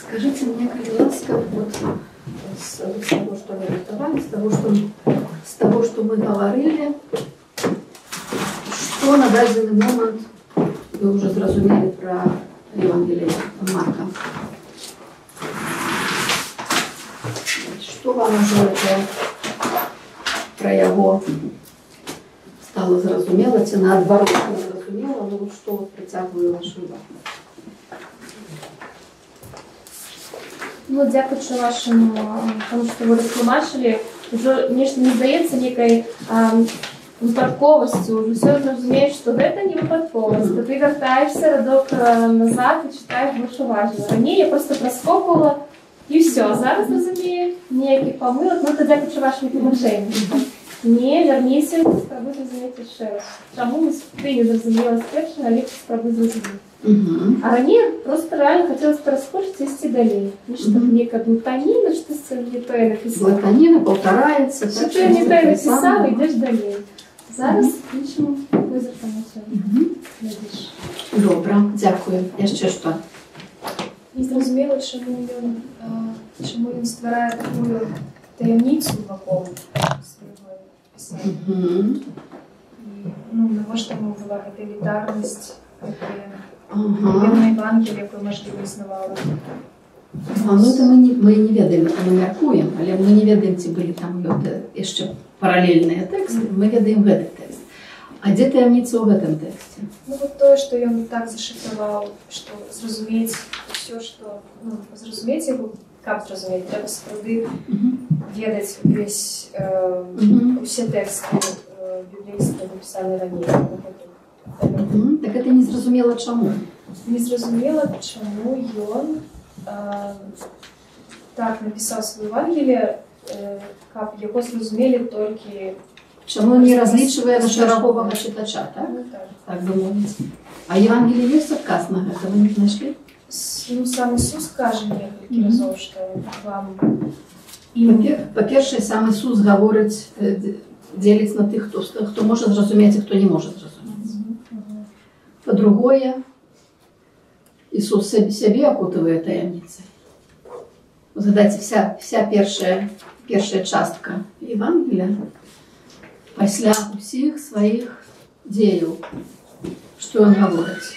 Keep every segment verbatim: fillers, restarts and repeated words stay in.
Скажите мне, коли ласка, вот с, с того, что вы раздавали, с того, что, с того, что мы говорили, что на данный момент вы уже зразумели про Евангелие Марка? Что вам уже это, про его стало зразумело, ці наоборот не зразумело, но вот что вот притягиває вашу увагу? Ну, дякуючи вашому, тому що ви розтлумачили, вже, мені здається, некой а, випадковостю, вже все розумієш, що це не випадковість, то ти вертаєшся радок назад і читаєш більш уважно. Раніше я просто проскопувала і все, зараз розумію, ніяких помилок, ну, то дякуючи вашому тлумаченню. Ні, верніться, спробуй зрозуміти ще раз. Чому ти не зрозуміла з першого, а ліпше спробуй зрозуміти. Угу. А ранее просто реально хотелось проскочить и идти далее. Ну, что угу. Мне как блатанина, что не то я написала. Блатанина повторяется. Что я не то я написала, идешь далее. Зараз іншому визерком на цьому. Добре, дякую. Я ще що? Не зрозуміло, чому він, чому він створяє таку таємницю вокруг свого писання. Угу. Ну, не може тому була елітарність, ага. Евангелие, яке, можливо, існувало. А, ну, це ми не, ми не ведаємо, ми міркуємо, але ми не ведаємо, ці були там ще паралельні тексти, ми ведаємо в этот текст. А де таємниця в этом тексте? Ну, вот то, что он так зашифровал, что зрозуметь все, что, ну, зрозуметь его, как зрозуметь, треба справді ведать весь, э, угу. все тексты э, библейские, написанные ранее. Угу. Так это не зрозуміло чому? Не зрозуміло, чому він э, так написав своє Євангеліє, э, як його зрозуміли тільки... Чому він не розлічує на широкового читача, так? Ну, так. Так би мовити. А Євангеліє є отказ на це, ви не знайшли? Ну, сам Ісус каже несколько mm-hmm. разів, що вам... По-перше, сам Ісус говорить, ділить на тих, хто, хто може зрозуміти, і хто не може зрозуміти. По-другое, Иисус себе окутывает таємницей. Згадайте, вся, вся перша, перша частка Євангелія, після усіх своїх діїв, що він говорить?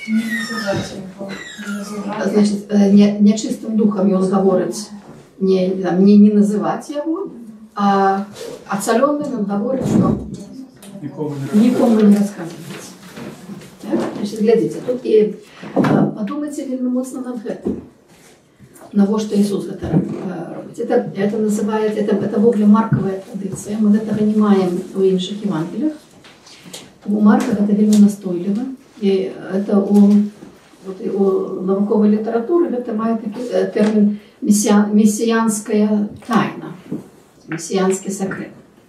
Значить, не, нечистим духом він говорить не, там, не, не називати його, а оцаленным він говорить, що нікому не розказувати. Значит, глядите, тут и подумайте вельми моцно над гэтым. На во что Иисус это робить. Это, это называется, это, это вовле Марковая традиция. Мы этого не маем у інших Евангелиях. У Марка это вельми настойливо. И это у, вот, и у науковой литературы это має такий термін мессианская тайна, мессианский секрет.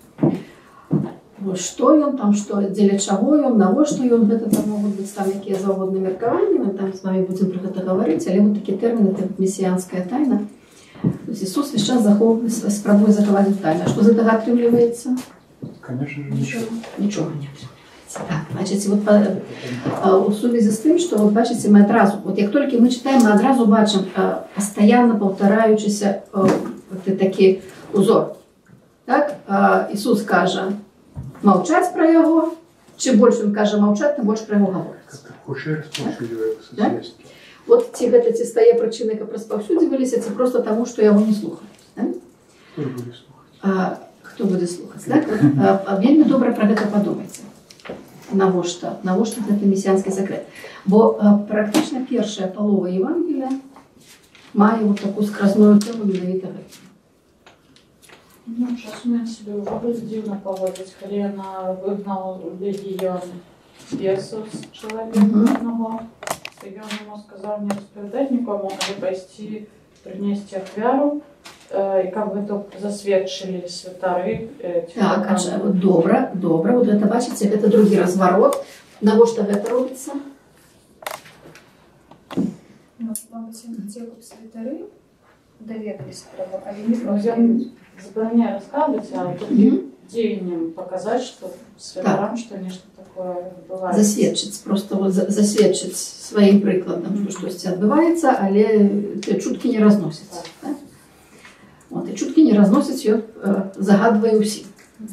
Что он там, что, дзеля чаго он, на что он, это там могут быть там якія заўгодна меркаванні, мы там с вами будем про это говорить, але вот такие термины, это мессианская тайна. То есть Иисус весь час захов... спробує заховати тайну. Что за этого отрывливается? Конечно же, ничего. Ничего не отрывливается. Так, значит, вот по, у сувязі з тим, що, вот бачите, ми одразу, вот як тільки ми читаємо, ми одразу бачимо постоянно повторяючийся вот такий узор. Так, Ісус каже, мовчать про його, чим більше він каже мовчать, тим більше про його говорить. Так? От ці, ці стає причини, які розповсюджувалися, це просто тому, що його не слухають. Так? Хто буде слухати? А, хто буде слухати? Так? А, а, вельми добре про це подумайте. Навошта? Навошта це месіанський секрет? Бо а, практично перша полова Євангелія має от таку скразну тему менавіта гэта. Ну, сейчас мы себе уже позитивно поводить. Хрена выгнал легион бесов с человека одного. И он ему сказал не расповедать никому, а пойти принести ахвяру. И как бы то засведчили святары. Так, а вот добре, добре. Вот это, бачите, это другий разворот. На во что это робится? Ну, мабуть, він хотів, щоб святари даведаліся пра яго, але не Ну, проста. я забороняю рассказывать, а другим деянием показать, что святарам, что нечто такое бывает. Засведчыць, просто вот за- засведчыць сваім прыкладам, што штосьці адбываецца, але те чуткі не разносяць. Так? Вот, і чуткі не разносяць, ён э, загадвае ўсім.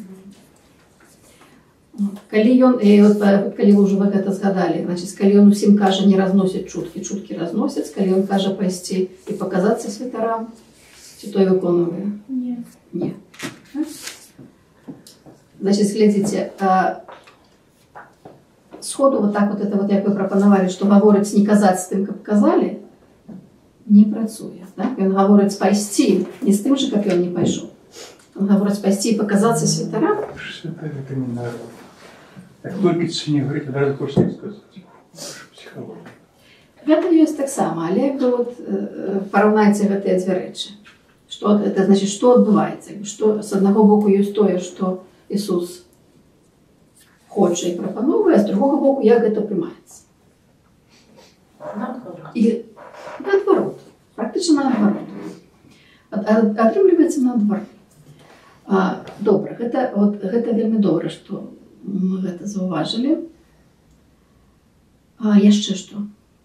Вот. Калі ён, і от, э, калі вы ўжо вы гэта згадалі, значыць, калі ён усім кажа не разносіць чуткі, чуткі разносяць, калі ён кажа пайсці і паказацца святарам, ці той выконвае? Нет. Не. Значит, глядите, сходу вот так вот это вот, як вы прапанавалі, што гаворыць не казаць з тым, каб казалі, не працуе. Так? Ён гаворыць пайсці не з тым же, каб ён не пайшоў. Ён гаворыць пайсці і паказацца святарам. Святая — это не народ. Як толькі це не говорить, одразу хочеться сказати. Психологія. Гэта ёсць таксама, але як вы вот, параўнайце гэтыя дзве рэчы. Што это значит, што адбываецца? Што з аднаго боку ёсць тое, што Ісус хоча і прапановвае, а з другога боку, як гэта прымаецца. Наоборот. І наадварот, практычна наадварот. Атрымліваецца наадварот. А, добра, гэта, вот, гэта вельмі добра, што мы гэта заўважылі. А яшчэ што?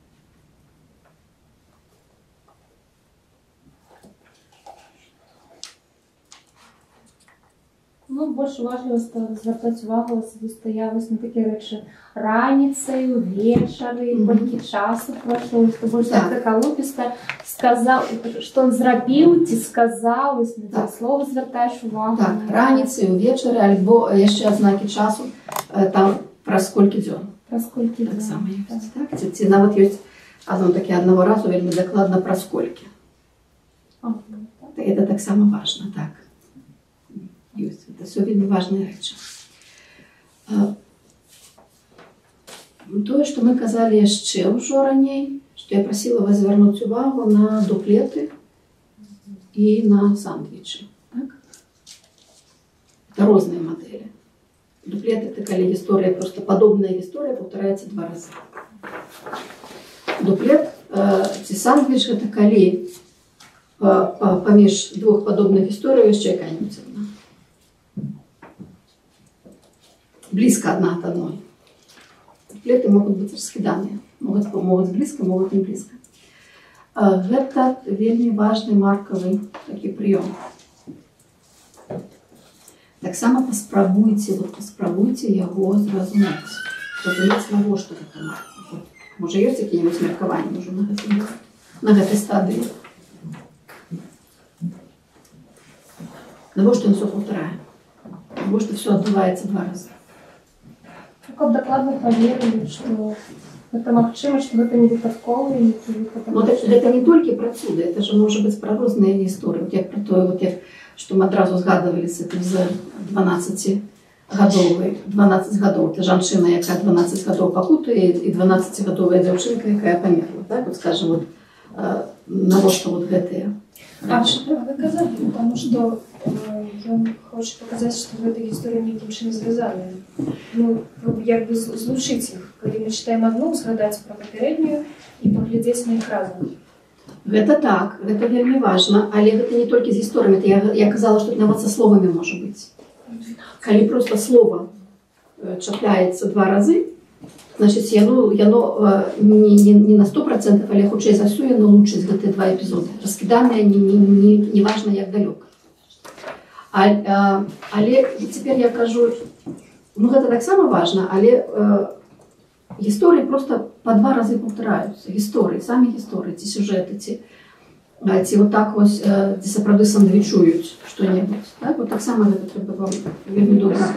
Ну, больш важліва звертаць увагу асабіста я вось на такі рэчы раніцай, увечары, Мгм. колькі часу прайшло, што больш Так. так калупіста сказаў, што ён зрабіў ці сказаў, вось на Так. ці слова звяртаеш увагу. Так, раніцай, увечары, альбо яшчэ адзнакі часу, э, там праз колькі дзён. Праз колькі Так дзён. само ёсць. Так? Ці, ці нават ёсць адно такі аднаго разу вельмі дакладна праз колькі. Ага, так. Это таксама важна, так. Ёсць. Это все вельмі важныя рэчы. А, тое, што мы казалі яшчэ ўжо раней, што я прасіла вас звярнуць увагу на дуплеты і на сандвічы. Так? Это розныя мадэлі. Дуплет — это калі гісторыя, просто падобная гісторыя паўтараецца два разы. Дуплет э, ці сандвіч — гэта калі па- па- паміж двух падобных гісторый яшчэ якая-нибудь адна. Близко одна от одной. Дуплеты могут быть раскиданные. Могут, могут близко, могут не близко. А, это вельмі важный марковый такі прыём. Таксама паспрабуйце, вот паспрабуйце яго зразумець. Зразумець, навошта гэта марка. Можа, ёсць якія-нибудь меркаванні ўжо на гэтай, на гэтай стадыі? Навошта ён все паўтарае? Навошта все адбываецца два разы? Каб дакладна паверылі, што гэта магчыма, што гэта не выпадкова і не Ну, это, это не толькі пра цуды, это же можа быць пра розныя гісторыі. Вот як пра тое, вот як, што мы адразу згадывалі з дванаццацігадовай, дванаццаць гадоў. Это жанчына, якая дванаццаць гадоў пакутуе, і дванаццацігадовая дзяўчынка, якая памерла. Так, вот скажем, вот, навошта вот гэтыя А рэчы. вы казалі, потому што ён хоча паказаць, што гэта гісторыя нейкім чынам звязаная. Ну, як бы злучыць іх. Калі мы чытаем адну, згадаць пра папярэднюю і паглядзець на іх разам. Гэта так, гэта вельмі важна, але гэта не толькі з гісторыямі. Я, я казала, што нават са словамі можа быць. Калі просто слово э, чапляецца два разы, значыць, яно, яно э, не, не, не на сто процентов, але хутчэй за ўсё яно лучыць гэтыя два эпізоды. Раскіданыя, не, не, не, не важна, як далёка. А, а, але цяпер я кажу, ну гэта таксама важна, але э, гісторыі просто па два разы паўтараюцца. Гісторыі, самі гісторыі, ці сюжэты, ці, ці вот так вось, э, ці сапраўды сандвічуюць што-небудзь. Так? Вот таксама гэта трэба вам вельмі добра.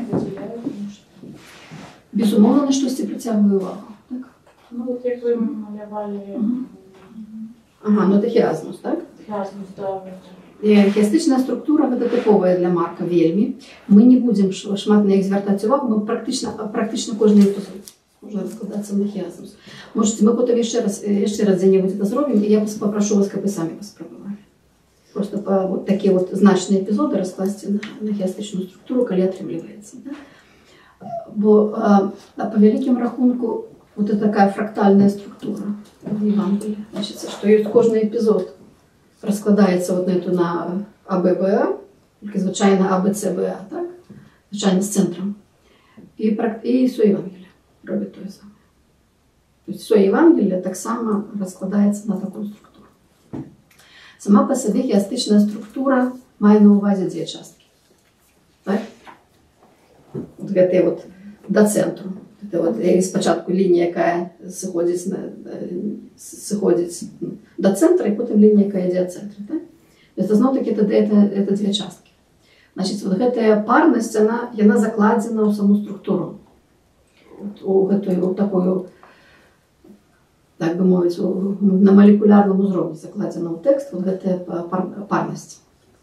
Безумоўна, на штосьці прыцягвае увагу. Так? Ну, вот як ви малявали Ага, ну это хіазмус, так? Хіазмус, да. Хіастычная структура гэта тыповая для Марка вельмі. Мы не будзем шмат на іх звяртаць увагу, мы практычна, практычна кожны эпізод можа раскладацца на хіазмус. Можете, мы потым яшчэ раз, яшчэ раз дзе-небудзь это зробім, і я вас папрошу вас, каб вы самі паспрабавалі. Просто па, вот такія вот значныя эпізоды раскласці на, на хіастычную структуру, калі атрымліваецца. Да? Бо а, а по вялікім рахунку вот это такая фрактальная структура в Евангелии. Значит, что есть кожный эпизод розкладається от на, на АББА, тільки звичайно АБЦБА, так? Звичайно з центром. І, і все Євангелія робить те саме. Тобто все Євангелія так само розкладається на таку структуру. Сама по собі хіастична структура має на увазі дві частки. Так? От гэта от до центру. Це от спочатку лінія, яка сходить, на, сходить до центру, і потім лінія, яка йде до центру. Так? Тобто, знову-таки, це, це, це дві частки. Значить, от гэта парність, вона, вона закладена у саму структуру. От, у гэтую, такую, так би мовити, на молекулярному зробі закладена у текст, от гэта пар, парність.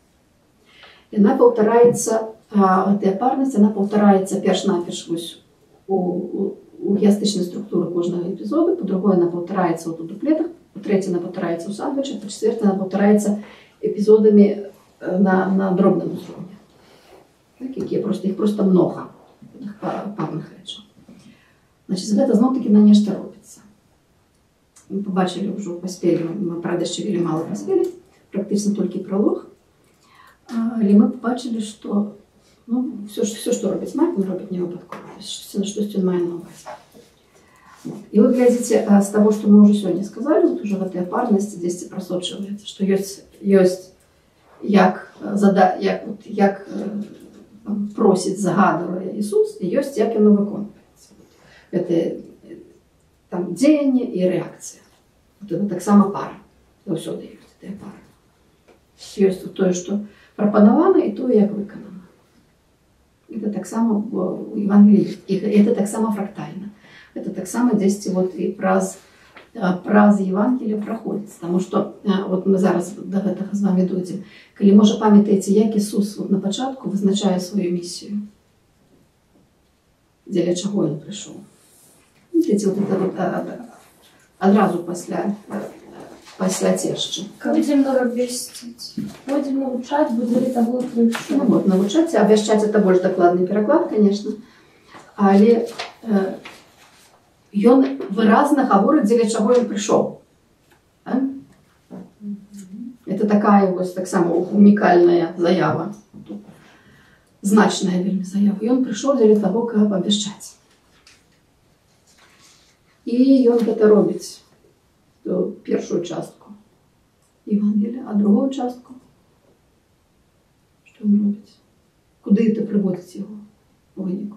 Вона повторяється, гэтая парність, вона повторяється перш-наперш у, у, у геастичній структурі кожного епізоду, по-друге, вона повторяється у дуплетах, по-третє, вона повторяється у сандвічах, по-четверте, вона повторяється епізодами на, на дробному зробі. Так, які просто, їх просто много, парних речей. Значить, гэта знов-таки на нешта робиться. Ми побачили вже, поспели, ми, правда, ще вели мало поспели, практично тільки пролог. Але ми побачили, що ну, все, все, що робить Марк, він робить не випадково. Все, на щось він має на увазі. И вот глядите, с того, что мы уже сегодня сказали, вот уже в этой парности здесь просочивается, что есть, есть як, зада, як, вот, як просить, загадывая Иисус, и есть як оно выполняется. Это там деяние и реакция. Вот это так само пара. Это все дает, это пара. Есть то, что пропоновано, и то, як виконано. Это так само в Евангелии, это так само фрактально. Это так само здесь вот и праз, праз Євангелія проходить. Тому що, от ми зараз до гэтага з вами дойдемо, коли, може, пам'ятаєте, як Ісус от на початку визначає свою місію, для чого Він прийшов. Видите, вот это вот одразу після, після тещі. Будем навестить, будем навчать, будем того прийшов. Ну вот, навчать, обвящать это больше докладный переклад, конечно, але ён выразно говорит, для чего он пришел. А? Это такая вот так само уникальная заява, значная вельми заява. И он пришел для того, как обвящать. И он это робит, первую частку Евангелия, а другую частку, что он робит? Куда это приводит его в вынику?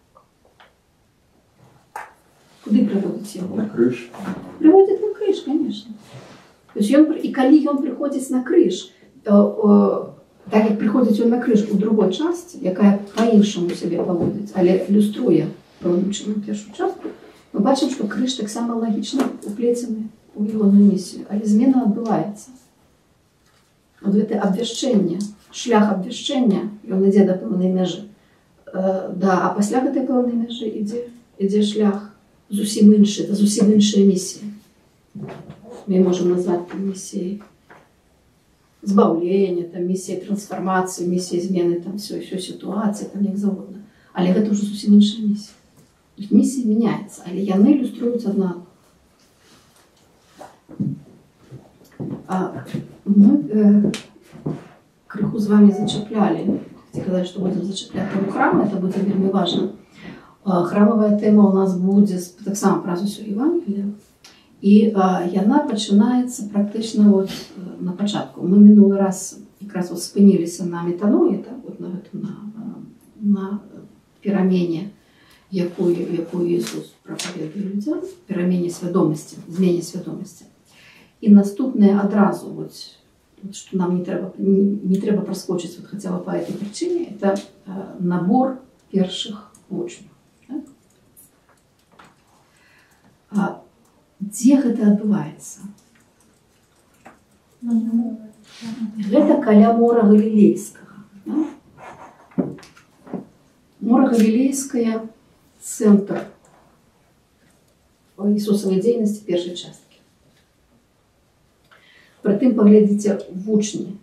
Куди приводить його? На криш. Приводить на криш, конечно. Тобто він, і коли він приходить на криш, то, о, так як приходить він на криш у другу частину, яка по-іншому себе поводить, але люструє певним чином першу частку, ми бачимо, що криш так само логічно уплетений у його місію, але зміна відбувається. От це обвящення, шлях обвящення, він йде до певної межі. Да, а після цієї певної межі йде, йде шлях зовсім інший, це зовсім інша місія. Ми можемо назвати місією збавлення, там, місією трансформації, місією зміни там, всієї всі ситуації, там, як завгодно. Але це вже зовсім інша місія. Тобто місія міняється, але вони ілюструються одна. А ми е, криху з вами зачепляли. Хотите сказать, что будем зачеплять тему храма, это будет вельми важно. Храмовая тема у нас будет так само про усю Євангелію. І вона починається практично от на початку. Ми минулий раз якраз от спинилися на метаної, так, от на, на, на переміні, яку, яку Ісус проповідує людям, переміні свідомості, зміні свідомості. І наступне одразу, от, от, що нам не треба, не, не треба проскочити от, хоча б по этой причині, це набор перших учнів. А где гэта адбываецца? Гэта каля мора Галілейскага. Да? Мора Галілейская – центр Ісусовой дзейнасці першай часткі. Прытым паглядзіце вучні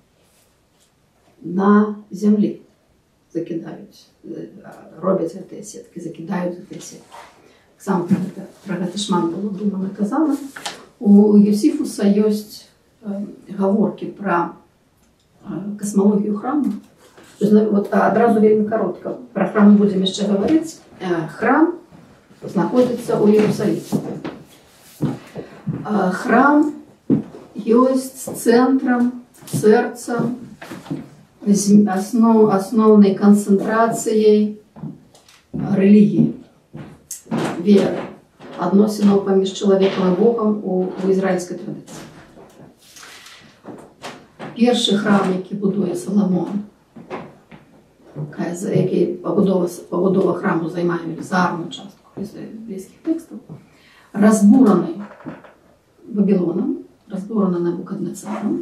на зямлі закідаюць, робяць гэтыя сеткі, закідаюць гэтыя сеткі. Сам про гэта, про гэта шмат было думано казано. У Йосіфуса ёсць э, гаворки про э, космологию храма. То есть, вот одразу вельмі коротко. Про храм будем еще говорить. Э, храм находится у Иерусалима. Э, храм есть центром, сердцем, основ, основной концентрацией религии, веры, односинов поміж чоловіком і Богом у, у ізраїльській традиції. Перший храм, який будує Соломон, який побудова, побудова храму займає величезну частку біблійських текстів, розбурений Вавилоном, розбурений Навуходоносором.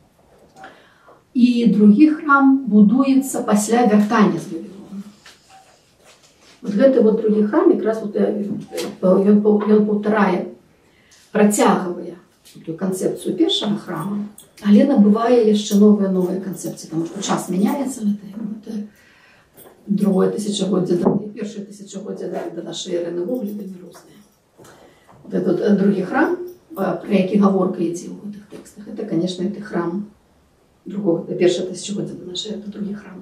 І другий храм будується після вертання з Вавилона. Вот гэты вот другі храм якраз вот ён паўтарае, працягвае эту канцэпцыю першага храма, але набывае яшчэ новыя новыя канцэпцыі, таму што час мяняецца, гэта другое тысячагоддзе да першае тысячагоддзе да нашай эры навогуле вельмі розныя. Вот этот другі храм, про які гаворка ідзе ў гэтых тэкстах, это, конечно, это храм другого, першае тысячагоддзе да нашай эры, это другі храм.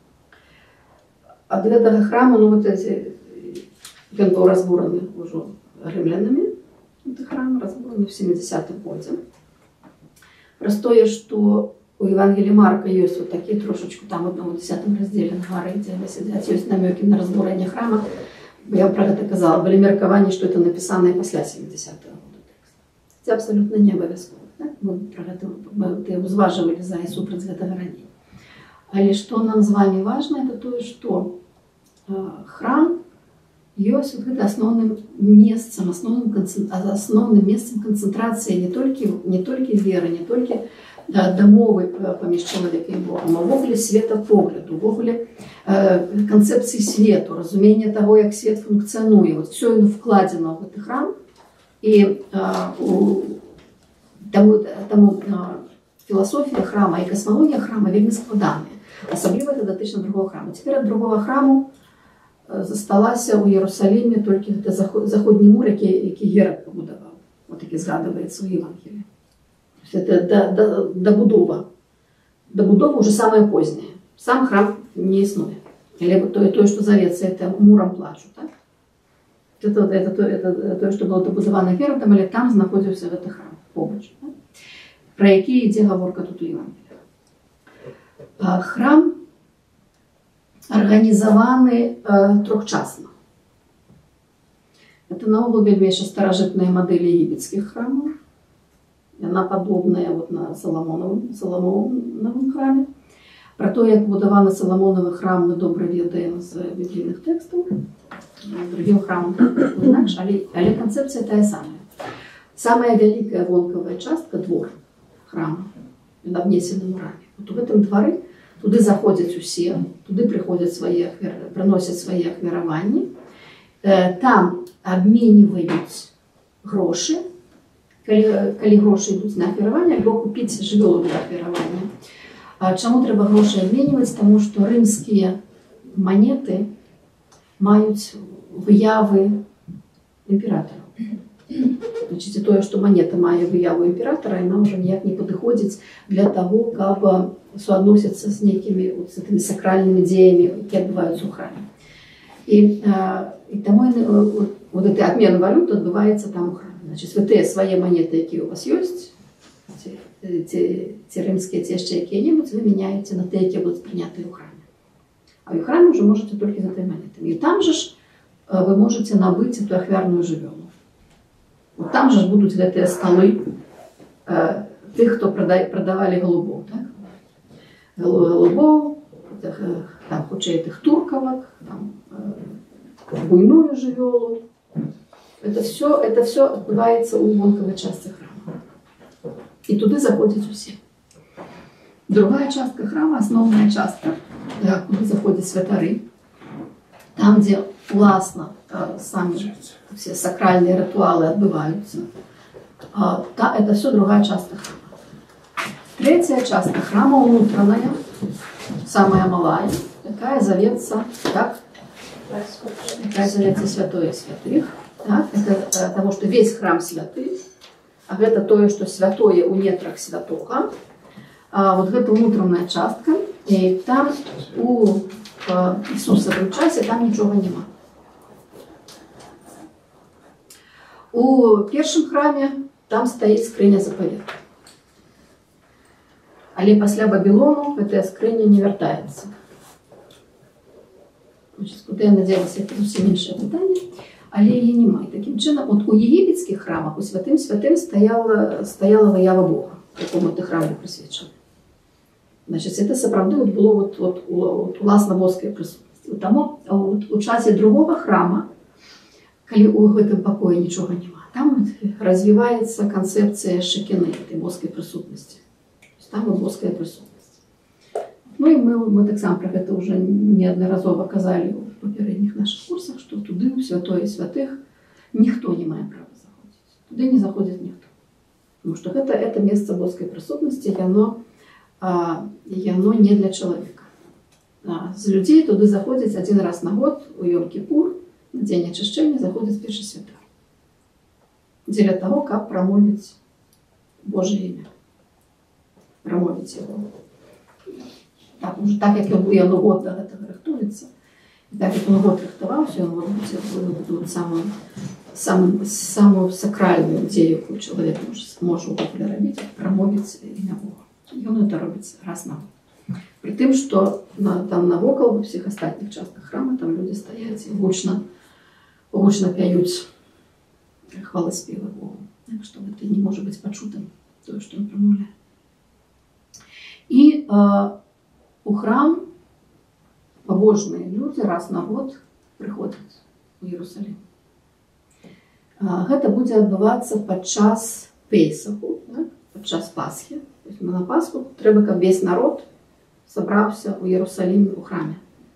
Ад гэтага храму, ну, вот эти, ён быў разбураны ўжо рымлянамі, гэты храм разбураны ў сямідзясятым годзе. Праз тое, што у Евангелии Марка ёсць вот такія трошечку, там у десятым раздзеле на гары, дзе сядзяць, ёсць намёкі на разбурэнне храма. Я пра гэта казала, былі меркаванні, што это напісанае пасля сямідзясятага года тэкст. Це абсалютна не абавязкова. Так? Мы пра гэта узважвалі за і супраць гэтага раней. Але што нам з вами важна, это тое, што э, храм ёсць вот гэта асноўным месцам, асноўным, асноўным месцам канцэнтрацыі не толькі, не толькі веры, не толькі да, дамовы паміж чалавека і Богом, а ўвогуле светапогляду, увогуле э, канцэпцыі свету, разумення таго, як свет функцыянуе. Вот все яно вкладзена ў гэты храм, і э, у, таму, таму э, філасофія храма і касмалогія храма вельмі складаныя. Асабліва это датычна другого храму. Цяпер ад другого храму засталася ў Иерусалиме толькі гэта заходні мур, які, які Герод пабудаваў. Вот такі згадваецца ў Евангелии. Это дабудова. Дабудова уже самая поздняя. Сам храм не існуе. Але тое, тое, што завецца, это мурам плачу. Так? Это, это, это, это тое, што было дабудавана Геродом, але там знаходзіўся гэты храм побач. Так? Про які ідзе гаворка тут у Евангелии. Храм организованы э, трехчасно. Это наогул вельмі яшчэ старажытныя мадэлі егіпецкіх храмаў. Яна падобная вот на Соломоновым, Соломоновым храме. Про то, як будаваны Соломоновы храм, мы добра ведаем з біблійных тэкстаў. Другім храмам інакш, але, але канцэпцыя тая самая. Самая вялікая вонкавая частка двор храма, ён абнесены мурамі. Вот у гэтым двары туды заходзяць усе, туды прыходзяць свае, прыносяць свае ахвяраванні. Там абменьваюць грошы, калі, калі грошы ідуць на ахвяраванне, або купіць жывёлу для ахвяравання. Чаму трэба грошы абменьваць? Таму што рымскія манеты маюць выявы імператараў. Значит, тое, што манета мае выяву імператара, яна ўжо ніяк не падыходзіць для таго, каб суадносіцца з нейкімі вот, з гэтымі сакральнымі дзеямі, якія адбываюцца ў храме. І, і таму вот, вот гэты абмен валют адбываецца там у храме. Значит, вы тыя свае манеты, якія у вас ёсць, ці, ці, ці рымскія, ці яшчэ якія-небудзь, вы мяняеце на тыя, якія будуць прынятыя ў храме. А ў храме ўжо можаце толькі за тыя манетамі. І там жа ж вы можаце набыць эту ахвярную жывёлу. Вот там же будут гэтыя столы э, тых, хто продавали голубоў. Так? Голубоў, там хутчэй тых туркавак, там, э, буйную жывёлу. Это все, это все адбываецца ў вонкавай частцы храма. І туды заходзяць усе. Другая частка храма, основная частка, куды заходзяць святары, там, дзе власна сами все сакральные ритуалы отбываются. А, та, это все другая частка храма. Третья частка храма внутренняя, самая малая, такая зовется, как? Такая зовется святое святых. Так? Это потому что весь храм святых, гэта тое, што святое ў нетрах святога. Вот гэта ўнутраная частка, і там у Ісусавым часе там нічога няма. У першым храме там стаіць скрыня запавету. Але пасля Бабілону гэтая скрыня не вяртаецца. Куды яна дзелася, это зусім іншае пытанне, але яе няма. І такім чынам, от у егіпецкіх храмах, у святым святым стаяла, стаяла выява Бога, якому ты храм прысвечаны. Значит, это сапраўды вот было вот, вот, вот, уласна боская прысутнасць. Таму вот, у часе другого храма, калі у гэтым пакоі нічога няма, там развіваецца канцэпцыя шекіны, этой боскай прысутнасці. Там вот боская прысутнасць. Ну і мы, мы таксама пра гэта ўжо неаднаразова казалі ў папярэдніх нашых курсах, што туды, у святое святых, ніхто не мае права заходзіць. Туды не заходзіць ніхто. Тому што гэта, это месца боскай прысутнасці, яно А, яно не для чалавека. А, з людзей туды заходзяць адзін раз на год у Йом-Кіпур, на дзень ачышчэння заходзіць першы святар. Дзеля таго, каб прамовіць Божае імя. Прамовіць яго. Так, уже так як ён год да гэтага рыхтуецца, і так як ён год рыхтаваўся, ён будзе самую, самую, самую сакральную дзею, якую чалавек можа ўвогуле рабіць, прамовіць імя Бога. Ён это робіць раз на год. Пры тым, што на, там навокал у ўсіх астатніх частках храма там людзі стаяць і гучна, гучна пяюць хваласпевы Богу. Так што гэта не можа быць пачутым, тое, што ён прамаўляе. І э, у храм пабожныя людзі раз на год прыходзяць у Іерусалім. Э, гэта будзе адбывацца падчас Пейсаху, так? Падчас Пасхі. На Пасху трэба, каб весь народ сабраўся ў Іерусаліме у храме.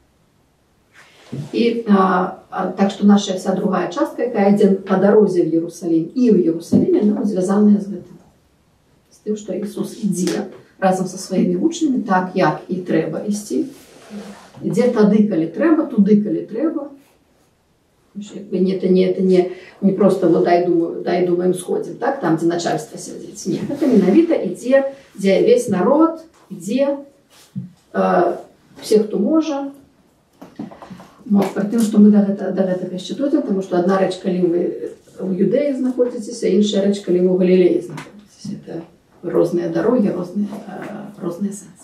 І а, а, так што наша вся другая частка, якая ідзе па дарозе в Іерусалім і ў Іерусаліме, яна звязаная з гэтым. З тым, што Ісус ідзе разам са сваімі вучнямі, так як і трэба ісці. Ідзе тады, калі трэба, туды, калі трэба. Не, это не, это не, не просто вот дай думаю, дай думаем сходим, так, там, где начальство сидит. Нет, это менавіта ідзе, где весь народ, ідзе, э, все, кто можа. Но при тым, што мы до гэтага, до гэтага яшчэ дойдзем, потому что одна рэч, калі вы у Юдэі знаходзіцеся, іншая рэч, калі вы ў Галілеі знаходзіцеся. Это розныя дарогі, розныя, э, розныя сэнсы.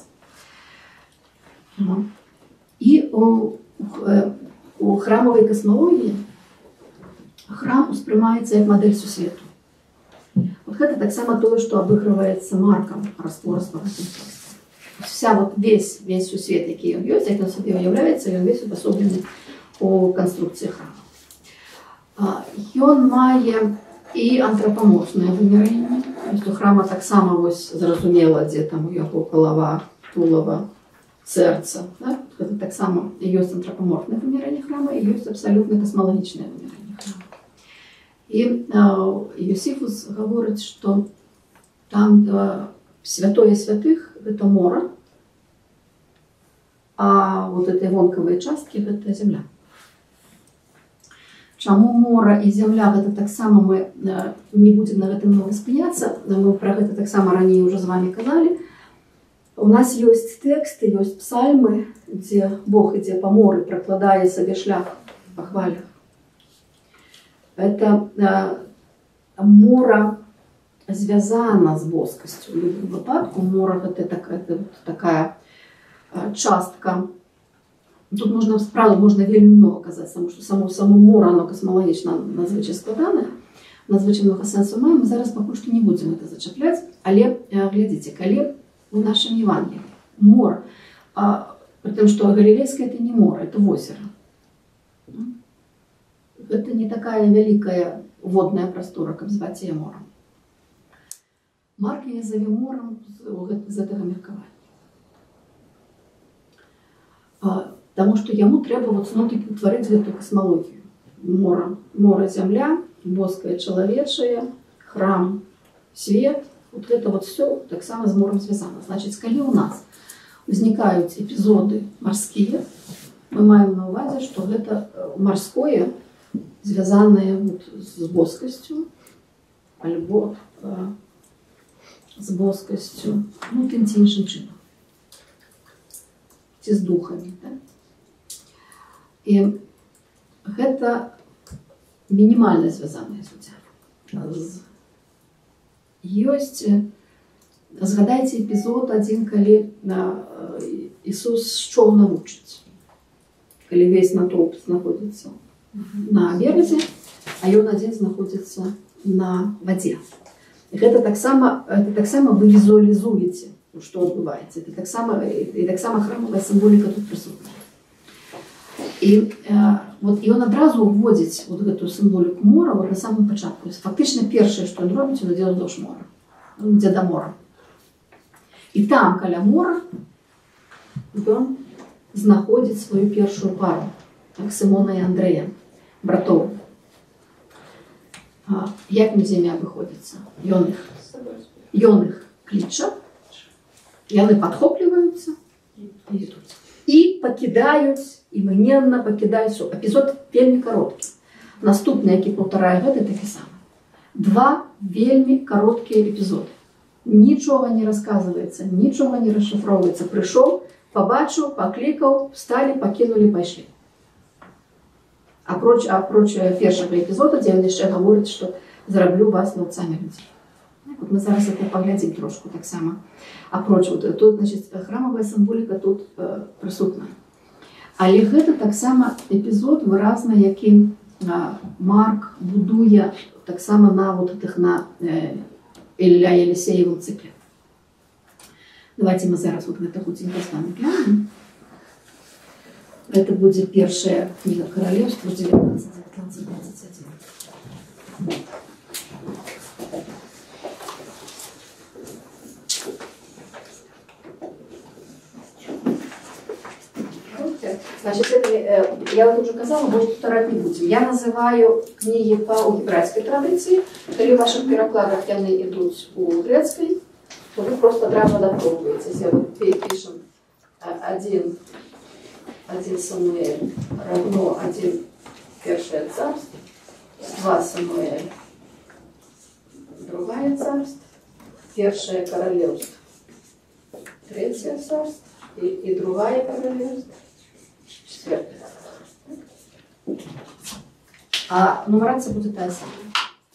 І у, у, у храмовай касмалогіі храм успрымаецца як мадэль сусвету. Вот гэта таксама тое, што абыгрываецца Маркам раствораства гэтым текстам. Вся вот весь, весь сусвет, які ён ёсць, як ён сабе уяўляецца, ён весь убасоблены у канструкцыі храма. Ён мае і антрапаморфнае вымярэнне. У храма таксама вось зразумела, дзе там у яго галава, тулава, сэрца. Да? Гэта таксама ёсць антрапаморфнае вымярэнне храма і ёсць абсалютна касмалагічнае вымярэнне храма. І Йосіфус гаворыць, што там святое святых гэта мора, а вот этой вонкавай часткі гэта зямля. Чаму мора і зямля, гэта таксама мы не будзем на гэтым много спыняцца, мы пра гэта таксама раней уже з вами казалі. У нас ёсць тэксты, ёсць псальмы, дзе Бог ідзе па моры, пракладае сабе шлях па хвалях. Это э, мора звязана з боскасцю. У любым выпадку мора гэта такая, такая э, частка. Тут можна справді можна вельмі много казаць, тому што само само мора, оно касмалагічна надзвычай складанае, надзвычай много сэнсу мае. Мы зараз пакуль што не будзем гэта зачапляць, але э, глядзіце, калі у нашым Евангелии мор, а, при том, что Галилейское это не море, это озеро. Это не такая великая водная простора, как звать ее морем. Марк ее зове морем з этого меркования. Потому что ему треба вот снова-таки утворить эту космологию. Море, море земля, боская человечая, храм, свет. Вот это вот все так само с морем связано. Значит, коли у нас возникают эпизоды морские, мы маем на увазе, что это морское, связанное вот с боскостью, альбо э, з боскасцю, ну, тим ці іншим чином. Ці з духамі. Да? І гэта мінімальна звязанае з удзелам. Ёсць, згадайце эпізод адзін, калі Ісус з човна вучыць. Калі весь натоўп знаходзіцца на березе, а ён адзін знаходзіцца на вадзе. Гэта таксама таксама вы візуалізуеце, што адбываецца. І таксама і таксама храмавая сімволіка тут прысутная. І э, вот ён адразу уводзіць вот гэтую сімволіку мора вот на самом пачатку. Фактычна першае, што ён робіць, ён ідзе ўздоўж мора. Ён ідзе да мора. І там, каля мора, ён знаходзіць сваю першую пару, так, Сімона і Андрэя, братоў. А, як ім з імі абыходзіцца? Ён іх, ён іх кліча, яны падхопліваюцца і ідуць. І пакідаюць, імгненна пакідаюць. Эпізод вельмі кароткі. Наступны, які паўтарае гэта, такі самы. Два вельмі кароткія эпізоды. Нічога не расказваецца, нічога не расшифроўваецца. Прыйшоў, пабачыў, паклікаў, всталі, пакінулі, пайшлі. Апроч, апроч першага эпізода, дзе ён яшчэ гаворыць, што зраблю вас лаўцамі людзей. Вот мы зараз это паглядзім трошку таксама. Апроч, вот, тут, значит, храмавая сімволіка тут э, прысутная. Але гэта таксама эпізод выразна, які э, Марк будуе таксама на вот этих на э, Ілля Елисеевым цикле. Давайте мы зараз вот гэта хутенька з вами глянем. Это будзе першая кніга Каралевства, девятнадцать девятнадцать двадцать один. Значит, это, я вот уже сказала, больше повторять не будем. Я называю книги по гебрайской традиции. Если в ваших перекладах они идут у грецкой, то вы просто драма допробуете. Если вот пишем один, один Самуэль равно один Первое царство, два Самуэль, другое царство, Первое королевство, третье царство и, и другое королевство. А нумерація буде та сама.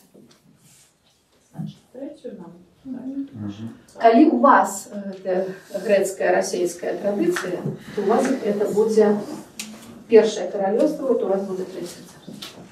Коли у вас грецкая, российская традиция, то у вас это будет Первое королевство, то у вас будет Третье царство.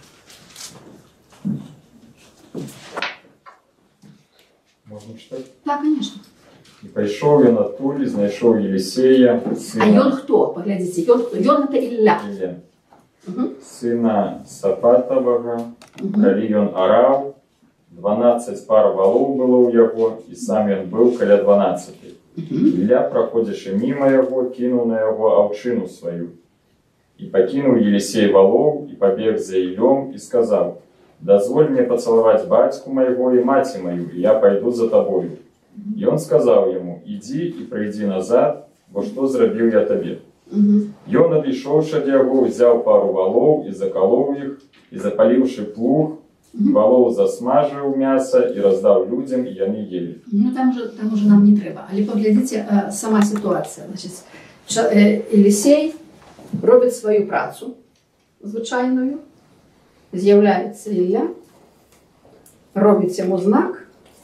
Можно читать? Да, конечно. И пошел я на Туле, знайшов Елисея, сына... А ён кто? Поглядите, ён кто? Ён это Ілля. Ілля. Угу. Сына Сафатового, Угу. калі ён араў, дванаццаць пар валоў было ў яго, і сам ён быў каля дванаццаці. Угу. Ілля, праходзячы міма яго, кінуў на яго аўчыну сваю. І пакінуў Елисей валоў, і пабег за Іллём, і сказаў: «Дазволь мне пацалаваць бацьку майго і маці маю, і я пайду за табою». И он сказал ему: «Иди и прийди назад, бо что зрабіў я табе». Угу. И он, адышоўшы ад яго, взял пару валоў и заколол их, и запаливши плуг, угу. валоў засмажыў мясо и раздал людям, и они ели. Ну там же, там уже нам не треба. Але поглядите, э, сама ситуация. Значит, э, Елисей робит свою працу звичайною, з'являється Ілля, робить йому знак: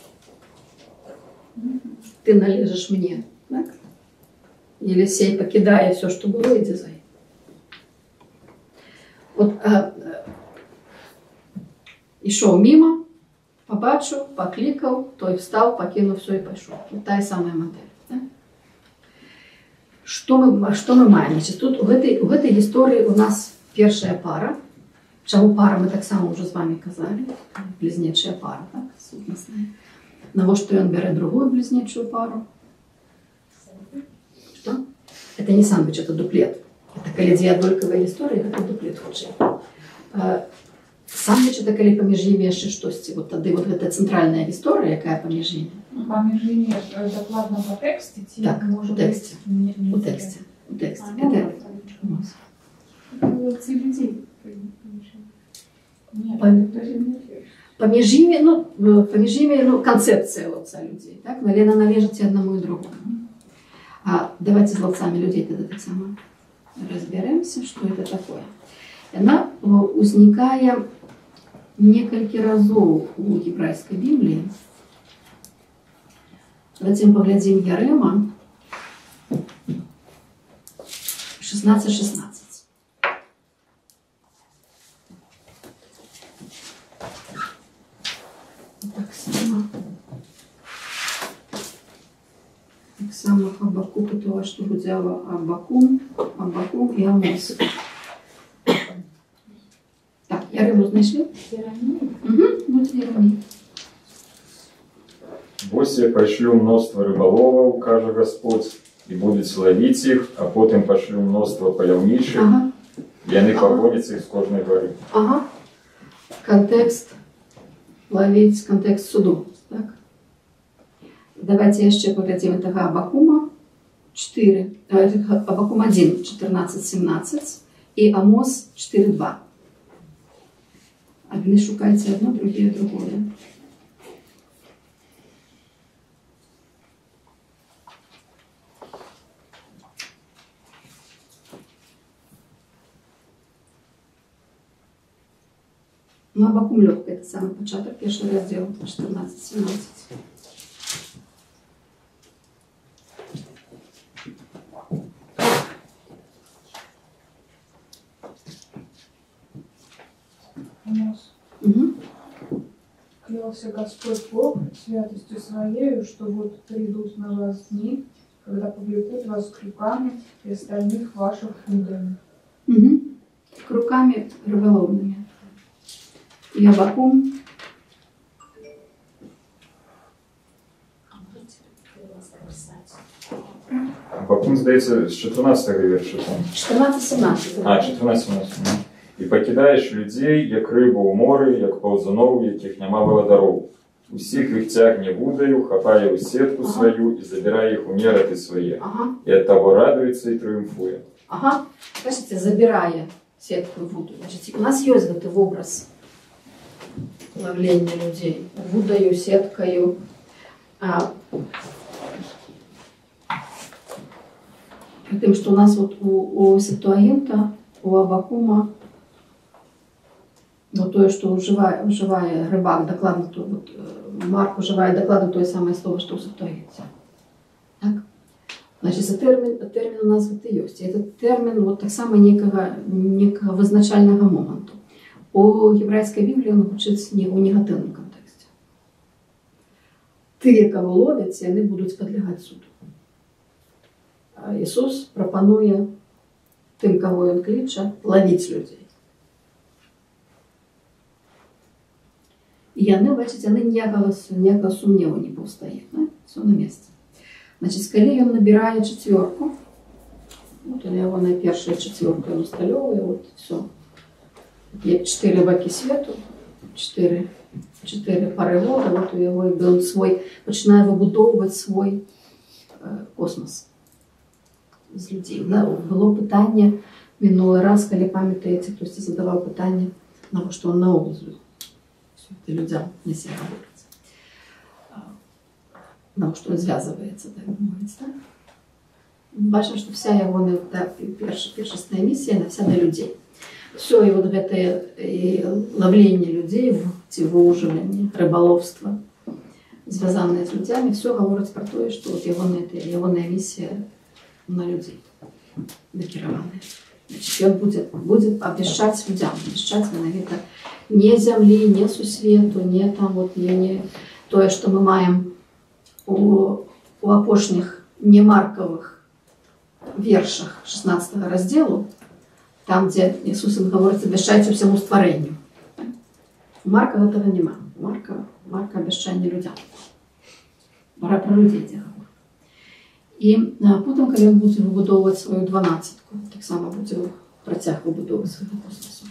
ты належишь мне. Так? Елисей, покидая все, что было, иди за ним. Вот а, ішов мимо, побачив, покликав, той встав, покинув все и пошел. Вот та самая модель. Да? Что мы, что мы маем? Значит, тут в этой, в этой истории у нас первая пара. Чему пара мы так само уже с вами казали. Близнечая пара, так, сутностная. Навошта ён бярэ другую близнечую пару? Что? Это не сандвич, это дуплет. Это калі дзве аднолькавыя гісторыі, гэта дуплет хутчэй. Сандвич это калі паміж імі яшчэ штосьці. Вот тады вот гэта цэнтральная гісторыя, якая паміж імі. Паміж імі дакладна па тэксце ці так, можа у тэксце. У тэксце. У тэксце. Это у нас. Ці людзей. паміж імі, ну, паміж імі, ну, канцэпцыя лаўца людзей, так? Але яна належыць і аднаму і другому. А давайте з лаўцамі людзей тогда так само разберемся, что это такое. Она возникает несколько разов у гебрайской Библии. Давайте поглядим Ярема шестнадцать шестнадцать. Так само. Так само Хабакук, то, что взяла Абакум, Абакум и Амос. Так, Ярему знайшли? Иеремия. Угу, вот Иеремия. «Вось я пошлю множество рыболовов, каже Господь, и будете ловить их, а потом пошлю множество паляўнічых, Ага. и они Ага. погоняться из кожной горы». Ага. Контекст ловить, контекст суду. Так? Давайте еще поглядим этого Абакума четыре, Абакум один, четырнадцать семнадцать и Амос четыре два. Одни шукайте одно, другие другое. Ну, Абакум легко, это самый початок, первый раздел, четырнадцать семнадцать. Угу. Клялся Господь Бог святостью Своею, что вот придут на вас дни, когда повлекут вас крюками и остальных ваших фундами. Угу. Руками рыболовными. И Абакум. Абакум, здається, з чотирнадцятого вірша. четырнадцать семнадцать. А, чотирнадцять семнадцять. «І покидаєш людей, як рибу у морі, як повзунов, яких нема володаров. Усіх їх тягне вудою, хапає у сетку ага. свою і забирає їх у нероти свої. Ага. І від того радується і тріумфує». Ага. Бачите, забирая сетку и воду. Значит, у нас есть этот образ ловления людей. Вудою, сеткою. А, при том, что у нас вот у, у Септуагинта, у Абакума, вот то, что уживая, уживая рыбак докладно, то вот Марк уживая докладно то самое слово, что у Септуагинте. Так? Значит, за термин, термин у нас вот и есть. И этот термин вот так само некого, некого вызначального момента. У гебрайской Библии он учится не у негативном контексте. Ті, кого ловлять, вони будуть підлягати суду. А Ісус пропонує тим, кого Він кличе, ловити людей. І вони, бачите, вони ніякого, ніякого сумніву не повстає. Все на місці. Значит, коли він набирає четверку, вот он его на першую четверку он усталевывает, вот все. Есть четыре баки свету, четыре, четыре пари вода, вот у его, и он свой, начинает выбудовывать свой э, космос из людей. Да, было питание минулый раз, коли памятаете, кто задавал питание, на что он на область все это людям не себе говорится. На что он звязывается, так говорится, да? Бачимо, что вся его да, першостная миссия, она вся на людей. Все и вот это и ловление людей, выуживание, рыболовство, связанное с людьми, все говорит про то, что вот его, его миссия на людей накерованная. Значит, он будет, будет обещать людям, обещать виновито не земли, не сусвету, не там вот, не, не то, что мы маем у, у апошних немарковых вершах шестнадцатого разделу, там, где Иисус им говорит, обещайте всему створению. У Марка этого нема. У Марка, Марка обещание людям. Пора про людей говорить. І а, потім, коли він буде вибудовувати свою дванадцятку, так само буде протяг вибудовувати свого космосу.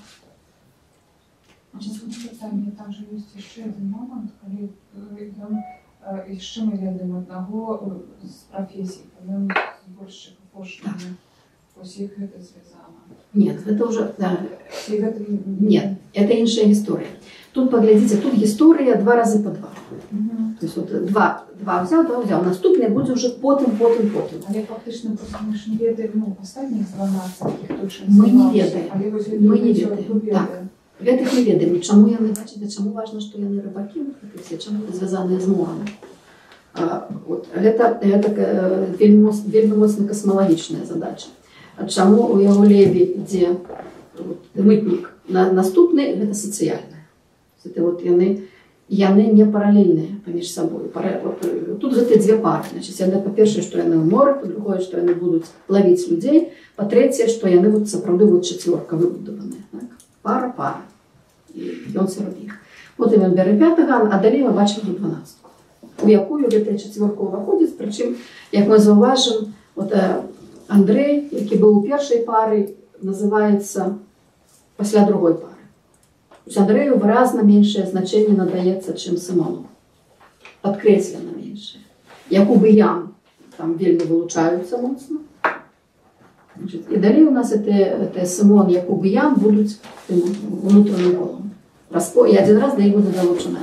Питання, там же є ще один момент, коли він і ще ми ведемо одного з професій, по-моєму, з більших пошуків. Ось їх це зв'язано. Нет, это уже, да. Это... Нет, это иншая история. Тут поглядите, тут история два раза по два. То есть вот два, два взял, два взял. Наступний буде вже потім, потім, потім. Але фактично просто ми ж не ведаем, ну, останніх дванадцять, яких точно Ми не називалися. ведаем. Але ось Ми не цього ведаем. ведаємо. Так. Гэтых не ведаем. Чаму яны, бачите, чаму важно, што яны рыбакі, все, чаму звязаныя з морам. А, вот, гэта, гэта э, вельмі, моц, вельмі моцна касмалагічная задача. А чаму у яго леві ідзе вот, мытнік на, наступны, гэта сацыяльна. Это вот яны, яны не паралельныя паміж сабой. Пара, вот, тут гэта дзве пары. Значит, яны, па-першае, што яны ў моры, па-другое, што яны будуць лавіць людзей, па-трэцяе, што яны вот, сапраўды вот, чацвёрка выбудаваныя. Так? Пара, пара. І ён сярод іх. Потым ён бярэ пятага, а далей мы бачым до дванаццатку. У якую гэтая чацвёрка ўваходзіць, прычым, як мы заўважым, вот, Андрэй, які быў у першай пары, называецца пасля другой пары. Андрэю выразна меншае значэнне надаецца, чым Сымону. Падкрэслена меншае. Якубы ям там вельмі вылучаюцца моцна. Значит, і далей у нас это Сымон, Якубы ям будуць внутренним колом. І один раз да іх будзе далучана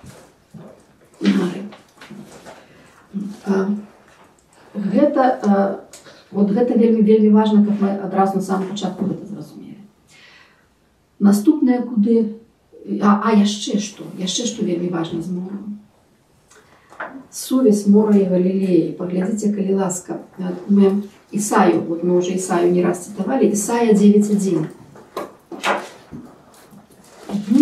Мары. Гэта, вот гэта вельмі, вельмі важна, каб мы адразу на самом пачатку гэта зразумелі. Наступнае куды... А, а яшчэ што? Яшчэ што вельмі важна з морам. Сувязь мора і Галілеі. Паглядзіце, калі ласка. Мы Ісаю, вот мы уже Ісаю не раз цитовали, Исайя девять один. Угу.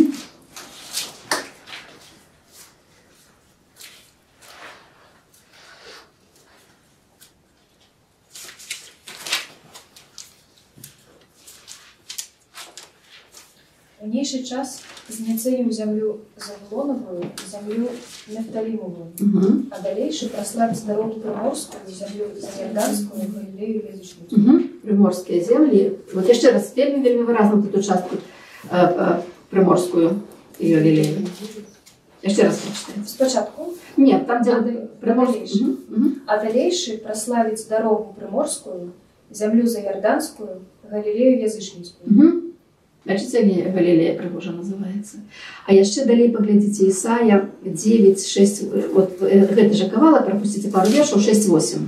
Ранейший час зняцею землю Заволоновую, землю Нефталимовую, Угу. а далейший прославить дорогу Приморскую, землю Заярданскую, Галилею Язычницу. Угу. Приморские земли. Вот еще раз, вельмі, вельмі выразно тут участку э, э, Приморскую и Галилею. Еще раз прочитайте. Спочатку. Нет, там где... А, Приморскую. далейший. Угу. Угу. А далейший прославить дорогу Приморскую, землю Заярданскую, Галилею Язычницкую. Угу. Бачите, Галилея пригожа называется. А яшчэ далей поглядите Исайя девять шесть, вот гэта же кавала, пропустите пару вершаў, шесть восемь.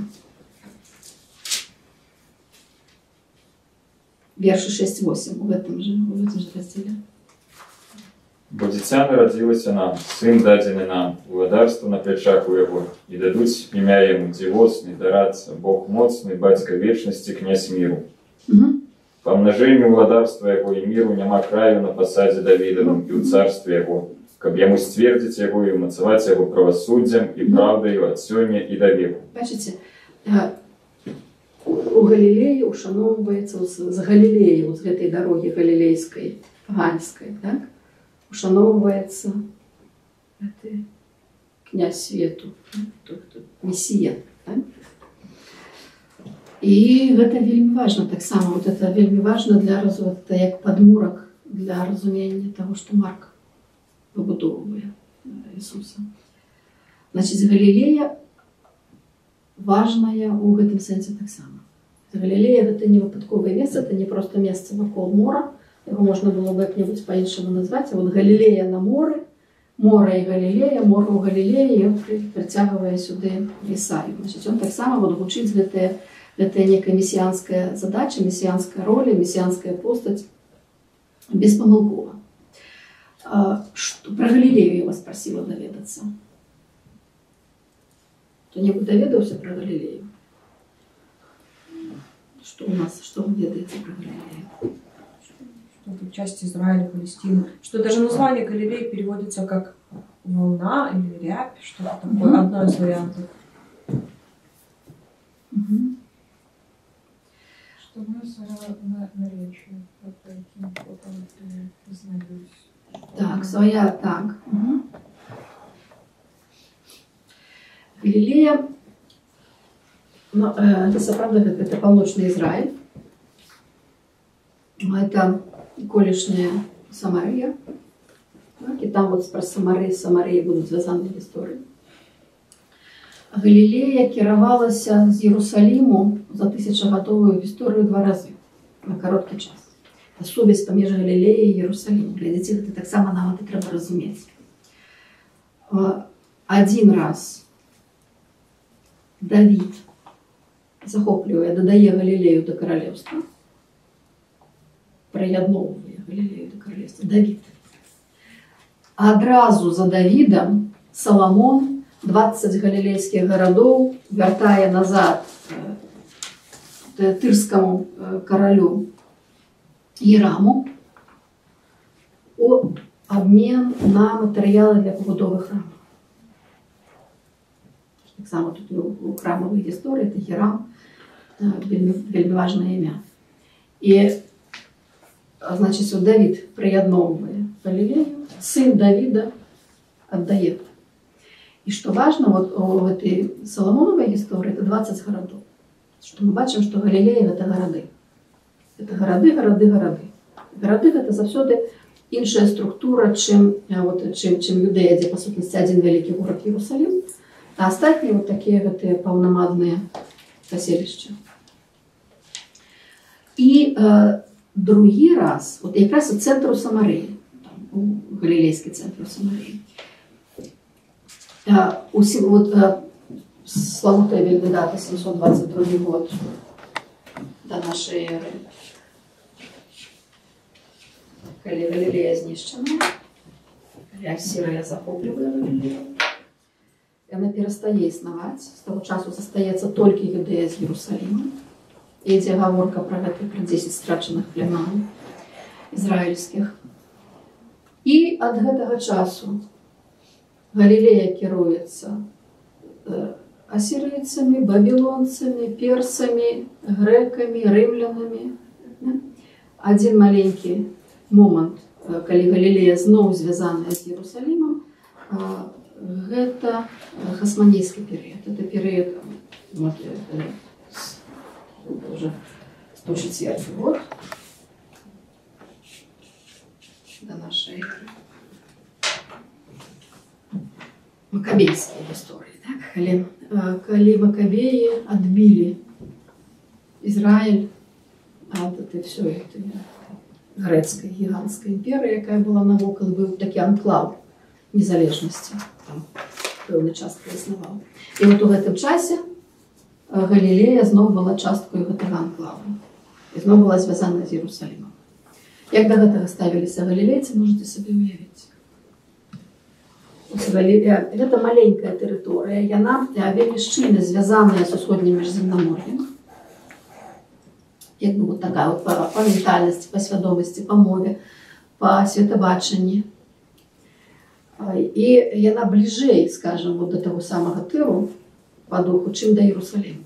Верши шесть восемь в этом же, в этом же разделе. Бо дзіця нарадзілася нам, сын дадзены нам, уладарства на плячах у яго, і дадуць імя яму дзівосны, дарацца, Бог моцны, бацька вечнасці, князь міру. Угу. Па мнажэнню уладарства яго і міру няма краю на пасадзе Давідавым і ў царстве яго, каб яму сцвердзіць яго і ўмацаваць яго правасуддзям і праўдаю ад сёння і да веку. Бачите, у Галілеі ушаноўваецца з Галілеі, з гэтай дарогі галілейскай, ганскай, так? Ушаноўваецца князь свету, месія, так? І гэта вельмі важна таксама, вот это вельмі важна для развода, як падмурак для разумення того, што Марк выбудоўвае Ісуса. Значит, Галілея важная у гэтым сэнсе таксама. Галілея гэта не выпадковае месца, это не просто месца вакол мора, яго можна было бы як-небудзь па-іншаму назваць, а вот Галілея на моры, мора і Галілея, мора ў Галілеі, ён прыцягвае сюды Ісаю. Значит, ён таксама вот гучыць гэтая Это некая мессианская задача, мессианская роль, мессианская постать беспомылково. Что, про Галилею я вас просила доведаться. Кто-нибудь доведался про Галилею? Что у нас, что вы ведаете про Галилею? Что это часть Израиля, Палестины. Что даже название Галилеи переводится как волна или рябь, что-то такое, mm-hmm. одно из вариантов. Mm-hmm. У нас на, на речи, по таким фото признаюсь. Так, своя, так. Угу. Галилея, ну, э, это правда, это полночный Израиль. Это колишняя Самария. Так, и там вот про Самарию, Самарии будут связаны истории. Галілея кіравалася з Єрусаліму за тысячагадовую історію два рази, на короткі час. сувязь паміж Галілеяй і Єрусалімом. Для дзяцей гэта таксама нават і трэба разумець. Адзін раз Давід захоплівае, дадае Галілею да каралеўства, прыядноўвае Галілею да каралеўства, Давід. Адразу за Давідам Саламон дваццаць галілейскіх гарадоў вяртае назад тырскаму каралю Іраму у обмен на матэрыялы для пабудовы храма. Таксама тут у храмавай гісторыі это Хірам, вельмі, вельмі важнае імя. І, значит, Давід прыядноўвае Галілею, сын Давіда аддае. И что важно, вот в этой Соломоновой истории это двадцать городов. Что мы бачим, что Галилея это городы. Это городы, городы, городы. Городы это завсёды іншая структура, чем, вот, чем, чем Юдея, где по сутности один великий город Иерусалим, а остальные вот такие вот полномадные поселища. И э, другий раз, вот как раз в центру Самарии, Галилейский центр Самарии, Усі, от, славутая вельмі дата сімсот двадцять другий год до нашей эры, калі Галілея знішчана, калі Асірыя захоплівае Галілею, яна перастае існаваць, з таго часу застаецца толькі Юдэя з Єрусаліма. Ідзе гаворка пра гэта пра дзесяць страчаных племянаў ізраільскіх. І ад гэтага часу Галілея кіруецца асірыйцамі, бабілонцамі, персамі, грэкамі, рымлянамі. Адзін маленькі момант, калі Галілея зноў звязаная з Єрусалімам, гэта хасманейскі перыяд. Это перыяд, вот, уже сто четвёртый год до нашей эры. Макабейские истории, так? Калі, калі Макабеи отбили Израиль от этой всей этой грецкой гигантской империи, якая была навокал, был такой анклав незалежности, там пэўны час існаваў. И вот у гэтым часе Галілея зноў была часткой гэтага анклава. И зноў была звязана з Єрусалімом. Як до гэтага ставіліся галілейцы, можете себе уявіць. Гэта маленькая тэрыторыя, яна вельмі шчыльна звязаная з усходнім міжземнамор'ем. Як бы вот такая вот по, по ментальнасці, по свядомасці, по мове, по светабачанні. І яна бліжэй, скажем, вот до того самого Тыру по духу, чым до Єрусаліма.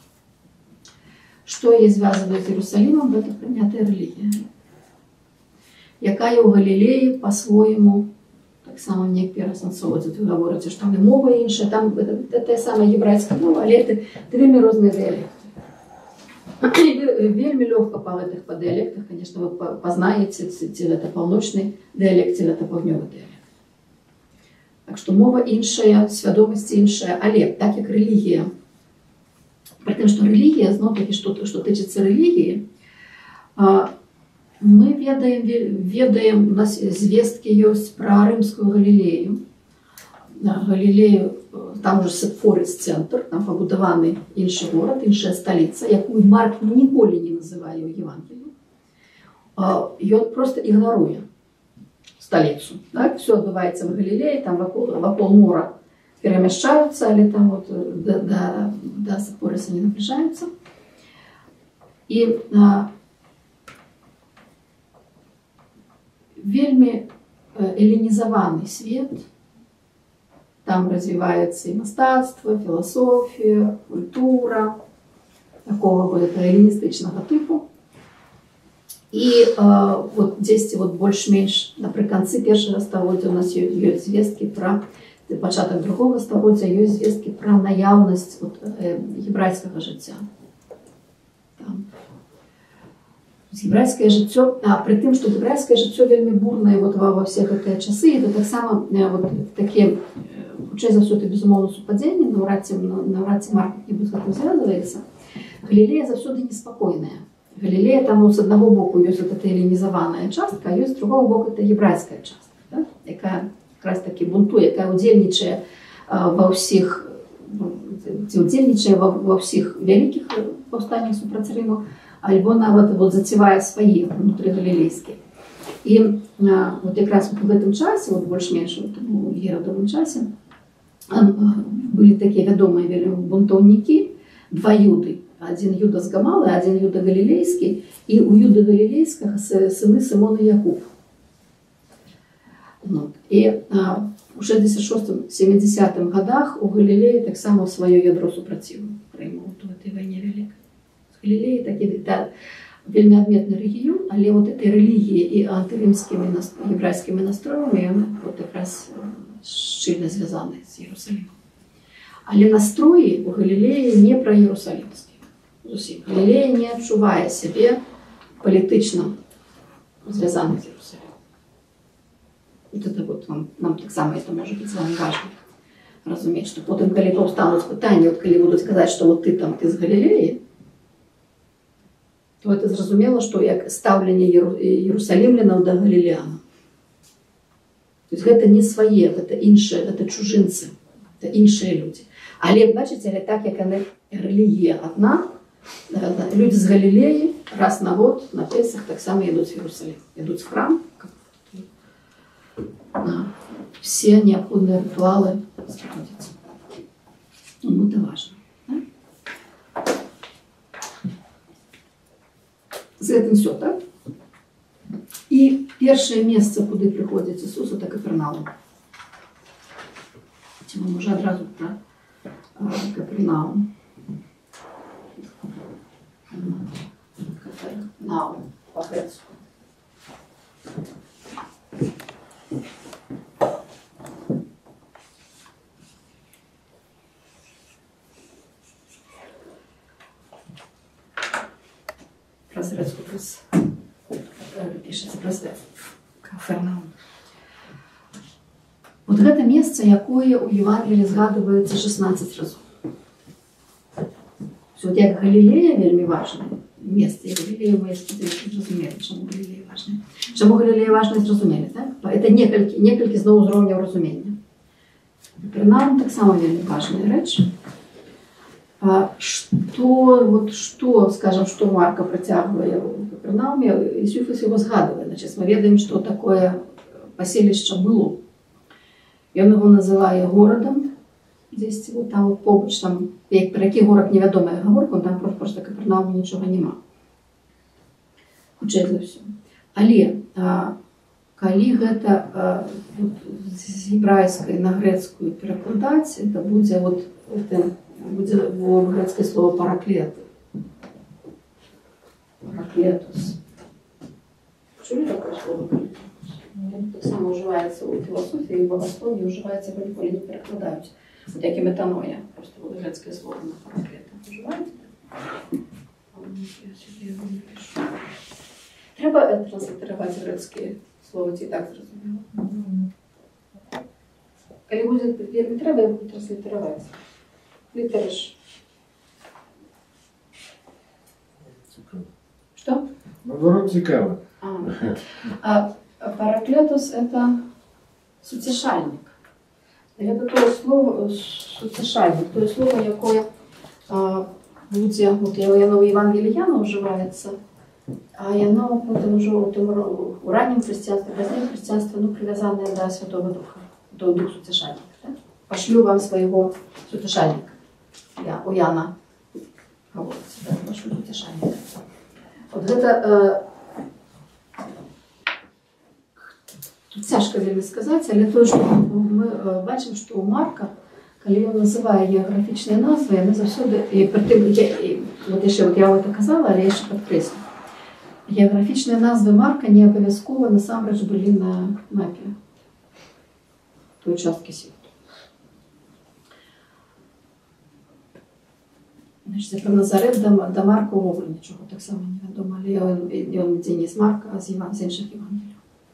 Што яе звязывае з Єрусалімом, гэта прынятая рэлігія, якая ў Галілеі па-свойму таксама неяк перасэнсоўваецца. Вы гаворыце, што там і мова іншая, там тая самая гебрайская мова, але это вельмі розныя дыялекты. Вельмі лёгка па гэтых па дыялектах, конечно, вы пазнаеце, ці гэта паўночны дыялект, ці гэта паўднёвы дыялект. Так што мова іншая, свядомасць іншая, але так як рэлігія, пры тым, што рэлігія, зноў-такі, што, што тычыцца рэлігіі, мы ведаем, ведаем, у нас звесткі ёсць пра рымскую Галілею. Галілею, там уже Сетфорис центр, там пабудаваны іншы горад, іншая сталіца, якую Марк ніколі не называе ў Евангеліі. Ён просто ігнаруе сталіцу. Так? Все адбываецца в Галілеі, там вакол, вакол мора перамяшчаюцца, але там вот да, да, да Сетфориса не наближаюцца. І а, вельмі эллинизованный свет. Там развивается и мастацтво, философия, культура такого вот эллинистичного типу. И э, вот здесь вот больш-менш напрыканцы першага стагоддзя у нас ёсць звесткі пра пачатак другога стагоддзя, ёсць звесткі пра наяўнасць вот, э, гебрайскага жыцця. Там. Гебрайскае жыццё, а пры тым, што гебрайскае жыццё вельмі бурнае вот ва, ва ўсе гэтыя часы, это таксама вот, такі, хутчэй за ўсё, это безумоўна супадзенне, наўрад ці Марк не будзе гэтым звязваецца. Галілея заўсёды неспакойная. Галілея, там з одного боку є ця елінізована частка, а є з другого боку це єврейська частка, да? Яка якраз таки бунтує, яка удільничає во всіх, удільничає во, во всіх великих повстаннях супроти Риму, або навіть вот, затіває свої внутрігалілейські. І а, от якраз в цьому часі, от більш-менш в Єродовому часі, були такі відомі бунтовники, два юди. Один Юда з Гамали, один Юда Галілейський. І у Юда Галілейського сини Симон і Якуб. Вот. І а, у шістдесят шостому — сімдесятому годах у Галілеї так само своє ядро супротиву Риму у цій війні великій. З Галілеї такий та, вельми адметний регіон, але от этой релігії і антиримськими єврейськими настроями вони от якраз щільно зв'язані з Єрусалимом. Але настрої у Галілеї не про єрусалимські. Галілея не відчуває себе політично зв'язаною з Єрусалимом. Вот это вот вам, нам так само это может быть с вами важно разуметь, что потом, коли повстанут питання, от коли будуть сказати, що от ти там, ти з Галілеї, то це зрозуміло, що як ставлення єрусалимлянів до галілеянів. Тобто це не своє, це інші, це чужинці, це інші люди. Але, бачите, але так як вони, релігія одна, люди з Галілеї раз на год на Песах так само йдуть в Єрусалим, йдуть в храм, все необходимые ритуалы проводятся. Ну, это важно. Да? З этим все, так? И первое место, куда приходит Иисус, это Капернаум. Мы уже одразу про Капернаум. Капернаум по-грецку. Прозрецку пишется прозрец. Кафернаум. Вот это место, якое у Євангелії згадується шістнадцять разів. Вот як Галілея вельми важне місце, і Галілею ми зрозуміли, чому Галілея важне. Чому Галілея важне, зрозуміли, так? Це некілька, некілька знову з уровня розуміння. Капернаум так само вельми важна річ. Что, вот что, скажем, что Марка протягивая в Капернауме, Ісус його згадує. Значить, ми ведаємо, що таке поселище було. І він його називає городом. Здесь, вот там вот побач, там, як про який город невідома говорка, там просто, просто Капернауму нічого нема. Хоча за все. Але, а, коли гэта а, вот, з єврейської на грецьку перекладати, це буде вот, это, буде в грецьке слово параклет. Параклетус. Чули таке слово? Воно так само вживається у філософії, і в богослов'ї вживається в полі, не перекладають. От як і метаноя, просто буде грецьке слово на параклета. Вживається? Я сюди його не пишу. Треба транслітерувати грецьке слово, ці так зрозуміло. Коли буде, не треба, я буду транслітерувати. Літери ж. Что? Наоборот, цікаво. А, а параклетус – это сутішальник. Это то слово сутішальник, то слово, яке а, буде, от воно в Євангелії Яна вживається, а воно потім уже у ранньому християнстві, позднім християнстві, ну, прив'язане до Святого Духа, до Дух сутішальника. Да? Пошлю вам своего сутішальника. Я, у Яна говорится, да, пошлю сутішальника. От це тут тяжко вельми сказати, але то, що ми бачимо, що у Марка, коли він називає географічні назви, ми завжди, і при тим, я, і, от я ще, от я це казала, але я ще підкреслю. Географічні назви Марка не обов'язково насамперед були на мапі тої частки світу. Значить, про Назарет до, до Марка в Оврі нічого так само не відомо, але він ніде не з Марка, а з, Іван, з інших Євангелій.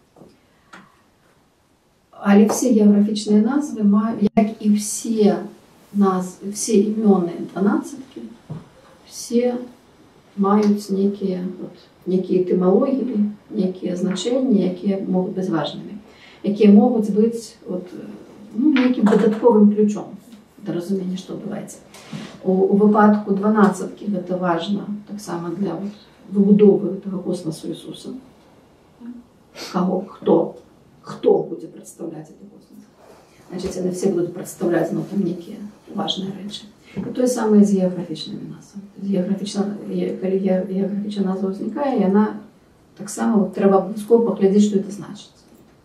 Але всі географічні назви мають, як і всі назви, всі імені дванадцятки, всі маюць некія, от, некія этымалогіі, некія значэнні, якія могуць быць важнымі, якія могуць быць от, ну, нейкім дадатковым ключом да разумення, што адбываецца. У, у выпадку дванаццаткі гэта важна таксама для вот, выбудовы гэтага космасу Ісуса. Каго, хто, хто будзе прадстаўляць гэты космас. Значыць, яны все будуць прадстаўляць, ну, там некія важныя рэчы. І тое самае з геаграфічнымі назвамі. Геаграфічна, калі геаграфічная назва ўзнікае, яна таксама трэба абавязкова паглядзець, што гэта значыць.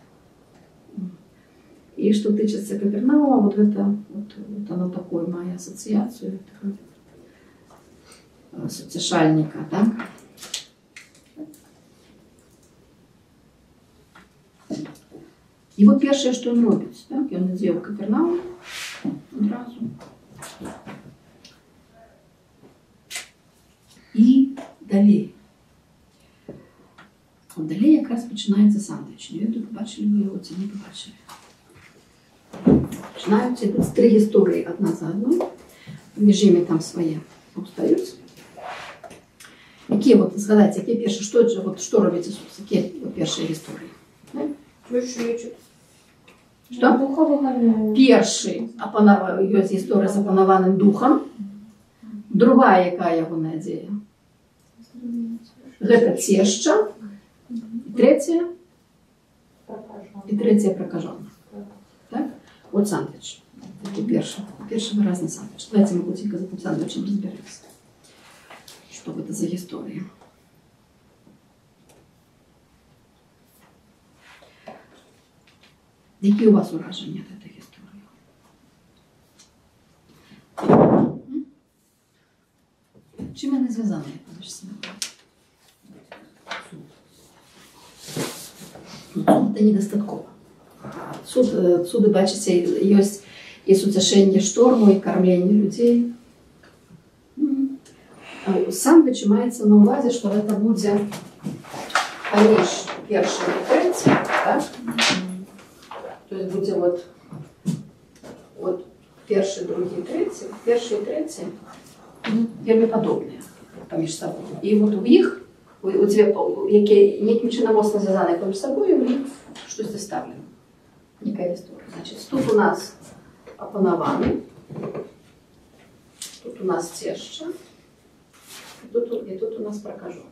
І што тычыцца Капернаума, вот гэта, вот, вот оно такое мае асацыяцыю суцяшальніка, так? І вот першае, што ён робіць, так? Ён ідзе ў Капернаум адразу. І далей. От далей якраз пачынаецца сандвіч. Не ведаю, побачылі вы яго ці не побачылі. Пачынаюць ідуць тры гісторыі адна за адной. Між імі там свае паўстаюць. Якія, вот, згадайце, якія першыя, што, вот, што робіць Ісус? Якія вот, першыя гісторыі? Што? Першы ёсць гісторыя з апанаваным духам. Другая, якая яго надзея? Гэта цешча. І трэцяя? І трэцяя пракажона. Так? Вот сандвіч. Такі першы. Першы выразны сандвіч. Давайте мы будем за тым сандвічам разберемся. Што гэта за гісторыя? Які у вас ураження ад гэтай гісторыі? Чым яны звязаныя паміж сабой? Суд это недастаткова. Суд, суды, бачыце, ёсць і суцяшэнне шторму, і кармленне людзей. Сандвіч маецца на ўвазе, што гэта будзе паміж першым і трэцім, так? То есть будзе вот, вот першы, другі, трэці, першы і трэці вельмі падобныя паміж сабой. І вот у іх, у дзве, якія нейкім чынам моцна звязаныя паміж сабой, у іх штосьці ставлена. Некая гісторыя. Значит, тут у нас апанаваны, тут у нас цешча, і тут, і тут у нас пракажон.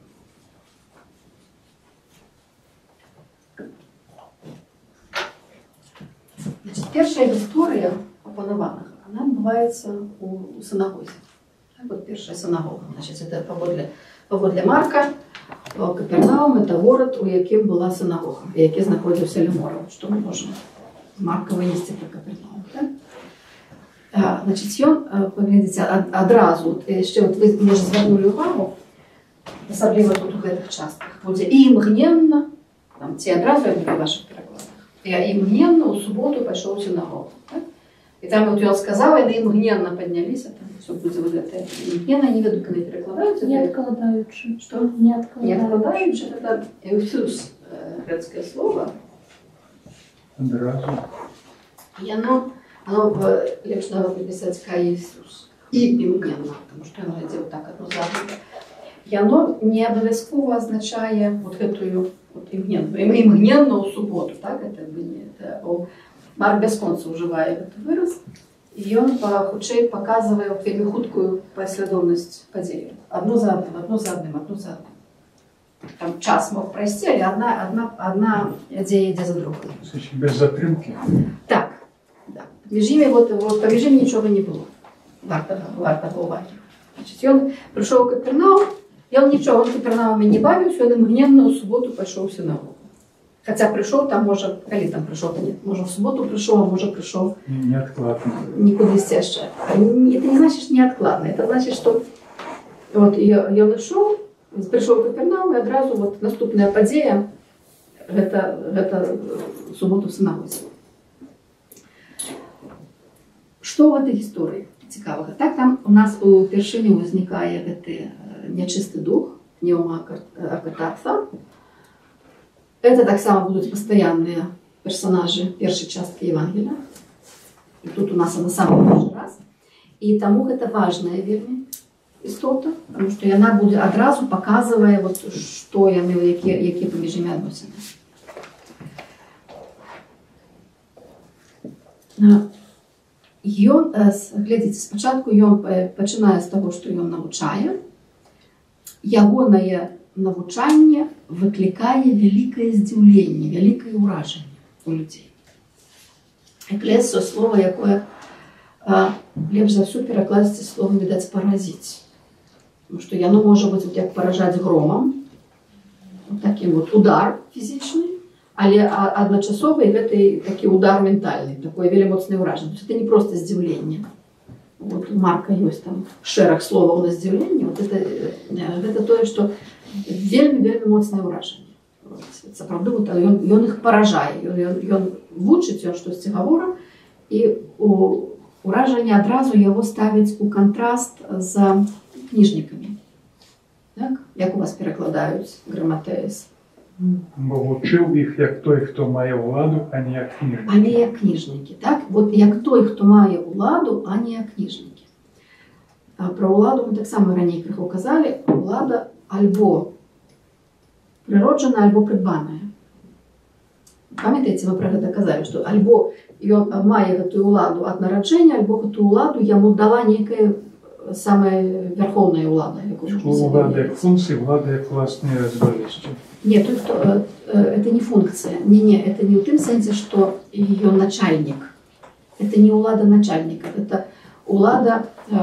Значит, першая гісторыя апанаваных, она адбываецца у, у синагозе. Вот першая синагога. Значит, это паводле, паводле Марка, Капернаум – это город, у якім была синагога, які знаходзіўся ля мора. Што мы можем з Марка вынесці про Капернаум. Так? А, значит, ён, паглядзіце, адразу, яшчэ вот вы мне ж звярнулі ўвагу, асабліва тут у гэтых частках, будзе і імгненна, там ці адразу як у вашых перакладах, і імгненна ў суботу пайшоў у сінагогу. Так? І там вот ён сказаў, яны імгненна падняліся, там все будзе вот гэта. Імгненна, не веду, калі перакладаюцца. Не адкладаючы. Што? Не адкладаючы. Не адкладаючы, гэта эўфюз, грецкае слово. Адразу. І оно, оно лепш нават напісаць каісус. І імгненна, потому што яно ідзе вот так адно за адным. І оно не абавязкова азначае вот гэтую вот імгненную. І мы імгненна ў суботу, так? Это не это Марк бясконца ўжывае гэты выраз. І ён хутчэй паказвае вельмі хуткую паслядоўнасць падзеяў. Адно за адным, адно за адным, адно за адным. Там час мог прайсці, але одна, одна, одна дзея ідзе за другой. Без затрымкі? Так. Да. Між імі, вот, вот, паміж імі нічога не было. Варта, варта увагі. Значит, ён прыйшоў у Капернаум, ён нічога ў Капернауме не бавіўся, ён імгненна ў суботу пайшоў у сінагогу. Хаця прыйшоў там, можа, калі там прыйшоў, можа, ў суботу прыйшоў, а можа, прыйшоў неадкладна. Нікудысьці яшчэ. Это не значит неадкладна, это значит, што вот, ён ішоў, прыйшоў у Капернаум, і адразу вот, наступная падзея гэта, гэта суботу в сінагозе. Што ў гэтай гісторыі цікавага? Так, там у нас упершыню ўзнікае гэты нячысты дух, пнеўмаакатарса. Это таксама будуць пастаянныя персонажы першай часткі Евангелия. І тут у нас на самый першы раз. І таму гэта важная вельмі істота, тому що вона буде одразу показує, от, що яны, які, які поміж ними відносини. Ён, глядзіце, спачатку ён пачынае з таго, што ён навучае. Ягонае навучанне выклікае вялікае здзіўленне, вялікае ўражанне у людзей. Эклесо — слова, якое а, лепш за ўсё перакласці словам, відаць, паразіць. Тому што яно можа быць як паражаць громам, такім вот удар фізічны, але адначасова і гэта такі удар ментальны, такое вельмі моцнае ўражанне. Это не проста здзіўленне. Вот у Марка ёсць там шэраг словаў на здзіўленне. Вот это, гэта тое, што вельмі-вельмі моцнае ўражанне. Сапраўды, вот, ён, ён іх паражае, ён, ён, ён вучыць, ён штосьці гаворыць, і ўражанне адразу яго ставіць у кантраст з кніжнікамі. Так? Як у вас перакладаюць граматэес? Бо вчив їх як той, хто має владу, а не як книжники. А не як книжники, так? От як той, хто має владу, а не як книжники. А про владу ми так само раніше криху казали. Влада альбо природжена, альбо придбана. Пам'ятаєте, ми про це казали, що альбо він має гэтую владу від народження, альбо гэтую владу йому дала некая саме верховна влада. Влада як функція, влада як власне здатності. Нет, тут, э, э, это не функция. Не-не, это не в том sense, что ее начальник. Это не улада начальника. Это улада, э,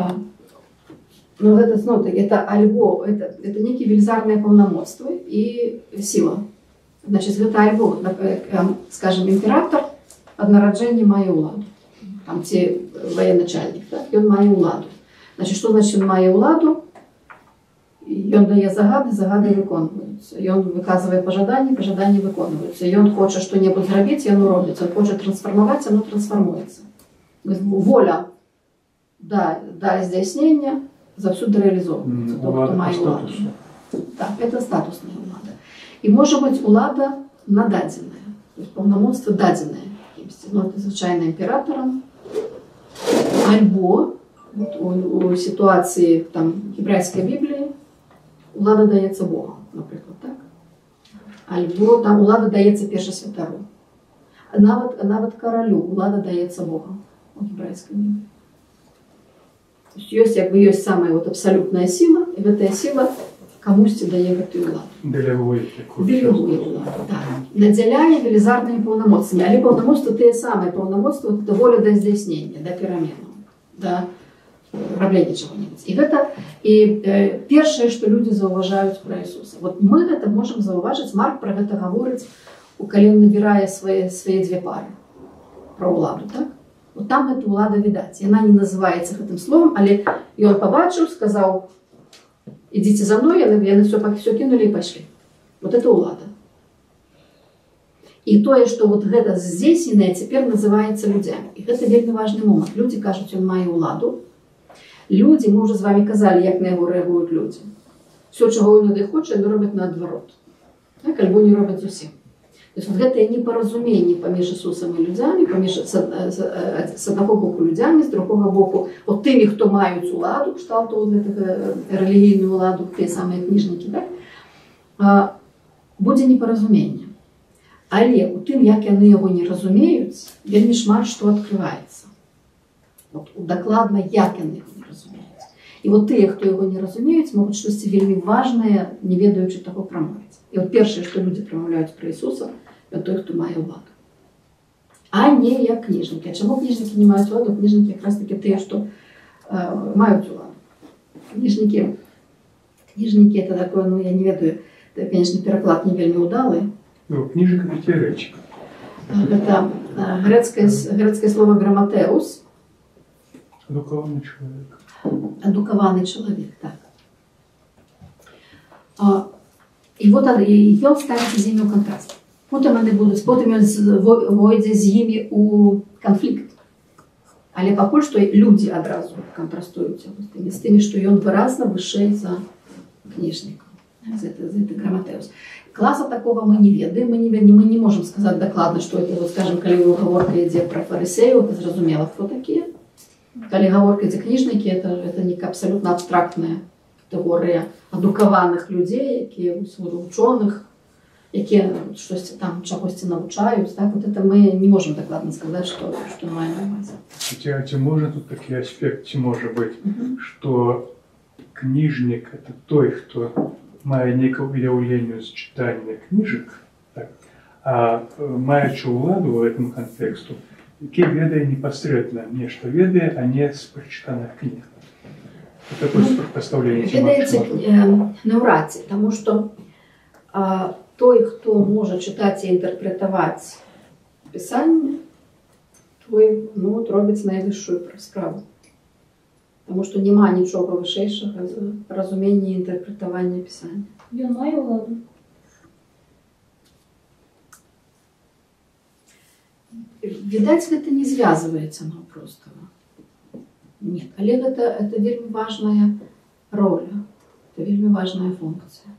ну, это, ну, это альбо, это, это некие велизарные полномочия и сила. Значит, это альбо, э, скажем, император от народжения має уладу. Там те военачальник, так, и он має уладу. Значит, что значит он має уладу? Ён дае загады, загады выконваюцца. Ён выказвае пажаданні, пажаданні выконваюцца. Ён хоча што-небудзь зрабіць, яно робіць. Ён хоча трансфармаваць, яно трансфармуецца. Воля да, да здзяйснення заўсёды рэалізоўваецца. Тот, хто мае уладу. Так, это статусная улада. І можа быць улада нададзеная. То есть паўнамоцтва дадзенае. Ну, это звычайна імператарам. Альбо у, у ситуації там гебрайської Біблії улада дається Богом, наприклад, так? Альбо там улада дається першосвятару. Нават, нават королю улада дається Богом у гебрайській Біблії. То есть есть, якби, есть самая вот абсолютная сила, и эта сила комусь дае гэтую уладу. Делегує. Делегує уладу, так. Надзяляе велізарнымі паўнамоцтвамі. Але паўнамоцтвы тыя самыя паўнамоцтвы, это воля да здзяйснення, да пераменаў, да раблення чаго-небудзь. І гэта і э, першае, што людзі заўважаюць пра Ісуса. Вот мы гэта можам заўважыць, Марк пра гэта гаворыць, калі ён набірае свае, свае дзве пары пра ўладу, так? Вот там эта улада відаць. Яна не называецца гэтым словом, але ён пабачыў, сказаў: «Идите за мной», яны, яны все, все кинули и пошли. Вот это улада. И то, что вот это здесь и теперь называется людьми. И это вельми важный момент. Люди кажут, он має уладу. Люди, мы уже с вами казали, как на его реагуют люди. Все, чего он не хочет, они роблять наоборот. Так, альбо не роблять зовсім. То есть вот это непоразумение поміж Ісусом і людьми, поміж з одного боку людьми, з другого боку от тими, хто мають уладу, кшталту от релігійну уладу, ті самі книжники, так? Буде непорозуміння. Але у тим, як вони його не розуміють, вельми шмат що відкривається. От докладно, як вони його не розуміють. І от ті, хто його не розуміють, можуть щось вельми важне, не ведаючи того, промовити. І от перше, що люди промовляють про Ісуса, це той, хто має владу. А не як книжники. А чому книжники не мають владу? Книжники якраз таки ті, що е, мають владу. Книжники, книжники це таке, ну я не ведаю, це, звісно, переклад не вельми удалий. Ну, книжник – це речі. Це грецьке, грецьке слово граматеус. Едукований чоловік. Едукований чоловік, так. А, і от і він ставиться з ними у контраст. Потім вони будуть, потім він войде з ними у конфлікт. Але поки що люди одразу контрастують з тими, що він виразно вище за книжника, за це граматеус. Класса такого мы не ведаем, мы не, мы не можем сказать докладно, что это, вот, скажем, коли уговорка идет про фарисеев, это зразумело, кто такие. Коли уговорка идет книжники, это, это не абсолютно абстрактное катэгорыя адукаваных людзей, якія вучоных, якія штосьці там чагосьці навучаюць, так, вот это мы не можем дакладна сказаць, што, што мае на увазе. Ці, ці можа тут такі аспект, ці можа быць, mm-hmm. што кніжнік — это той, хто мае нейкае ўяўленне з чытання кніжак, так, а маючы ўладу ў гэтым кантэксту, які ведае непасрэдна нешта ведае, а не з прачытаных кніг. Такое супрацьпастаўленне. Ведаеце, наўрад ці, таму што а, той, хто можа чытаць і інтэрпрэтаваць пісанне, той, ну, от робіць найвышшую справу. Таму што няма нічога вышэйшага за разуменне і інтэрпрэтавання пісання. Ён мае ўладу? Відаць, гэта не звязваецца наўпростава. Нет, але гэта, это вельмі важная роля, это вельмі важная функція.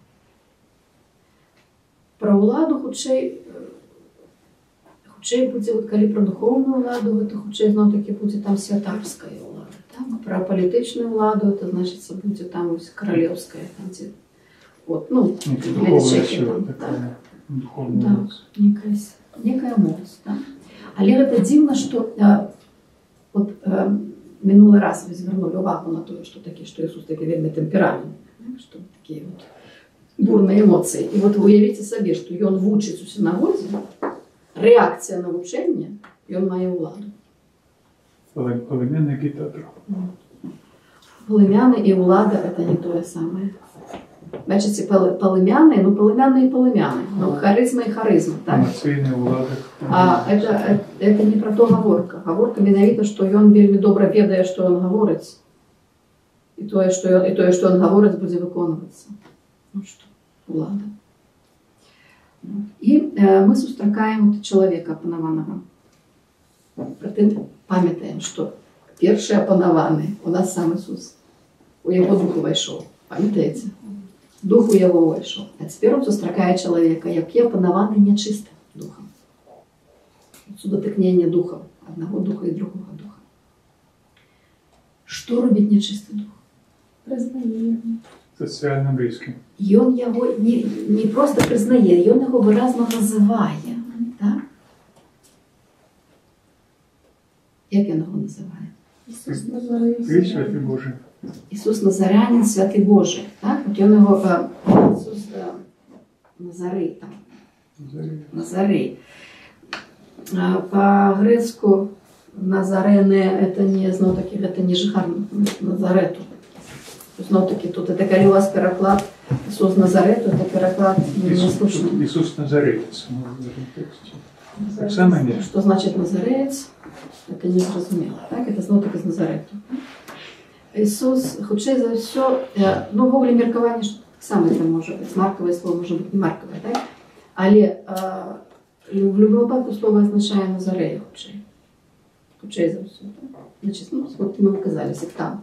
Пра ўладу хутчэй, хутчэй будзе, вот, калі пра духоўную ўладу, гэта хутчэй зноў-такі будзе там святарская ўлада. Там, пра палітычную ўладу, это значыцца будзе там ось каралеўская, там дзе, вот, ну, глядзячы там, так. Да, некая, некая моц, да. Але гэта дзіўна, што вот мінулы раз вы звярнулі ўвагу на тое, што такі, што Ісус такі вельмі тэмперамент, што такія вот бурныя эмоцыі. І вот вы уявіце сабе, што ён вучыць у сінагозе, рэакцыя на вучэнне, ён мае ўладу. Палымяны агітатор. Палымяны і ўлада — это не тое самае. Бачыце, палымяны, ну палымяны і палымяны, ну харызма і харызма, так? Эмацыйная ўлада. А это, это не про то гаворка. Гаворка менавіта, што ён вельмі добра ведае, што ён гаворыць. І тое, што ён, і тое, што ён гаворыць, будзе выконвацца. Ну што, ўлада. І э, мы сустракаем чалавека апанаванага. Прытым памятаем, што першы апанаваны у нас сам Ісус. У яго дух увайшоў. Памятаеце? Дух у яго увайшоў. А цяпер он сустракае чалавека, які апанаваны нячыстым духам. Судатыкнення духаў, аднаго духа і другога духа. Што робіць нячысты дух? Прызнае. Сацыяльна блізкі. Ён яго не, не проста прызнае, ён яго выразна называе. Так? Як ён яго называе? Ісус Назарянин. Святы Божий. Ісус Назарянин, святы Божий. Так? От ён яго Ісус Назарей там. Назарей. По-грецку Назарене — это не, зноў-таки, это не жыхар Назарету. Зноў-таки тут, это калі у вас пераклад Ісус Назарету, это пераклад неслушны. Ісус Назареец. Так само не. Что значит Назареец? Это не зразумела. Так? Это зноў-таки з Назарету. Ісус, хутчэй за ўсё, ну, в огуле меркаванне, што таксама это можа быць маркавае слово, можа быць не маркавае, так? Але в любом выпадку слово означает Назарея, хутчэй. Хутчэй за ўсё. Значит, ну, вот мы указали, сектант.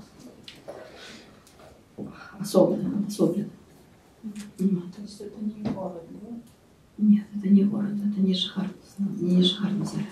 Особенно, особенно. То есть это не город, да? Нет, это не город, это не Жихар, не Жихар Назарет.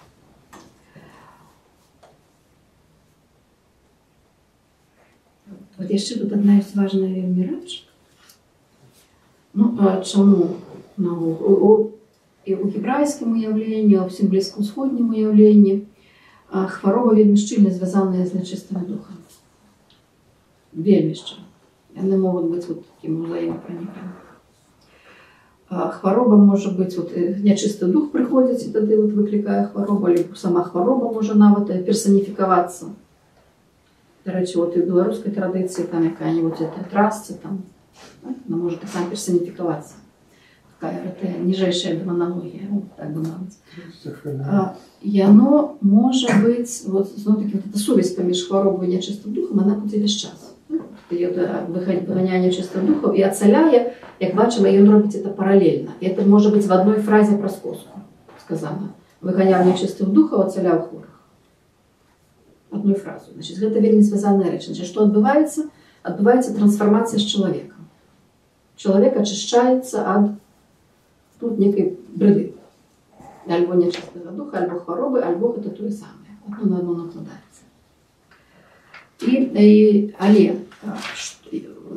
Вот яшчэ тут одна есть важная вельмі рэч. Ну, а чаму? Ну, у, і у гебрайскім уяўленні, у всім блізкаўсходнім уяўленні хвароба вельмі шчыльна звязаная з нячыстымі духамі. Вельмі шчыльна. Яны могуць быць вот такім узаемапраніканнем. Хвароба можа быць, вот нячысты дух прыходзіць і тады вот выклікае хваробу, або сама хвароба можа нават персаніфікавацца. Дарэчы, вот і ў беларускай традыцыі там якая-нибудь это трасца, там, так? Она может и сам персонификоваться. Такая это ніжэйшая демонология, вот, так бы мовіць. И оно может быть, вот, зноў-таки, вот эта сувязь паміж хваробай і нячыстым духом, она будзе весь час. Выганяе нячыстых духов и ацаляе, як бачым, ён робіць это параллельно. И это может быть в одной фразе про сказку сказано. Выганяў нячыстых духов, ацаляў хворых. Одной фразу. Значит, гэта вельмі звязаная рэч. Значит, что адбываецца? Адбываецца трансформация с человеком. Человек очищается от тут некой бреды. Альбо нечистого духа, альбо хворобы, альбо это то и самое. Одно на одно накладается. И, и але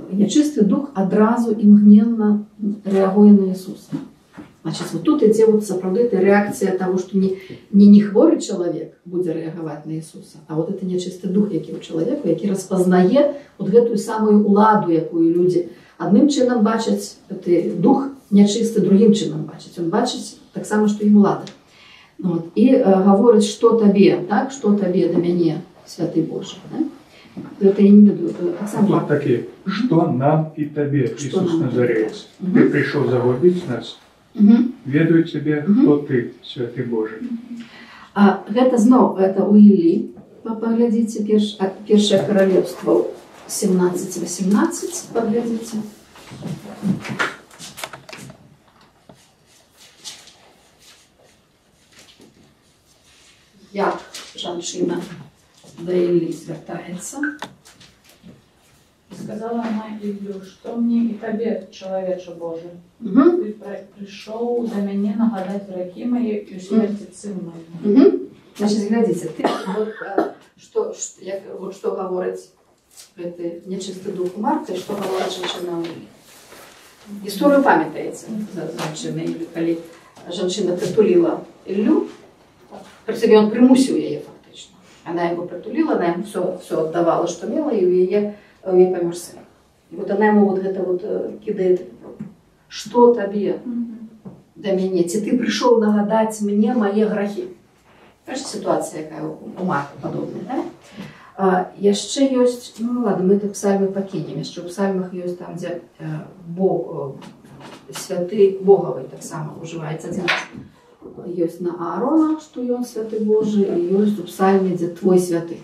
нечистый дух одразу імгненна реагує на Ісуса. Значить, вот тут ідзе вот сапраўды реакція того, што не, не, не хворы чалавек будзе рэагаваць на Ісуса, а вот это нечысты дух, які ў чалавеку, які распазнае вот гэтую самую уладу, якую людзі адным чынам бачаць, гэты дух нячысты другім чынам бачыць. Ён бачыць таксама, што ім улада. Вот. І э, гаворыць, што табе, так, што табе да мяне, святы Божий. Да? Это я не веду. Вот такие, что нам и тебе, что Иисус Назарец. Угу. Ты пришел загубить нас, угу. ведаю тебе, угу. кто ты, святый Божий. А гэта зноў, это у Іллі, паглядзіце, перш, першае каралевство семнадцать восемнадцать, паглядзіце. Як жанчына да Іллі звяртаецца. Сказала она Илью, что мне и тебе, человече Божий, Угу. ты пришел до меня нагадать враги мои и усмертить сын мой. Угу. Значит, глядите, ты, вот, а, что, что, як, вот что говорит гэты нечисты дух Марты, что говорит женщина у Іллі. Историю памятаете за женщиной Іллі, коли женщина притулила Іллю, при себе он примусил ее фактично. Она его притулила, она ему все, все отдавала, что имела, и у ее, у ее помер сын. И вот она ему вот это вот кидает, что тебе до меня, ці ты пришел нагадать мне мои грехи. Кажется, ситуация какая у Марка подобная, да? А, яшчэ ёсць, ну ладно, мы это псальмы пакінем, яшчэ ў псальмах ёсць там, дзе э, Бог, э, святы Богавы таксама ужываецца адзін раз. Ёсць на Аарона, што ён святы Божы, і ёсць у псальме, дзе твой святы.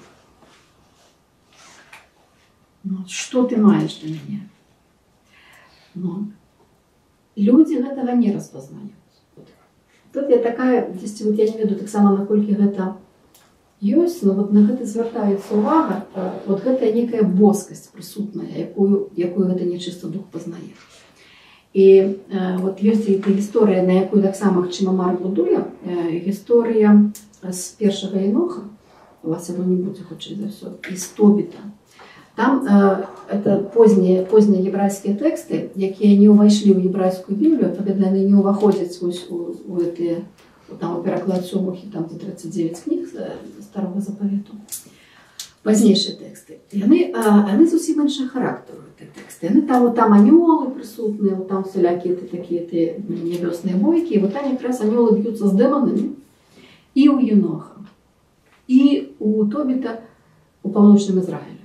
Ну, што ты маеш для мяне? Ну, людзі гэтага не распазнаюць. Тут я такая, дзесьці, вот я не веду таксама, наколькі гэта ёсць, но вот на гэта звяртаецца увага, вот гэтая некая боскасць прысутная, якую, якую гэта нечысты дух пазнае. І э, вот ёсць і гісторыя, на якую таксама Хчима Марк будуе, э, гісторыя з першага Еноха, у вас яно не будзе, хутчэй за ўсё, з Тобіта. Там э, это позднія, позднія єврайскія тэксты, якія не ўвайшлі ў єврайскую Біблію, адпаведна, яны не ўваходзяць у, у, у гэтыя, там у пераклад Сёмухі, там тридцать девять кніг Старого Заповету. Пазнейшыя тэксты. Яны, яны зусім іншага характару, гэтыя тэксты. Яны там, там анёлы прысутныя, там всялякія такія ты, небесныя бойкі, і вот там якраз анёлы б'юцца з дэманамі і ў Еноха, і ў Тобіта у паўночным Ізраілі.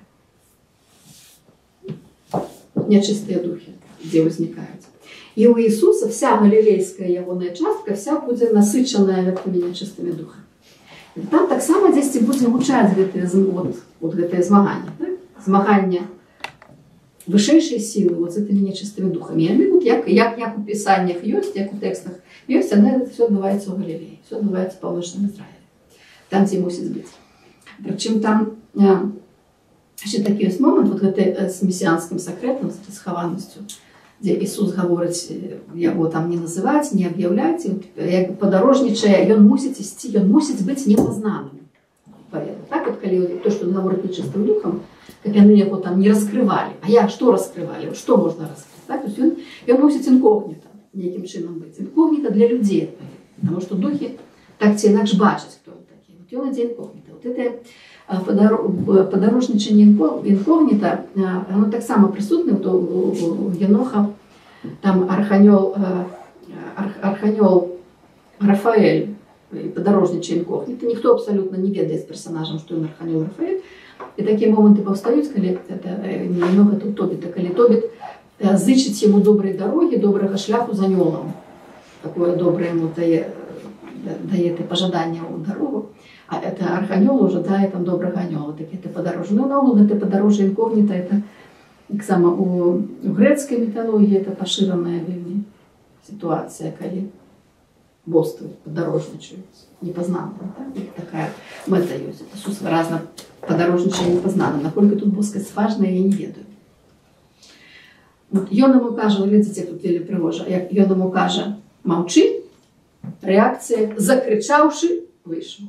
Нечистые духи, где возникают. И у Иисуса вся галилейская ягоная частка, вся будет насыщенная этими нечистыми духами. И там так само здесь будет гучать вот, вот это змагание. Так? Змагание высшей силы вот с этими нечистыми духами. И они вот, як, як, як у писаниях есть, як у текстах есть, она, это все отбывается в Галилее, все отбывается в паўночным Израиле. Там, где мусит быть. Причем там ще такі ось момент, вот гэты з месіанскім сакрэтам, з схаванасцю, дзе Ісус гаворыць, яго там не называць, не аб'яўляць, як падарожнічае, ён мусіць ісці, ён мусіць быць непазнаным. Так, вот, калі то, што ён гаворыць нечыстым духам, каб яны яго там не раскрывалі. А як, што раскрывалі? Што можна раскрыць? Так, то есть ён, ён мусіць інкогніта, нейкім чынам быць. Інкогніта для людзей, потому што духі так ці інакш бачаць, хто ён такі. Вот ён ідзе інкогніта. Вот это подорожничание инкогнито, оно так само присутствует у Еноха, там архангел, архангел Рафаэль, подорожничание инкогнито, никто абсолютно не ведает с персонажем, что он архангел Рафаэль, и такие моменты повстают, когда это не Енох, это у Тобита, когда Тобит зычит ему доброй дороги, доброго шляху за нёлом, такое доброе ему дает, дает и пожадание ему дорогу. А это архангел уже, да, и там доброго анёла, так это подорожье. Ну, наогул, это подорожье инкогнито, это так само у, у грецкой митологии это поширенная вельми ситуация, когда боствы подорожничают, непознанные, да? Такая мета есть. Это своеобразно подорожничание непознанное. Насколько тут боскость важная, я не ведаю. Вот, ён ему каже, видите, тут вели пригожа, як ён ему каже, мовчи, реакция, закричавши, вышел.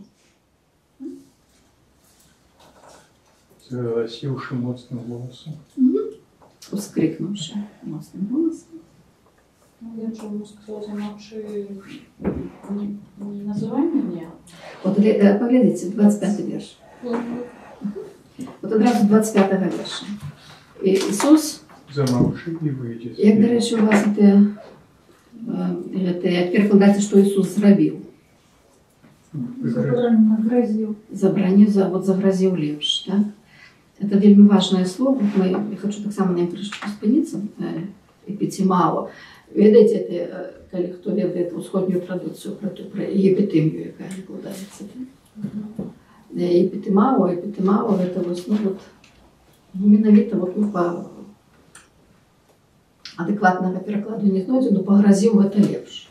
Заголосивши моцным голосом. Угу. вскрикнувши моцним голосом. Ну, я же ему сказала, замолчи, не, не называй меня. Вот поглядите, двадцать пятый верш. Вот одразу двадцать пятого верша. І Ісус, Замолчи и выйди. як, до речі, у вас це, це як перекладається, що Ісус зробив? Загрозил. Забранил, за, вот загрозил лепш, так? Это вельми важное слово. Мы, я хочу так само на нем трошки спиниться. Епітимао. Ведаєте, це, коли хто ведає усходню традицію про ту про епітимію, яка викладається. Епітимао, епітимао, это вот, ну вот, менавіта вот, ну, по адекватного перекладу не знайду, но погрозил гэта лепш.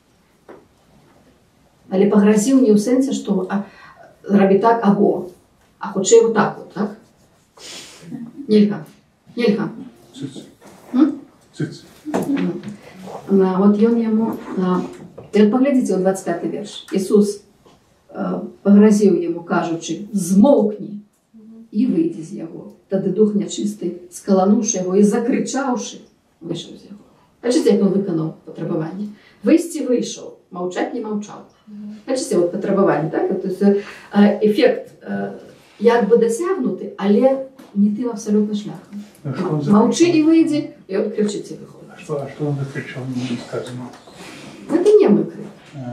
Але погрозил не ў сэнсе, што робі так або, а хутчэй вот так вот, так? Нельга. Нельга. Цыц. М? Цыц. А, вот ён яму... Паглядзіце ў двадцать пятый верш. Ісус погрозил яму, кажучы, змоўкні і выйдзе з яго. Тады дух нячысты, скалануўшы яго і закрычаўшы, выйшаў з яго. Бачыце, як ён выканаў патрабаванне? Выйсці выйшаў, маўчаць не маўчаў. Бачыце, вот патрабаванне, так? То есть эффект як бы дасягнуты, але не тым абсалютна шляхам. Маўчы і выйдзе, і от крычыць і выходзіць. А что, а что он закричал, не сказано? Это не мы крик.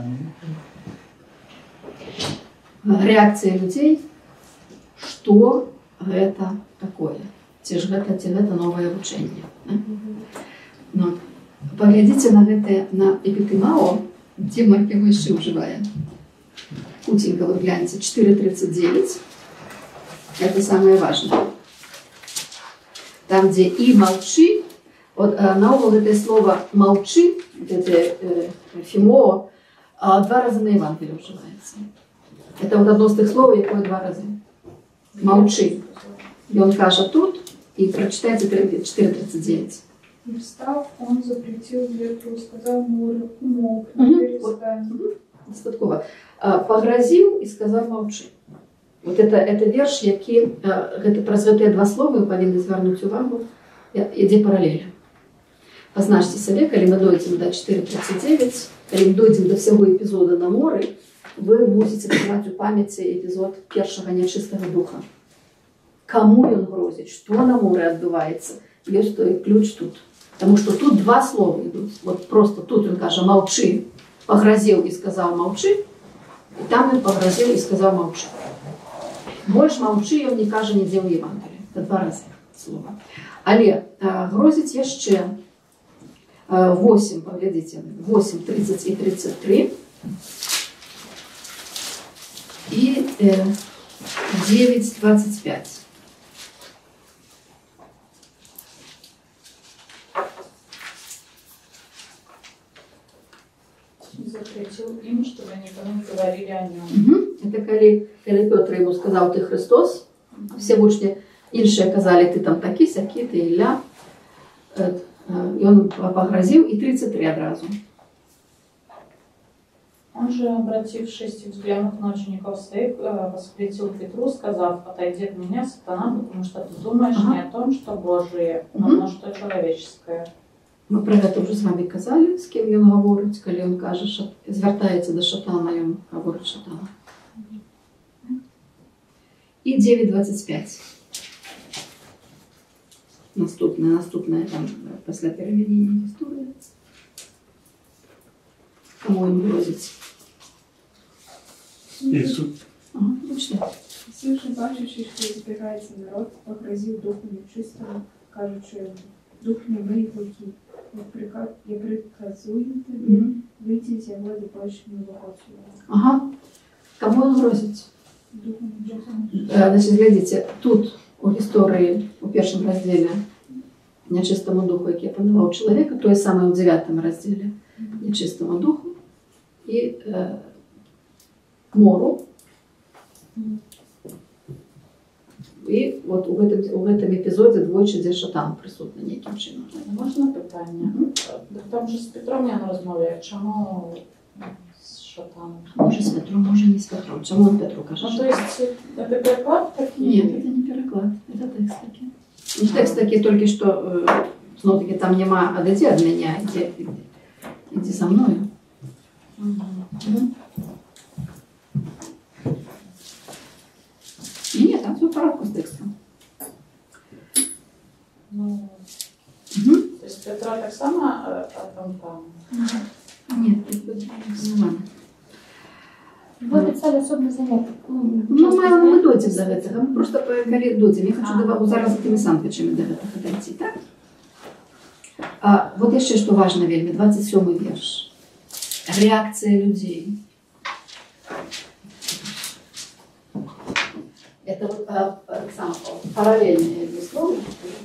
Реакция людей, что это такое. Ці ж гэта, ці гэта новае вучэнне. Ну, паглядзіце на гэта, на эпітымао, дзе Марк яго яшчэ ўжывае. Хутенька вы гляньце, четыре тридцать девять. Это самое важное. Там, где и молчи, вот наогул это слово молчи, это э, фимо, а два раза на Евангелии уживается. Это вот одно з тих слов, якое два рази. Молчи. И он каже тут, и прочитайте четыре тридцать девять. И встав, он запретил ветру, сказал морю, умолкни, перестань. Достатково. Погрозил и сказал молчи. Вот это, это верш, які, гэта, праз гэтыя два словы вы павінны звярнуць увагу, ідзе паралель. Пазначце сабе, калі мы дойдзем до четыре тридцать девять, калі мы дойдзем до всего эпизода на моры, вы мусіце трымаць у памяці эпизод першага нячыстага духа. Каму ён грозіць, што на моры адбываецца, ёсць той ключ тут. Потому что тут два слова ідуць. Вот просто тут ён кажа «молчи», погрозил и сказал «молчи», и там он погрозил и сказал «молчи». Больше «молчи» он не каже нідзе ў Евангелии. Это два раза слова. Але а, грозіць яшчэ а, восемь, поглядите, восемь, тридцать и тридцать три. И э, девять, двадцать пять. Запретил им, чтобы никому не говорили о нем. Угу. Это коли, коли Петр ему сказал, ты Христос, а все учни іншие казали, ты там таки, сяки, ты Илья. И он погрозил, и тридцать три одразу. Он же, обратившись и взглянув на учеников своих, воскликнул Петру, сказав: «Отойди от меня, сатана, потому что ты думаешь ага. не о том, что Божие, но угу. что человеческое». Мы про гэта уже с вами казали, с кем ён говорить, коли он каже, что звертається до шатана, и он говорит шатана. И девять двадцать пять. Наступное, наступное там после переведения истории. Кому он грозить? Иисус. Ага, точно. Ісус же, бачачи, що збирається народ, погрозив духу нечистому, кажучи, дух немий глухий. Я приказую тобі mm-hmm. вийти з його і більше не виходити. Ага. Кому он грозить? Духу нечистому. Значит, глядите, тут у истории, у первом разделе нечистому духу, який опанував чоловіка, то є саме у девятом разделе нечистому духу и э, мору. И вот у этом, у этом эпизоде двойче, де шатан присутний неким чином. Можна питання? Mm-hmm. Там же з Петром я не розмовляю. Чому з шатаном? Може з Петром, може не з Петром. Чому он Петру каже? Ну, то есть, это переклад такий? Нет, это не переклад, это текст такий. Ну, текст такі тільки що, знову таки, там нема «Одойди от меня, иди, иди со мною». Угу. Ні, там все в порядку з текстом. Ну, Угу. то есть Петра так само там там? Ні, тут буде нормально. Ви обіцяли особливо заняття. Ну, ми, ми дойдемо до гэтага, ми просто калі дойдемо. Я хочу до, зараз за тими сандвічами до гэтага дойти, так? А, вот яшчэ што важна вельмі, двадцать сёмы верш. Реакция людей. Это вот а, сам, параллельные две слова.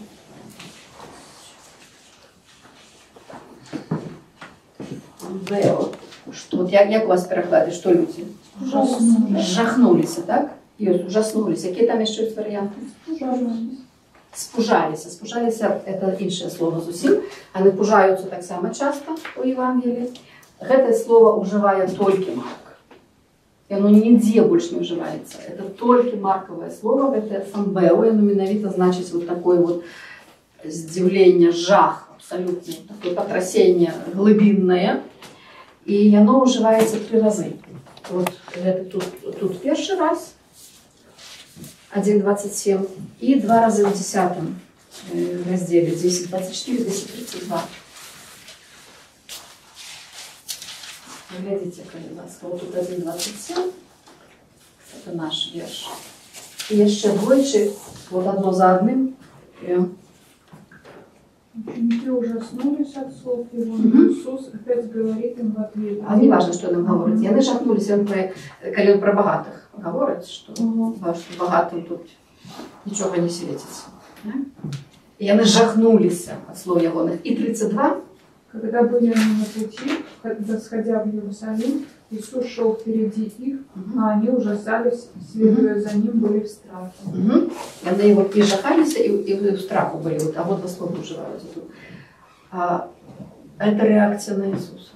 Что, вот як, як у вас переклади, что люди? Жахнулися, так? І ось ужаснулися. Які там ще є варіанти? Спужалися. Спужалися – це інше слово зовсім. Вони пужаються так само часто у Євангелії. Це слово вживає тільки Марк. І воно ніде більше не вживається. Це тільки маркове слово, це самбео, і воно менавіта значить вот такое вот здивлення, жах, абсолютно такое потрясение глибинное. І воно вживається три рази. Вот это тут, тут первый раз, один двадцать семь, и два раза в десятом разделе, десять двадцать четыре, десять тридцать два. Глядите, вот тут один двадцать семь, это наш верш. И еще двойче, вот одно за одним. Ученики ужаснулись от слов его, Угу. Иисус опять говорит им в ответ. А не важно, что нам говорить. Я не жахнулись, он про, коли он про богатых говорит, что, угу. что богатым тут ничего не светится. Да? И они жахнулись от слов ягоных. И тридцать два. Когда были они на пути, сходя в Иерусалим, Иисус шел впереди их, угу. а они ужасались, следуя угу. за ним, были в страхе. Угу. И они его и жахались, и, и в страху были. Вот, а вот два слова уживаются тут. А, это реакция на Иисуса.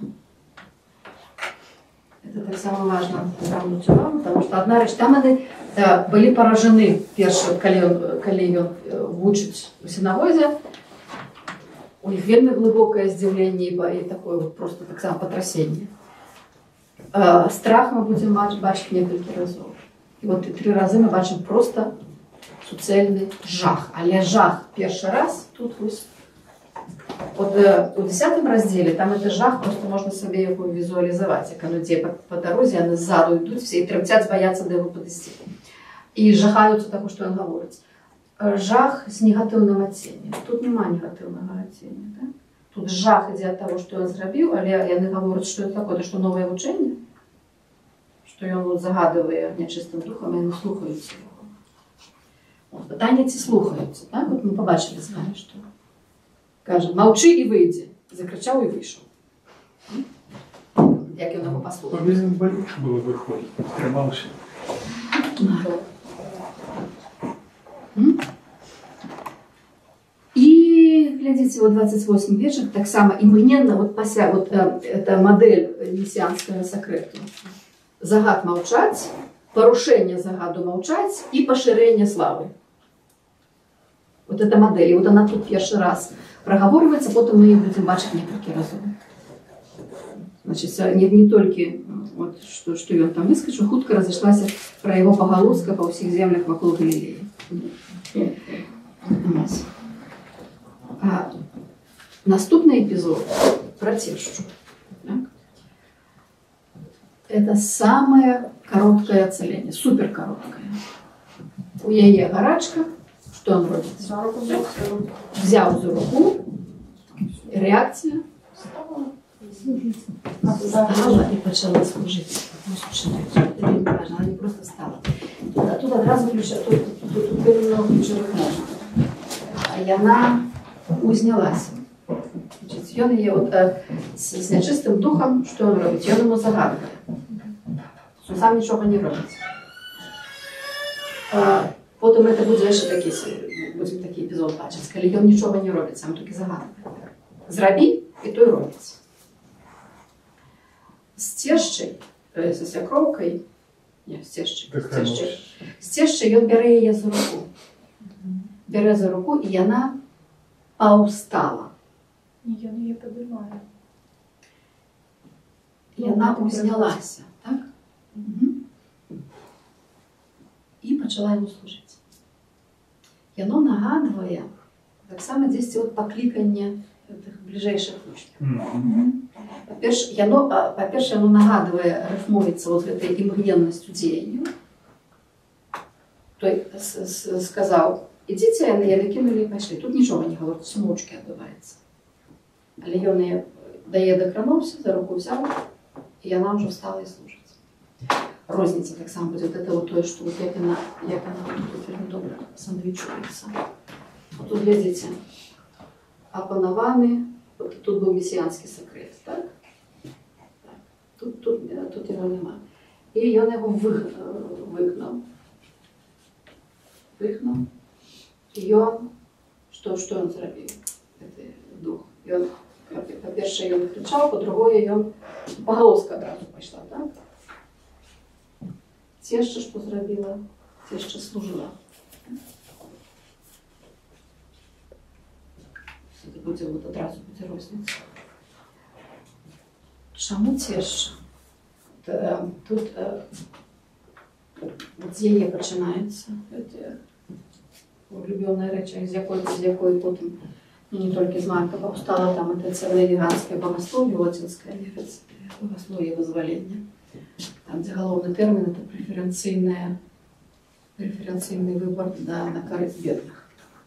Это так само важно, потому что одна речь, там они да, были поражены, первые, когда он учит в синагоге, у них вельми глубокое здивление и такое вот просто так само потрясение. А, страх мы будем бачить несколько разов. И вот и три раза мы бачим просто суцельный жах. Але жах первый раз тут ось. От у десятом разделе там это жах, просто можно себе его визуализовать. Як люди по, по дороге, они сзаду идут, все и тремтят, боятся до его подойти. И жахаются того, что он говорит. Жах с негативным оценением. Тут нема негативного оценения. Да? Тут жах идет от того, что он зробил, але они говорят, что это такое, это что новое учение, что он вот загадывает нечистым духом, и они слухаются его. Вот, питання ці слухаються. Так? От ми побачили з вами, що каже, мовчи і вийди. Закричав і вийшов. Як він його послухав. Повинен болюче було виходити, тримався. И, глядите, вот двадцать восемь вершек, так само, імгненно, вот, пося, вот э, эта модель мессианского секрету. Загад мовчать, порушение загаду мовчать и поширение славы. Вот эта модель, и вот она тут первый раз проговаривается, потом мы ее будем бачить несколько разов. Значит, не, не только вот, что, что он там выскочил, хутко разошлась про его поголоска по всех землях вокруг Галилеи. А наступный эпизод про тещу. Это самое короткое целение, супер короткое. У яе гарачка, что он робит? Взял за руку, реакция. Встала и начала служить. Это не важно, она не просто встала. Тут, тут одразу ключа, тут, тут, тут было много ключевых моментов. И она узнялась. Значит, он ее вот, э, с, с нечистым духом, что он робит? Он ему загадывает. Он сам ничего не робит. А, потом это будет еще такие, будем такие эпизоды бачить, коли он ничего не робит, сам только загадывает. Зроби, и то и робится. С тещей, со свекровкой, нет, с тещей, с тещей, с тещей он бере ее за руку. бярэ за руку, і яна паўстала. І ён яе падымае. Яна узнялася, так? Угу. І пачала яму служыць. Яно нагадвае таксама дзесьці от пакліканне бліжэйшых вучняў. Па-першае, яно, па-першае, яно нагадвае, рыфмуецца вот гэтай імгненнасцю дзеянню. Той сказаў, ідзіце, яны кінулі і пайшлі. Тут нічога не гаворыць, усё моўчкі адбываецца. Але ён дае дакрануўся, за руку взяў, і яна ўжо встала і служыць. Розніца таксама будзе, вот это вот тое, што вот як яна, як яна тут вельмі добра сандвічуецца. Вот тут глядзіце, апанаваны, вот тут быў месіянскі сакрэт, так? Тут, тут, тут яго нема. І ён яго выгнаў. Выгнаў. І ён, што, што ён зрабіў, гэты дух? Ён, па-першае, ён крычаў, па-другое, ён пагалоўска адразу пайшла, так? Цешча што зрабіла? Цешча служыла. Це будзе, вот адразу будзе розніца. Чаму цешча? Тут з яе пачынаецца улюбёная рэча, з якой, з якой потым не толькі з Марка паўстала, там это цэлае веганскае богословие, лацінскае богословие вызвалення. Там, дзе галоўны тэрмін, это преференцыйная, преференцыйны выбор да, на карысць бедных.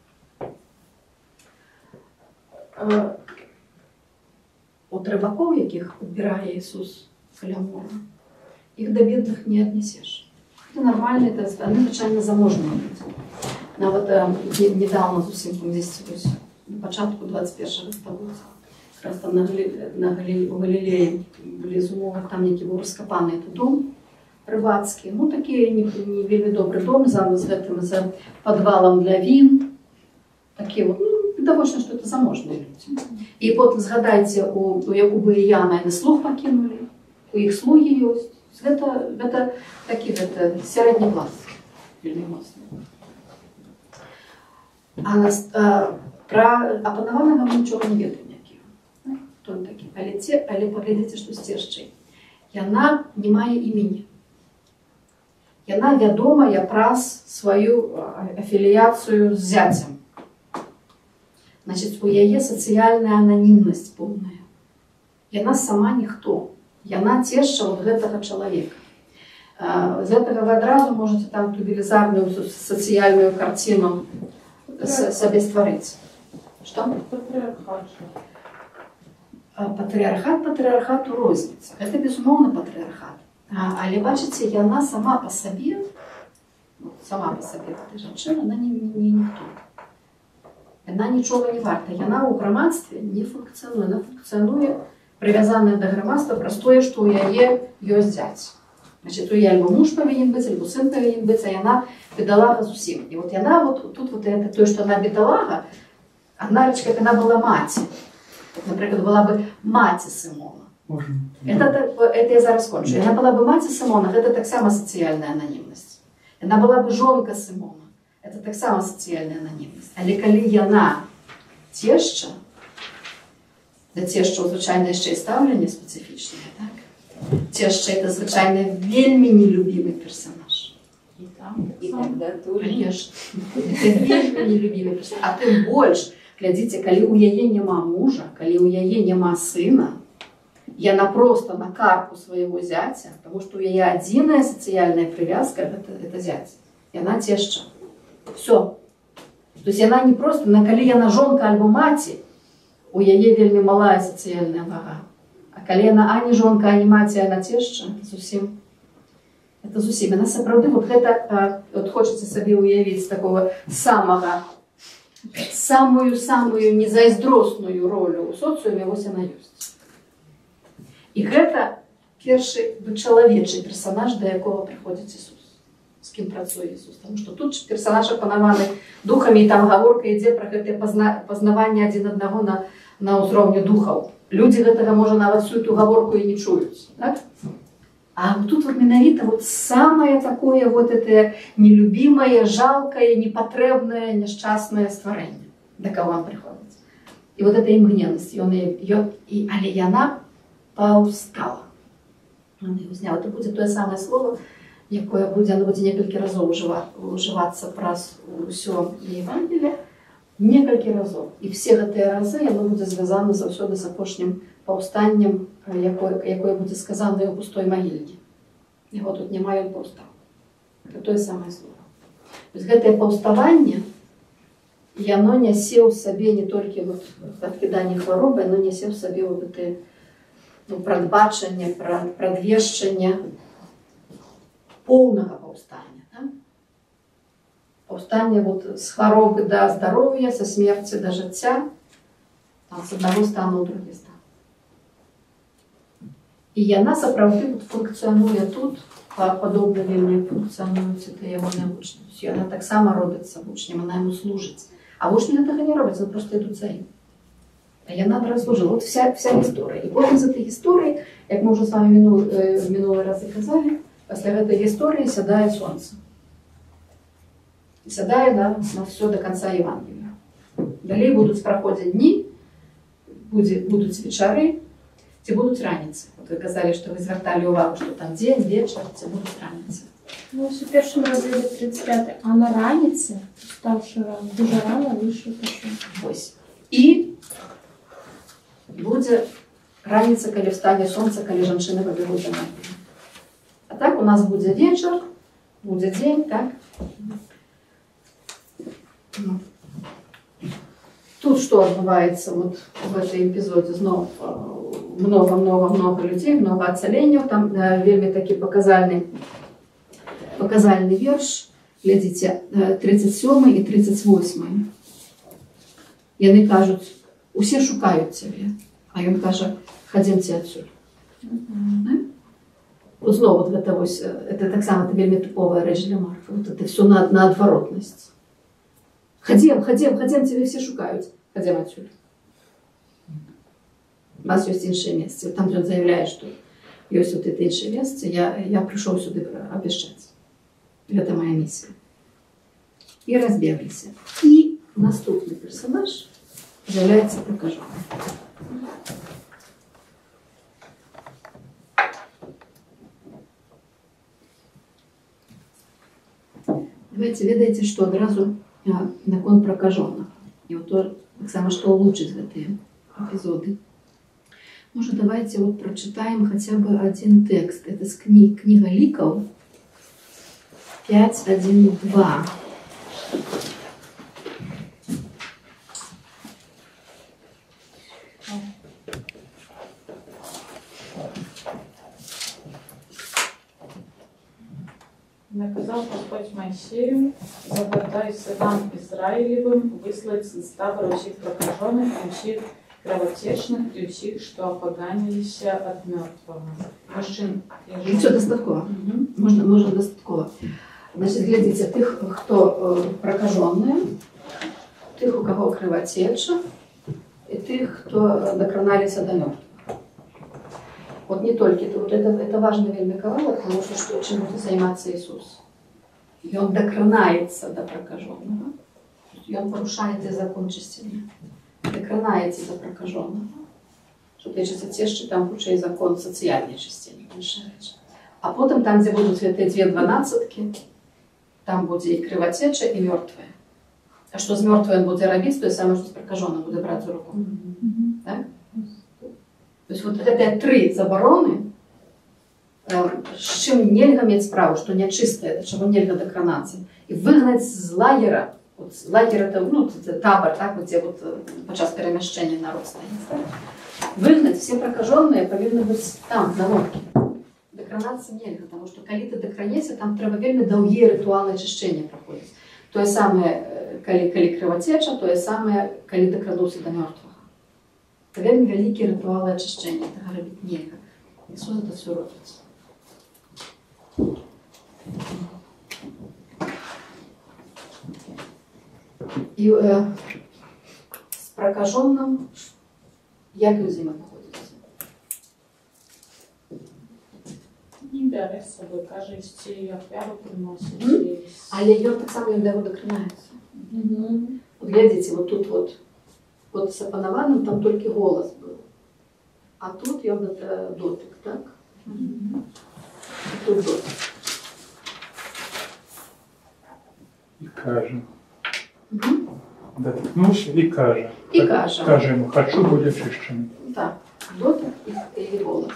От рыбакоў, якіх убірае Ісус каля мора, іх да бедных не аднесеш. Это нормально, это они звычайна заможныя людзі. Нават недавно зусім, дзесьці на пачатку двадцать першага стагоддзя, якраз там на Галілеі блізу мора, там які быў раскапаны этот дом рыбацкі. Ну, такія не, не вельмі добры дом, з гэтым, з падвалам для він. Такія вот, ну, відавочна, што это заможныя людзі. І потым згадайце, у, у Якуба і Яна яны слуг пакінулі, у іх слугі ёсць. Гэта, гэта такі гэта сярэдні клас, вельмі моцны. А, а пра апанаванага мы нічога не ведаем які. Хто ён такі? Але, це, але паглядзіце, што з цешчай. Яна не мае імені. Яна вядомая праз сваю афіліяцыю з зяцем. Значыць, у яе сацыяльная ананімнасць поўная. Яна сама ніхто. Яна цешча вот гэтага чалавека. З гэтага вы адразу можаце там ту велізарную сацыяльную карціну сабе стварыць. Што? Патрыархат. Патрыархат патрыархату розніца. Гэта, безумоўна, патрыархат. Але, бачыце, яна сама па сабе, сама па сабе, эта жанчына, она не, не ніхто. Яна нічога не варта. Яна ў грамадстве не функцыянуе. Яна функцыянуе прывязаная да грамадства праз тое, што ў яе ёсць зяць. Значит, у яе альбо муж павінен быць, альбо сын павінен быць, а яна бедалага зусім. І вот яна, вот тут вот это, тое, што яна бедалага, одна рэч, как она была маці. Напрыклад, была бы маці Сымона. Это, это я зараз кончу. Яна была бы маці Сымона, гэта таксама сацыяльная ананімнасць. Яна была бы жонка Сымона, это таксама сацыяльная ананімнасць. Але калі яна цешча, да цешча звычайна яшчэ і стаўленне спецыфічнае, так? Цешча это звычайна вельмі нелюбімы персонаж. І там, і тогда тут, конечно, это вельмі нелюбімы персонаж. А тым больш, глядзіце, калі ў яе няма мужа, калі ў яе няма сына, яна просто на карку свайго зяця, потому што ў яе адзіная сацыяльная прывязка это, это зяць. Яна цешча. Все. То есть яна не просто, на калі яна жонка альбо маці, у яе вельмі малая сацыяльная вага. А калі яна ані жонка, ані маці, яна цешча, зусім. Это зусім. Яна сапраўды, вот гэта, вот хочацца сабе уявіць такого самага, самую-самую незайздросную ролю ў соцыуме, вось яна ёсць. І гэта першы чалавечы персонаж, да якога прыходзіць Ісус. З кім працуе Ісус. Таму што тут персонаж апанаваны духамі, і там гаворка ідзе пра гэтае пазна... пазнаванне адзін аднаго на, на ўзроўню духаў. Людзі гэтага, можа, нават всю ту гаворку і не чуюць. Так? А вот тут вот менавіта вот самое такое вот это нелюбимое, жалкое, непотребное, несчастное створение, до кого он приходит. И вот эта імгненность, и он ее, и, але яна паўстала. Он ее снял. Это будет то самое слово, якое будет, оно будет несколько разов уживаться праз усё Евангелие, несколько разов. И все эти разы оно будет связано заўсёды с апошнім паўстаннем, якое, якое будет сказано в пустой могильне. Его тут нема, он паўстаў. Это то самое слово. То есть это паўставанне, и оно несе в себе не только вот откидание хворобы, оно несе в себе вот это, ну, прадбачанне, прадвешчанне полного паўстання. Да? Паўстання вот с хворобы до здоровья, со смерти до жыцця, там, с одного стана в другі стан. І яна сапраўды вот функцыянуе тут, падобна вельмі функцыянуюць это ягоныя вучні. Яна таксама робіцца вучнем, она ему служыць. А вучні гэтага не робяць, они просто ідуць за ім. А яна служила. Вот вся, вся история. И потом из этой истории, как мы уже с вами минул, э, в минулый раз и казали, после этой истории сядает солнце. И сядает, да, на все до конца Евангелия. Далее будут проходить дни, будет, будут вечеры, те будут раницы. Вот вы сказали, что вы звертали увагу, что там день, вечер, те будут раницы. Ну, в першому розділі тридцять п'ятий, а на раніці, ставши рано, дуже рано, вийшов пошел. Ось. І буде раніца, калі встане сонце, калі жанчыны пабегуць за нами. А так у нас буде вечер, буде день, так? Ну. Тут что отбывается вот в этой эпизоде? Снова много-много-много людей, много ацалений. Там э, вельмі такі показальный, показальный верш. Глядите, тридцать сёмы и тридцать восьмы. Яны кажуть, усе шукают тебе, а ён каже, ходимте отсюда. Mm-hmm. Вот снова вот это, ось, это так само, это вельмі типовая речь для Марка. Вот это все на, на отворотность. Ходим, ходим, ходим, тебе все шукают. Ходим отсюда. У нас есть іншее место. Там, где он заявляет, что есть вот это іншее место, я, я пришел сюда обещать. Это моя миссия. И разбеглись. И наступный персонаж является прокаженным. Давайте ведаете, что одразу а, наконт прокаженных. И вот то, так само, что улучшить в эти эпизоды. Может, давайте вот прочитаем хотя бы один текст. Это с книг, книга Ликов пять, один, два. Наказал Господь Моисею, загадай сынам Израилевым выслать с табора всех прокаженных, и всех кровотечных, и всех, что опоганились от мертвого. Мужчин и Все достатково. Угу. Можно, можно достатково. Значит, глядите, тых, кто э, прокаженные, тых, у кого кровотеча, и тых, кто докранались до мертвых. Вот не только, это, вот это, это важно вельми кавало, потому что, что чем будет заниматься Иисус. И он докранается до прокаженного. И он порушает и закон чистения. Докранается до прокаженного. Что лечится те, что там лучше и закон социальной чистения. А потом там, где будут эти две дванадцатки, там будет и кровотеча, и мертвые. А что с мертвым он будет робить, то есть самое, что с прокаженным будет брать за руку. Mm-hmm. Так? То есть вот это три забороны, с чем нельзя иметь справу, что нечистое, чего нельзя докранаться. И выгнать з лагера, вот лагерь это, ну, это табор, так, вот, где вот подчас перемещения народ стоит. Так? Выгнать все прокаженные повинны быть там, на лодке. Докранаться нельзя, потому что коли ты докранешься, там треба вельми долгие ритуалы очищения проходить. То есть самое, коли, коли кровотеча, то есть самое, коли докрадутся до мертвых. Это вельми великие ритуалы очищения, это робить нельзя. Иисус это все робит. И э, с прокаженным, як люди находятся? бярэ з сабой, кажа, ісці ахвяру прыносіць. Але ён так само ён да яго дакранаецца. Вот глядзіце, вот тут вот, вот с апанаваным там толькі голас быў. А тут ён дотык, так? Тут дотык. І каже. Доткнувся і каже. І каже. Каже йому, хочу бути очищеним. Так, дотик і, і голос.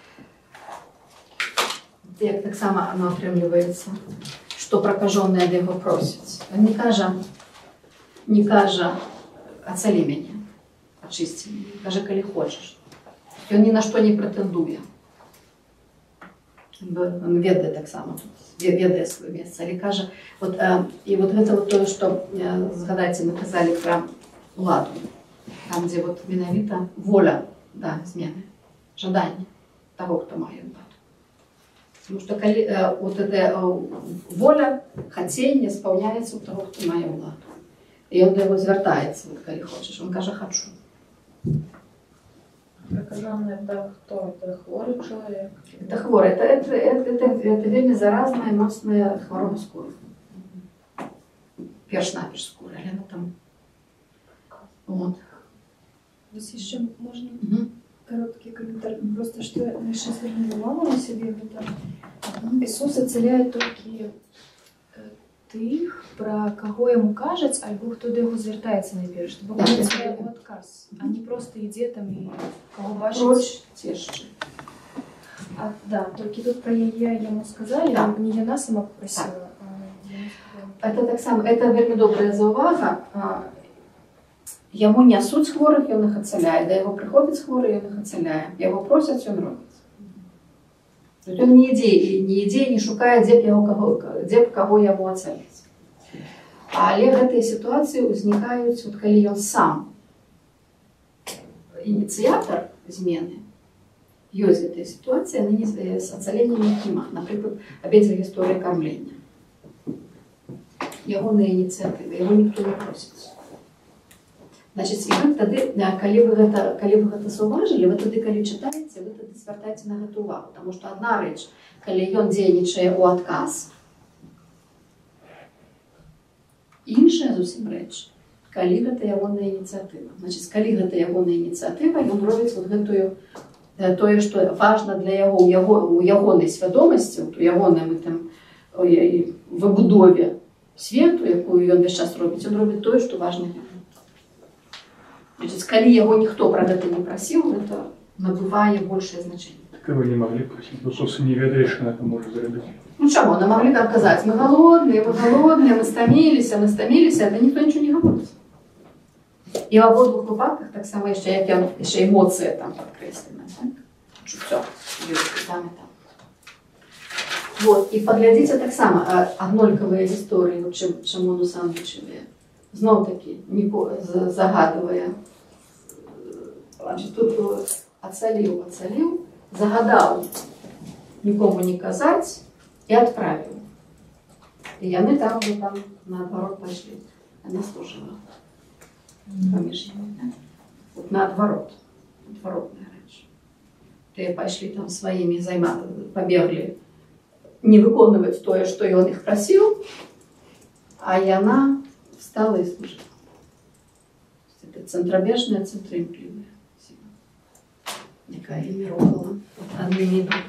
Як так само воно отримлюється, що прокажений ад його просить. Він не каже, не каже, оцели мене, очисти мене. Каже, коли хочеш. Він ні на що не претендує. Він ведає так само, ведає своє місце. Але каже, от, і от це вот то, що, згадайте, ми казали про ладу. Там, де вот менавіта воля, да, зміни, жадання того, хто має владу. Тому що коли э, вот эта э, воля, хотіння сповняється у того, хто має владу. І він до його звертається, вот, коли хочеш. Він каже, хочу. Прокажений – це хто? Це хворий чоловік? Це хворий. Це, це, це, це, це вельми заразна і моцна хвороба скури. Перш-наперш скури, але ну там... Вот. Ось ще можна Угу. короткий комментарий. Просто что я сейчас вернула маму на себе. Это Ісус оцеляє тільки тих, про кого йому кажуть, або хто до його звертається найперше. Бо Так, він так. оцеляє його отказ, а не просто йде там і кого бачить. Прочь тешче. А, да, тільки тут про її йому сказали, Так. не вона сама попросила. Так. А йому сказали. Это так само, это вельми добра заувага. Йому несуть хворих, він їх оцеляє. До його приходить хворий, він їх оцеляє. Його просять, він робить. Тобто він не йде, не йде, не шукає, де б його кого, де б кого йому оцелити. Але в цій ситуації виникають, от коли він сам ініціатор зміни, є в цій ситуації, вони з оцеленням їх нема. Наприклад, обидві історії кормлення. Його не ініціатива, його ніхто не просить. Значить, і ви тоді, коли ви гэта, коли ви гэта зауважили, ви тоді, коли читаєте, ви тоді звертаєте на гэта увагу. Тому що одна річ, коли він діянічає у отказ, інша зовсім річ, коли гэта ягона ініціатива. Значить, коли гэта ягона ініціатива, він робить вот гэтую, тое, що важно для його, у його, у ягоній свідомості, у ягоній там, вибудові світу, яку він весь час робить, він робить тое, що важно йому. Значит, коли его никто про это не просил, это набывает большее значение. Так вы не могли просить, но Иисус не ведает, что на это может заработать. Ну чего, нам могли там сказать, мы голодные, мы голодные, мы стомились, мы стомились, это никто ничего не говорит. И в обоих выпадках так само еще, як я, еще эмоции там подкреслены, так? Что все, там и там. Вот, и поглядите так само, однольковые истории, вот, чем, чем он усандвичивает. Знов таки, загадывая, значит, тут оцелил, оцелил, загадал никому не казать и отправил. И они там уже там наоборот пошли. Она служила поміж ними, да? Вот наоборот, отворотная речь. Те пошли там своими займами, побегли не выполнять то, что он их просил, а и она встала и служила. Это центробежная, центроимклюзия сила, яка її рухала від однієї до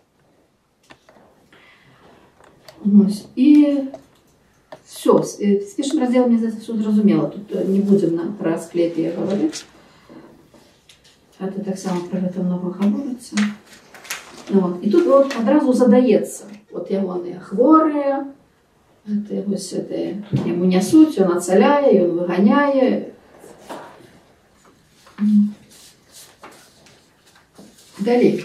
другої. І все. З першим розділом, мені здається, все зрозуміло. Тут не будемо про Асклепія говорити. Це так само про це много говориться. Вот. І тут от одразу задається. От його не хворі, это, ось, это, йому несуть, він оцеляє, він виганяє. Далі.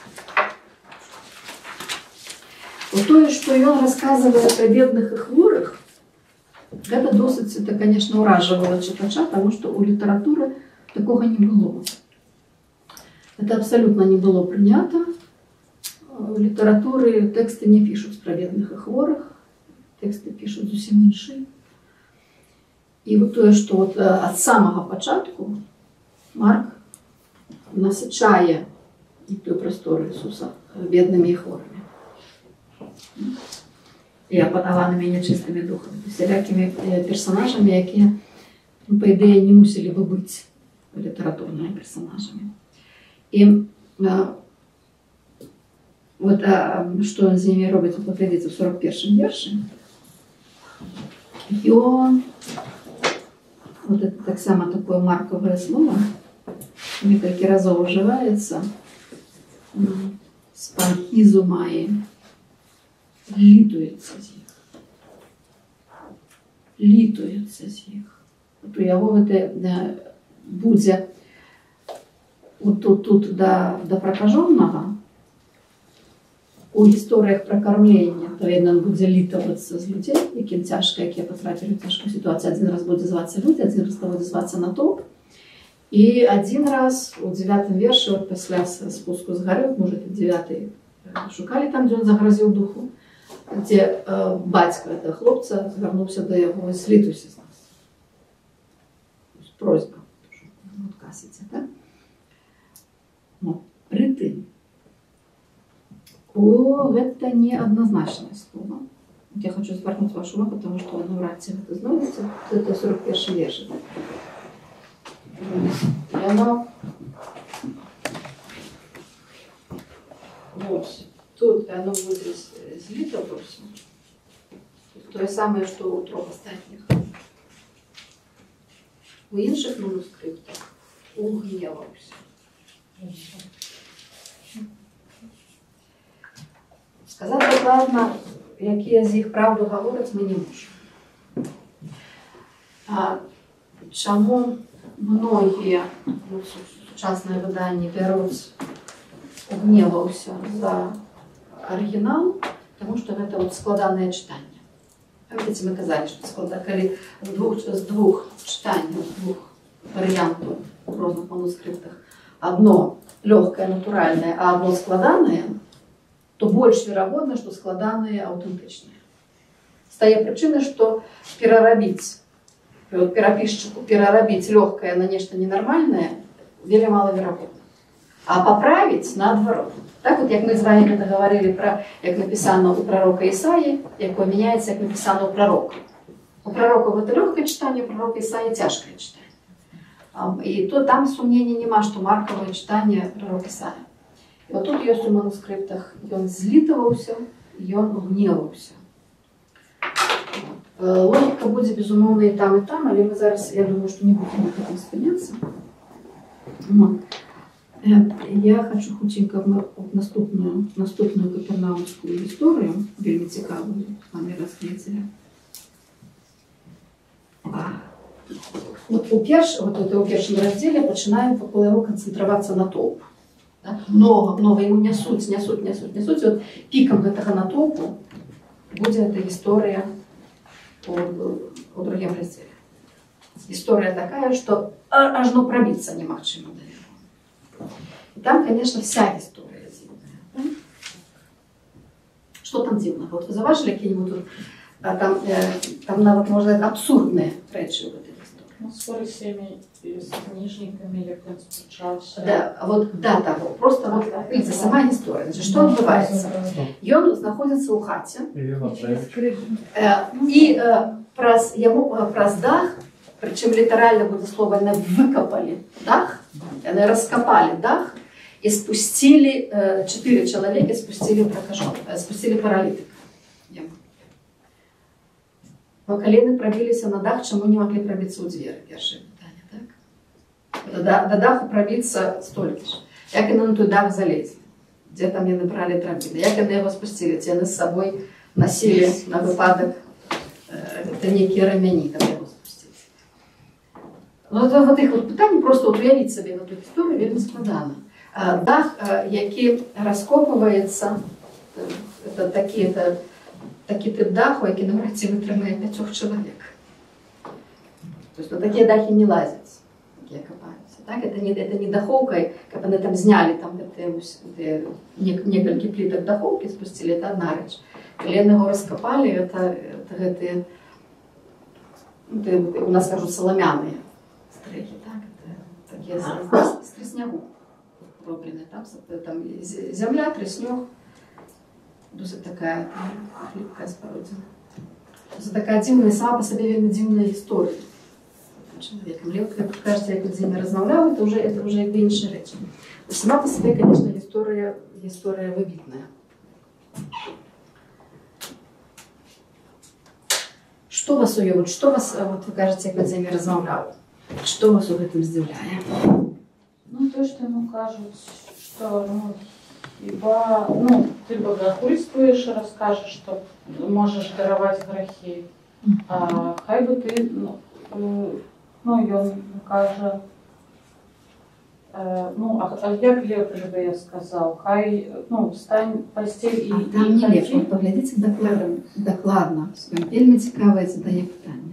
Вот то, что он рассказывает про бедных и хворых, это досить, это, конечно, ураживало читача, потому что у литературы такого не было. Это абсолютно не было принято. В литературе тексты не пишут про бедных и хворых, тексты пишут зовсім інші. І вот то, що от від самого початку Марк насичає той простор Ісуса бідними і хворими. і апанаванымі нячыстымі духамі, всялякімі персонажамі, якія, па ідэі, не мусілі бы быць літаратурнымі персонажамі. І а, вот, а, што ён з імі робіць, паглядзіце, у сорок першым вершы. Ён, вот это таксама такое марковае слово, некалькі разоў ужываецца, спанхізу мае, літуецца з іх. Літуецца з іх. От у яго гэта будзе тут, тут да, да пракажонага, у гісторыях пра кармлення, адпаведна, ён будзе літавацца з людзей, якім цяжка, якія патрапілі ў цяжкую сітуацыю. Адзін раз будзе звацца людзі, адзін раз будзе звацца натоўп. І адзін раз у дзевятым вершы, от пасля спуску з гары, можа, дзевяты шукалі там, дзе ён загразіў духу, дзе э, бацька этого хлопца звярнуўся да яго: «Слітуйся з нас». Просьба. Адказ ідзе, так? Ну, прытым. О, гэта неадназначнае слово. Я хочу звярнуць вашу увагу, потому што навряд ці гэта знойдзеце. Это сорок першы верш. І оно вот тут оно будет злито просто. То самое, что у трох остальных. У інших манускриптах угневався. Сказати докладно, які з їх правду говорять, ми не можемо. А чому многие, ну, сучасные выдания берут угневался за оригинал, потому что это вот складанное читание. Видите, мы сказали, что склада, коли с двух, с двух читаний, с двух вариантов в разных манускриптах, одно легкое, натуральное, а одно складанное, то больше вероятно, что складанные аутентичные. С той причины, что переробить пераписчику переробить легкое на нечто ненормальное вельмі маловероятно. А поправить наоборот. Так вот, как мы с вами это говорили про, как написано у пророка Исаии, как меняется, как написано у пророка. У пророка это легкое читание, у пророка Исаии тяжкое читание. И то там сомнений нема, что марковое читание пророк Исаия. И вот тут есть у манускриптах, он злитывался, и он гневался. Логіка буде, безумовно, і там, і там, але ми зараз, я думаю, що не будемо на этом спиняться. Я хочу хутенько в наступную, наступную капернаумську історію, вельми цікаву, з вами розгляділи. От у, перш, от у першому розділі починаємо по його концентруватися на толпу. Много, много йому несуть, несуть, несуть, несуть. І от піком этого натовпу буде эта історія у другом разделе. История такая, что аж ну пробиться немагчыма до него. И там, конечно, вся история дивная. Что там дивного? Вот вы заважили какие-нибудь тут, а там, э, там навод, можно сказать, абсурдные речи в этой истории. Ну, с фарисеями и с книжниками, як он встречался. Да, вот до того. Просто вот, видите, сама история. Значит, что отбывается? И он находится у хати. И э, праз, ему э, праз дах, причем литерально будет слово, они выкопали дах, они раскопали дах и спустили, э, четыре человека спустили прокаженного, э, спустили паралитика. Но колени пробились на дах, чему не могли пробиться у двери, первое питание, так? До, до даху пробиться столько же. Як они на тот дах залезли, где там они набрали трамплин, як они его спустили, те они с собой носили на выпадок э, это некие ремени, когда его спустили. Ну, это вот их вот питание, просто вот уявить себе на ту историю, вельми складано. Дах, який розкопується, це такі, це, такий тип даху, який навряд чи витримує п'ятьох чоловік. Тобто на такі дахи не лазять, які копаються. Так? Это не, это не даховка, как они там сняли там, это, это, несколько плиток даховки спустили, это одна речь. Когда они его раскопали, это, это, это, это у нас скажут соломяные стрехи, так? Это такие с тростнягу. Там, там земля, треснёк. досыць такая хлипкая спародзіна. Це така дзіўная, сама па сабе вельмі дзіўная гісторыя чалавекам. Але як вы кажаце, як з імі размаўляў, это уже, это уже як бы іншая рэч. Сама па сабе, конечно, гісторыя, гісторыя выбітная. Што вас уявіць, што вас, вот вы кажаце, як вы з імі размаўляў, што вас у гэтым здзіўляе? Ну, то, что ему кажут, что, ну, ибо, ну, ты богохульствуешь и расскажешь, что можешь даровать грехи. А хай бы ты, ну, э, ну, и он каже, э, ну, а, а як лепш бы я сказал, хай, ну, встань в постель и, а там и не ходи. лепш, вот поглядите докладно, докладно. Вельми цікаве задає питання.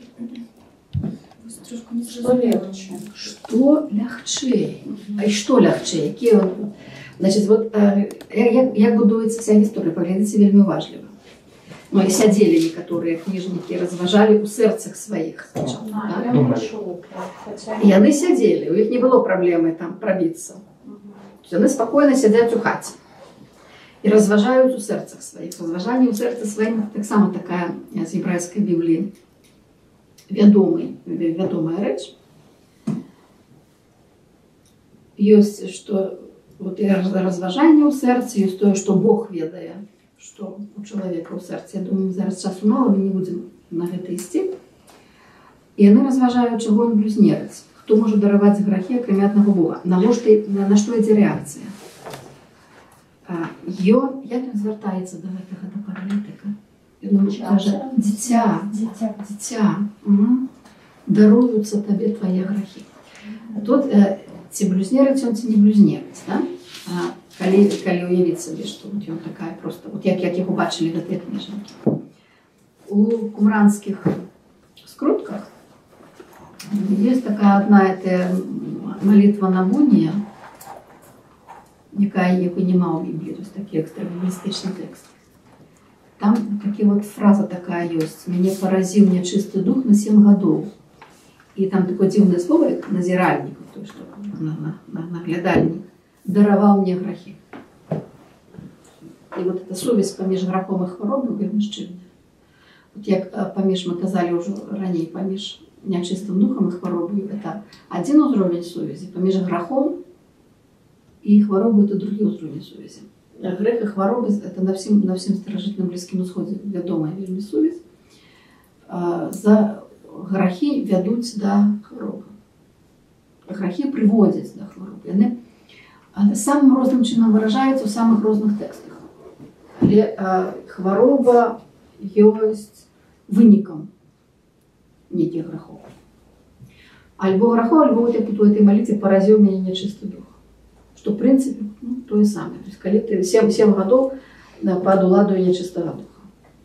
Что легче? Что лягчей? А и что лягчей? Які он... Значит, вот як, як будуецца ця гісторыя, паглядзіце вельмі уважліва. Ну, і сядзелі некаторыя кніжнікі, разважалі ў сэрцах сваіх. А, Да? я прошу, хотя... І яны сядзелі, у іх не было праблемы там прабіцца. Яны спакойна сядзяць у хаце. І разважаюць у сэрцах сваіх. Разважанне ў сэрцы сваім таксама такая з гебрайскай Бібліі вядомая, вядомая рэч. Ёсць, што вот і разважанне ў сэрцы, ёсць тое, што Бог ведае, што у чалавека ў сэрцы. Я думаю, зараз часу мала, мы не будзем на гэта ісці. І яны разважаюць, чаго ён блюзнерыць. Хто можа дараваць грахі, акрамя аднаго Бога? Навошта, на, на што ідзе рэакцыя? Ён, як ён звяртаецца да гэтага, да паралітыка? Ён кажа, дзіця, дзіця, дзіця, угу. Даруюцца табе твае грахі. Тут э, ці блюзнерыць ён, ці не блюзнерыць, да? А, калі, калі уявіць сабе, што вот ён такая просто, вот як, як яго бачылі гэтыя кніжнікі. У кумранскіх скрутках есть такая одна эта молитва Намунія, якая яку нема ў Бібліі, то есть такі экстравагістычны тэкст. Там такі вот фраза такая ёсць: «Мяне паразіў нячысты дух на сем гадоў». І там такое дзіўнае слово, як назіральнік, то што на, на, на, наглядальнік, дараваў мне грахі. І вот эта сувязь паміж грахом і хваробай вельмі шчыльная. Вот як паміж, мы казалі ўжо раней, паміж нячыстым духам і хваробай, это адзін узровень сувязі, паміж грахом і хваробай это другі ўзровень сувязі. Грех и хвороба – это на всем, на всем старожитном Близком Усходе вядомая вельмі сувязь. За грахи вядуць да хваробы. Грахи прыводзяць да хваробы. Яны самым розным чынам выражаюцца ў самых розных тэкстах. Але хвароба ёсць вынікам нейкіх грахоў. Альбо грахоў, альбо вот як у этой молитве «Паразіў мяне нячысты дух». Что, в принципе, ну, то и самое. То есть, когда ты семь годов да, под уладою нечистого духа.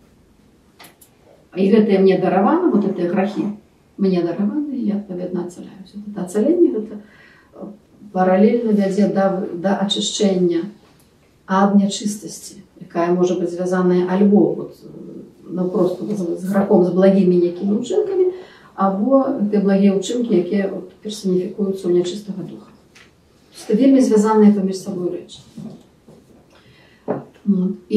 И это мне даровано, вот эти грехи мне дарованы, и я отповедно отцеляюсь. Это отцеление, это параллельно ведет до, до очищения от нечистости, якая может быть связана альбо вот, ну, просто с грехом, с благими некими учинками, або те благие учинки, які вот, персонификуются у нечистого духа. Это вельмі звязаныя паміж сабой рэчы. І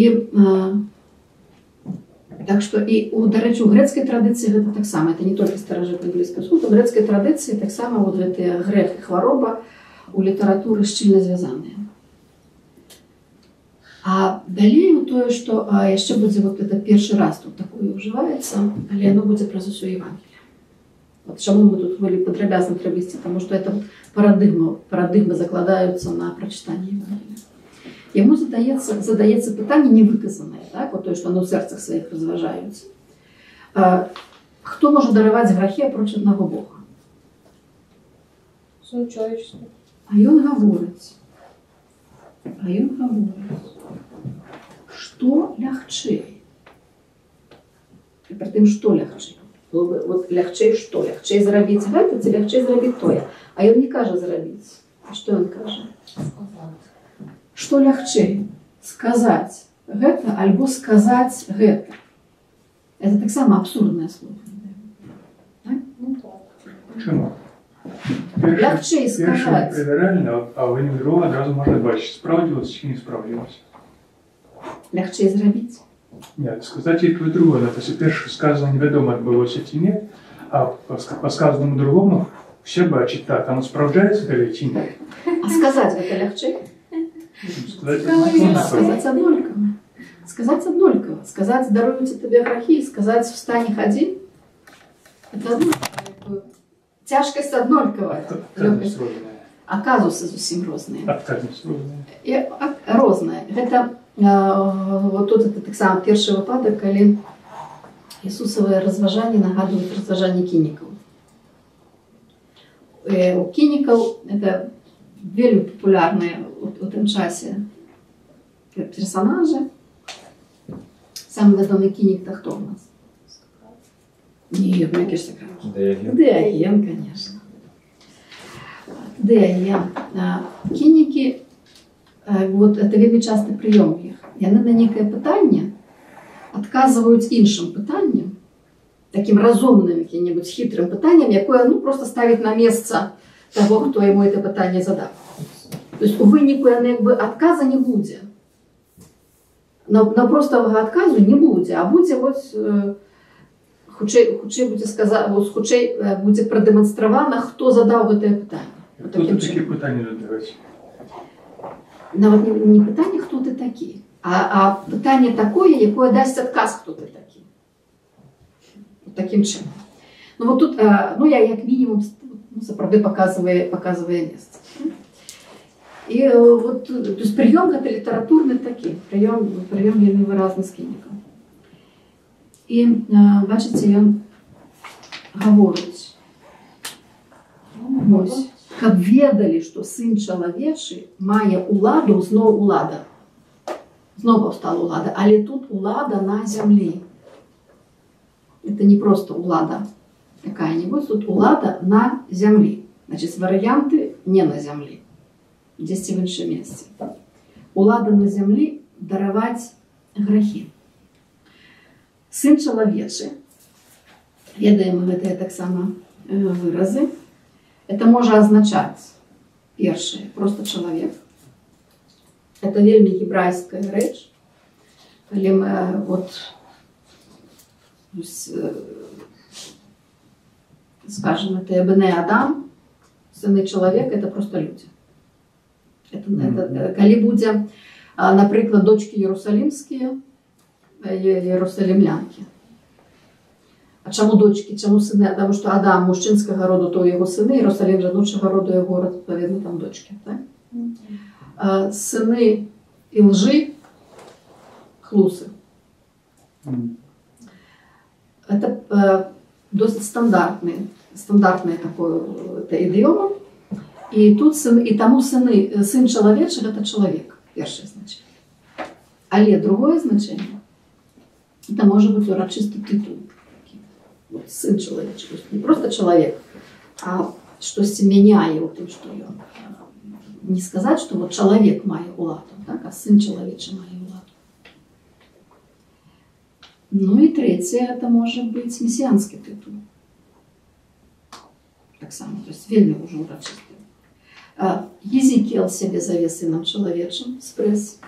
так што і у, дарэчы, у грэцкай традыцыі гэта таксама, это не толькі старажытны Блізкі Ўсход, у грэцкай традыцыі таксама вот гэтыя грэх і хвароба у літаратуры шчыльна звязаныя. А далей у тое, што яшчэ будзе вот это першы раз тут такое ўжываецца, але яно будзе праз усё Евангелие. Вот чему мы тут были подробязно провести, потому что это парадигма, парадигмы закладаются на прочитание Евангелия. Ему задается, задается питание невыказанное, так, вот то, что оно в сердцах своих разважаются. А, кто может даровать грехи апроч одного Бога? Сын человеческий. А он говорит, а он говорит, что лягчей. И при том, что лягчей. Вот лягчей что? Лягчей зрабіць гэта, ці лягчей зрабіць тое. А ён не кажа зрабіць. А што ён кажа? Што лягчей? Сказаць гэта, альбо сказаць гэта. Это таксама абсурднае слово. Так? Ну так. Чому? Лягчей сказаць. Перше реально, а в інвіру одразу можна бачити, справдилось чи не справдилось. лягчэй зрабіць. Нет, сказать и то, и другое. Но после первого сказано неведомо, отбылось ці не, а по, по сказанному другому все бачать, так, оно справляется или ці не. А сказаць гэта лягчэй? Сказать, Сказаць аднолькава. Сказаць аднолькава. Сказаць «даруюце табе грахі», сказаць «встань, ходи». Это аднолькава. Цяжкасць аднолькавая. Адказнасць розная. А казусы зусім розныя. Адказнасць розная. І розныя. Гэта вот тут это таксама першы выпадак, калі Ісусавыя разважанні нагадваюць разважанні кінікаў. У кінікаў это вельмі папулярныя у тым часе персонажы. Самы вядомы кінік-то хто у нас? Не, мне кажется, Диоген. Диоген, конечно. Диоген. Кінікі, вот это вельмі часты прыём іх. Яны на некае пытанне адказваюць іншым пытаннем, таким разумным, якім-небудзь хітрым пытаннем, якое ну, просто ставіць на месца того, хто яму это пытанне задаў. То есть у выніку яны як бы адказа не будзе. На, на простага адказу не будзе, а будзе вот э, хутчэй, хутчэй будзе сказа, вот, хутчэй э, будзе прадэманстравана, хто задаў гэтае пытанне. Вот хто ты такі пытанні задаваць? Нават не, не пытанне, хто ты такі, а, а пытанне такое, якое дасць адказ, хто ты такі. Вот таким чынам. Ну вот тут, э, ну я як мінімум ну, сапраўды показывае, показывае месца. И вот, то есть прием это литературный такой, прием, прием вельмі выразны з кінікам. И бачите, ён гаворыць, ось, каб ведалі, што сын чалавечы мае уладу, зноў улада. Зноў паўстала улада, але тут улада на зямлі. Это не просто улада какая-нибудь, тут улада на зямлі. Значит, варианты не на зямлі. Дзесьці в іншым месцы. Улада на зямлі дараваць грахі. Сын чалавечы, ведаем мы гэтыя таксама выразы, это можа азначаць першае, просто чалавек. Это вельмі гебрайская рэч, калі мы вот скажем, это Бне Адам, сыны чалавека, это просто люди. Это, это, калі будзе, напрыклад, дочки иерусалимские, иерусалимлянки. А чаму дочки, чаму сыны? Потому что Адам мужчынскага роду, то его сыны, Иерусалим жаночага роду, его город, відповідно, там дочки. Так? А, сыны и лжи, хлусы. Это а, досить стандартный, стандартная такое идиома. И тут сын, и тому сыны, сын чалавечы это человек, першее значение. Але другое значение, это может быть урочистый титул. Вот, сын чалавечы, не просто человек, а что семеняе у тым, что ён. Не сказать, что вот человек мае уладу, так, а сын чалавечы мае уладу. Ну и третье, это может быть мессианский титул. Так само, то есть вельмі уже урочистый. Езекіл сябе заве сынам чалавечым, спрэс.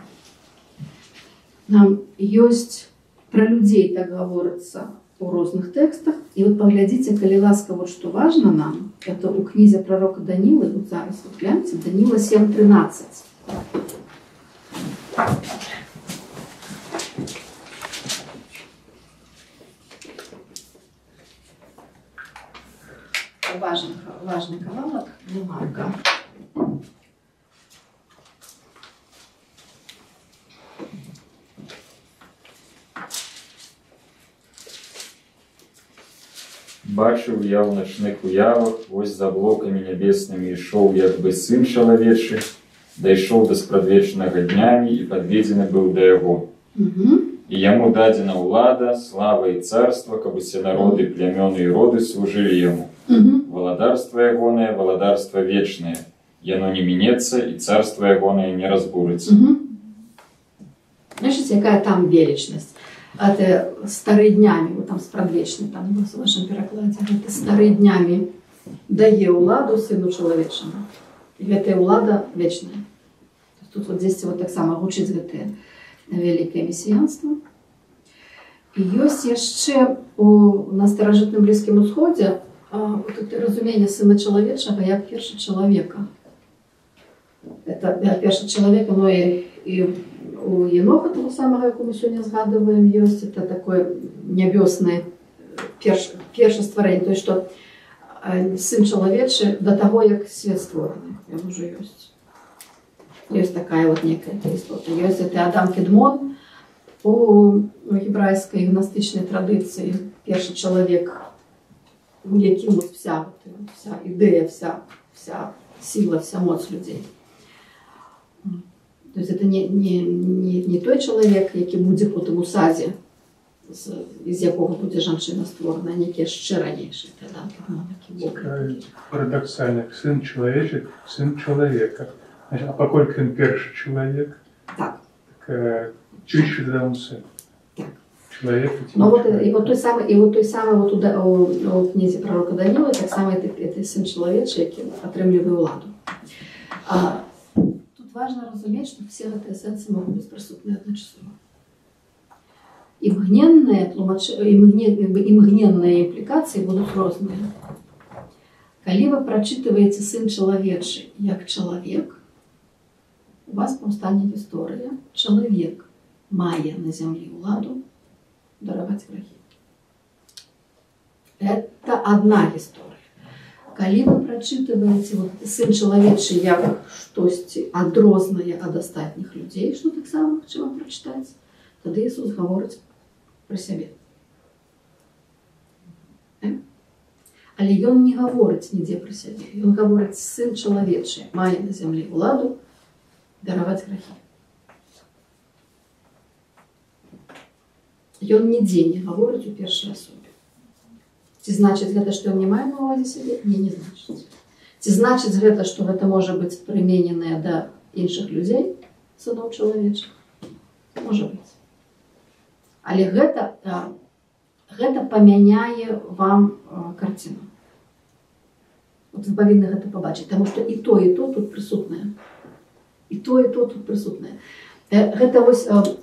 Нам ёсць пра людзей, так гаворыцца у розных тэкстах. І вот паглядзіце, калі ласка, вот што важна нам, это у кнізе пророка Данілы, вот зараз вот гляньце, Даніла сем тринадцать. Важный, важный кавалок для Марка. Бачыў я ў начных уявах, вось за аблокамі нябеснымі ішоў як бы сын чалавечы, дайшоў да спрадвечнага днямі і падведзены быў да яго. І яму дадзена ўлада, слава і царства, каб усе народы, плямёны і роды служылі яму. Валадарства ягонае, валадарства вечнае. Яно не мінецца, і царства ягонае не разбурыцца. Знаете, якая там величность? Это старые днями, вот там спрадвечный, там в вашем перекладе, это старые днями дае уладу сыну чалавечаму. И гэтая улада вечная. Тут вот здесь вот так само гучыць гэтая вялікае месіянства. І ёсць яшчэ у, на старажытным Блізкім Усходзе вот это разуменне сына чалавечага як першы чалавека. Это першы чалавек, оно і, і у Еноха того самого, як мы сёння згадываем, ёсць это такое нябёснае перш, першае стварэнне, то есть што сын чалавечы до таго, як свет створаны, ён уже ёсць. Ёсць такая вот некая істота. Ёсць это Адам Кедмон у гебрайскай гностычнай традыцыі, першы чалавек, у якім вот вся, вся ідэя, вся, вся сила, вся моц людей. То есть это не, не, не, не той чалавек, які будзе потым у садзе, з, з якога будзе жанчына створана, а некі яшчэ ранейшы. Парадоксальна, сын чалавечы, сын чалавека. А паколькі ён першы чалавек, так. Так чыще тогда он сын. Так. Человек. Но вот, и вот той самый, и вот той самый вот у, у, у книзе пророка Данила, так само это, это сын чалавечы, які атрымлівае ўладу. А, тут важно разуметь, что все гэтыя сэнсы могут быть прысутныя адначасова. Імгненныя тлумач... імгненныя импликации будут розныя. Калі вы прачытываеце сын чалавечы як чалавек, у вас паўстане гісторыя, чалавек мае на зямлі ўладу дараваць грахі. Это одна гісторыя. Калі вы прачытываеце вот, сын чалавечы як штосьці адрознае ад астатніх людзей, што таксама магчыма прачытаць, тады Ісус гаворыць пра сябе. Але ён не гаворыць нідзе пра сябе. Ён гаворыць, сын чалавечы мае на зямлі ўладу дараваць грахі. Ён нідзе не гаворыць у першай асобе. Ці значыць гэта, што ён не мае на ўвазе сябе? Не, не значыць. Ці значыць гэта, што гэта можа быць прымененае да іншых людзей, сыноў чалавечых? Можа быць. Але гэта, гэта памяняе вам карціну. Вот вы павінны гэта пабачыць, таму што і то, і то тут прысутнае. І то, і то тут прысутнае. Гэта вось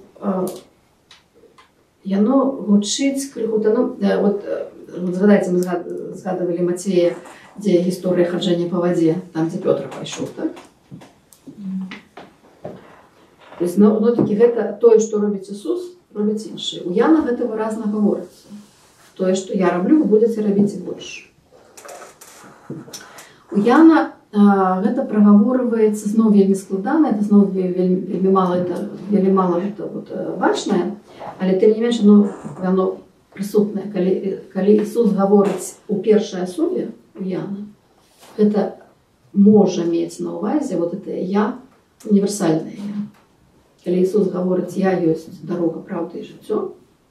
яно гучыць крыху, вот, вот згадайце, мы згадывалі Мацвея, дзе гісторыя хаджэння па вадзе, там, дзе Пётр пайшоў, так? То есть, ну, ну, такі гэта тое, што робіць Ісус, робіць іншыя. У Яна гэта выразна гаворыцца. Тое, што я раблю, вы будзеце рабіць і больш. У Яна а, гэта прагаворваецца зноў вельмі складана, это зноў вельмі, вельмі мала это, вельмі мала гэта вот, бачнае, але тым не менш, ну, яно прысутнае. Калі, калі Ісус гаворыць у першай асобе, у Яна, гэта можа мець на ўвазе вот это я, універсальнае я. Калі Ісус гаворыць, я ёсць дарога, праўда і жыццё,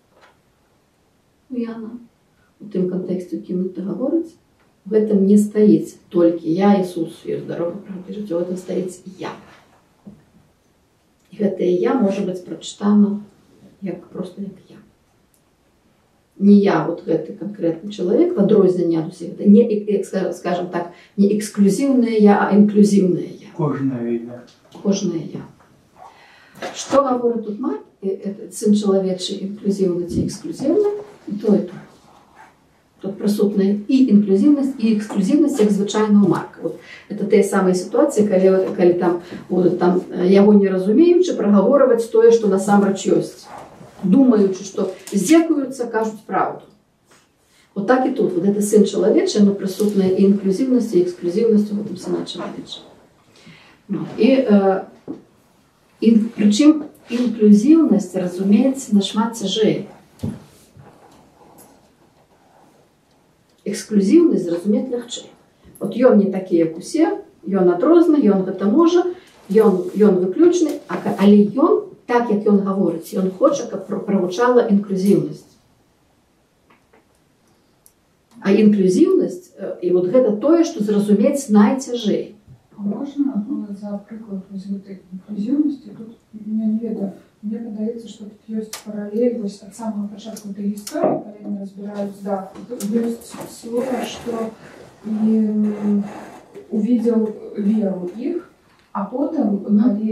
у Яна, у тым кантэксце, у кім это гаворыць, в этом не стаіць толькі я, Ісус, ёсць дарога, праўда і жыццё, в этом стаіць я. І гэтае я можа быць прачытана як просто як я. Не я, вот гэты канкрэтны чалавек, в адрозненне ад усіх, это не, скажем так, не эксклюзіўнае я, а інклюзіўнае я. Кожнае я. Кожнае я. Што гаворыць тут Марк, сын чалавечы інклюзіўны ці эксклюзіўны, і то, і то. Тут прысутная і інклюзіўнасць, і эксклюзіўнасць, як звычайна ў Марка. Вот. Это тыя самыя сітуацыі, калі, калі там будуць там, яго не разумеючы прагаворваць тое, што насамрэч ёсць. Думаючы, што здзекуюцца, кажуць правду. Вот так і тут. Вот это сын чалавечы, но прысутная і інклюзіўнасць, і эксклюзіўнасць у гэтым сына чалавечы. І, э, і прычым інклюзіўнасць разумеецца нашмат цяжэй. Эксклюзіўнасць зразумець лягчэй. Вот ён не такі, як усе, ён адрозны, ён гэта можа, ён, ён выключны, але ён, так як ён гаворыць, ён хоча, каб правучала інклюзіўнасць. А інклюзіўнасць, і вот гэта тое, што зразумець найцяжэй. А можна, ну, за прыклад вось гэтай інклюзіўнасці, тут я не ведаю, мне падаецца, што тут ёсць паралель вось ад самага пачатку этой гісторыі, калі яны разбіраюць дах. Тут ёсць слово, што увидел веру іх, а потым, калі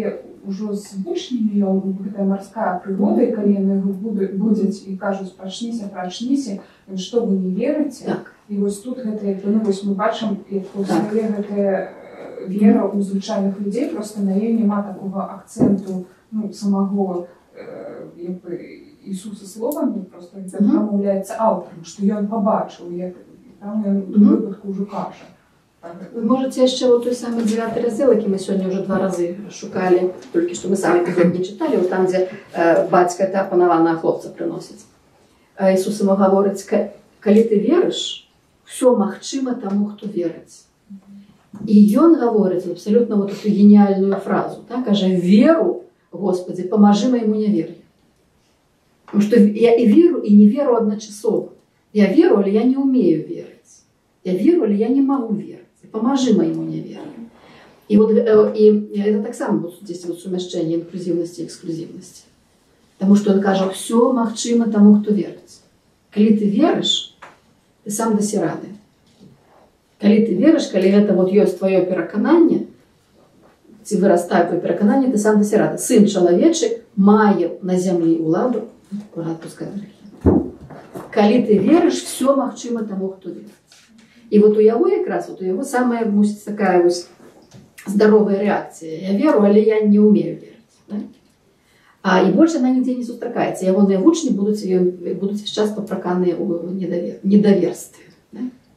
ўжо з вучнямі ён гэтая марская прырода, і калі яны яго будуць і кажуць прачніся, прачніся, ён што вы не верыце? Так. І вось тут гэта, ну вось мы бачым, як паўстае гэтая вера ў звычайных людзей, проста на ёй няма такога акцэнту, ну, самого як бы Ісуса словамі, проста гэта прамаўляецца аўтарам, што ён пабачыў, як там ён у выпадку ўжо кажа. Вы можете яшчэ вот той самы дзевяты раздзел, які мы сёння ўжо два разы шукалі, толькі што мы самі эпізод не чыталі, вот там, дзе э, бацька та апанаванага хлопца прыносіць. Э, Ісус ему гаворыць, калі ты верыш, все магчыма таму, хто верыць. І ён гаворыць абсалютна вот эту гениальную фразу, так, кажа, веру, Господи, памажы моему неверию. Потому что я и веру, и не веру одночасово. Я веру, але я не умею верить. Я веру, але я не могу верить. Поможи моему неверию. И вот и это так само вот здесь вот сумяшчение инклюзивности и эксклюзивности. Потому что он кажа, все магчыма тому, кто верит. Коли ты веришь, ты сам даси рады. Коли ты веришь, коли это вот есть твое перакананне, ці вырастае твое перакананне, ты сам даси рады. Сын чалавечы мае на землі уладу, отпускай грехи. Коли ты веришь, все магчыма тому, кто верит. И вот у яго якраз, вот у яго самая, мусіць, такая вот здоровая реакция. Я веру, але я не умею верить. Да? А, и больше она нигде не сустракаецца. Ягоныя вучні будуць, будуць часто проканыя у недовер, недоверстве. Да?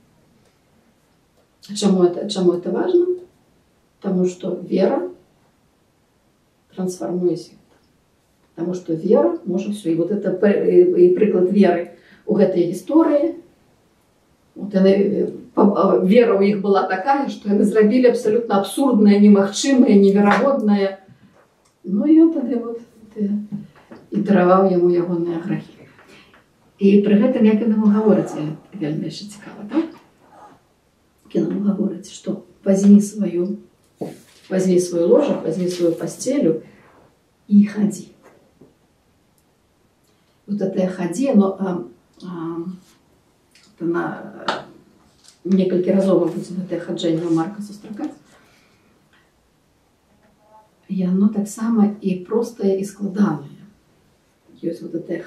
Чему это, чему это важно? Потому что вера трансформует свет. Потому что вера может все. И вот это и приклад веры у этой истории. Вот яны, вера у них была такая, что они зрабілі абсолютно абсурдное, немагчымае, неверагоднае. Ну и он тогда вот и дараваў яму ягоныя грахі. И при гэтым, як ён яму гаворыць, вельмі яшчэ цікава, так? Ён яму гаворыць, что возьми свою, возьми свою ложу, возьми свою постелю и ходи. Вот это ходи, но а, а, на некалькі разоў мы будзем гэтае хаджэнне ў Марка сустракаць. І оно таксама і простае, і складанае. Ёсць вот это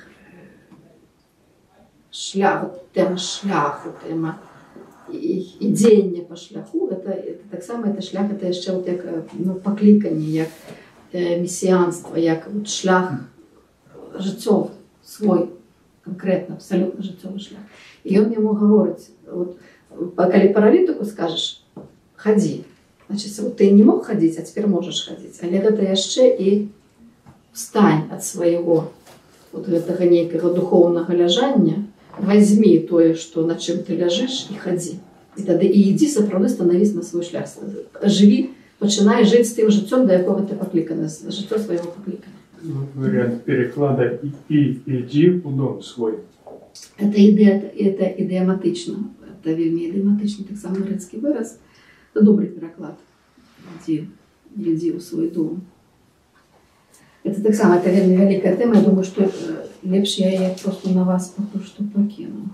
шлях, тема шляху, тема ідзення па шляху, это, это таксама это шлях, это яшчэ вот як, ну, пакліканне, як э, месіянства, як вот шлях жыццёвы, свой, конкретно, абсолютно жыццёвы шлях. І ён яму гаворыць, вот, калі паралітыку скажаш, хадзі, значит, вот ты не мог ходить, а теперь можешь ходить. Але гэта яшчэ і встань ад свайго вот гэтага нейкага духоўнага ляжання, возьми тое, што на чым ты ляжыш, і хадзі. І тады і ідзі сапраўды становись на свой шлях. Жыві, пачынай жыць з тым жыццём, да якога ты пакліканы, жыццё свайго пакліканы. Вариант переклада «и, и иди в дом свой». Это, іде, это ідеаматычна. Это вельмі ідеаматычны таксама грэцкі выраз. Это добрый переклад. Иди, иди в свой дом. Это так само, это вельмі великая тема. Я думаю, что лепш я ее просто на вас пока что покину.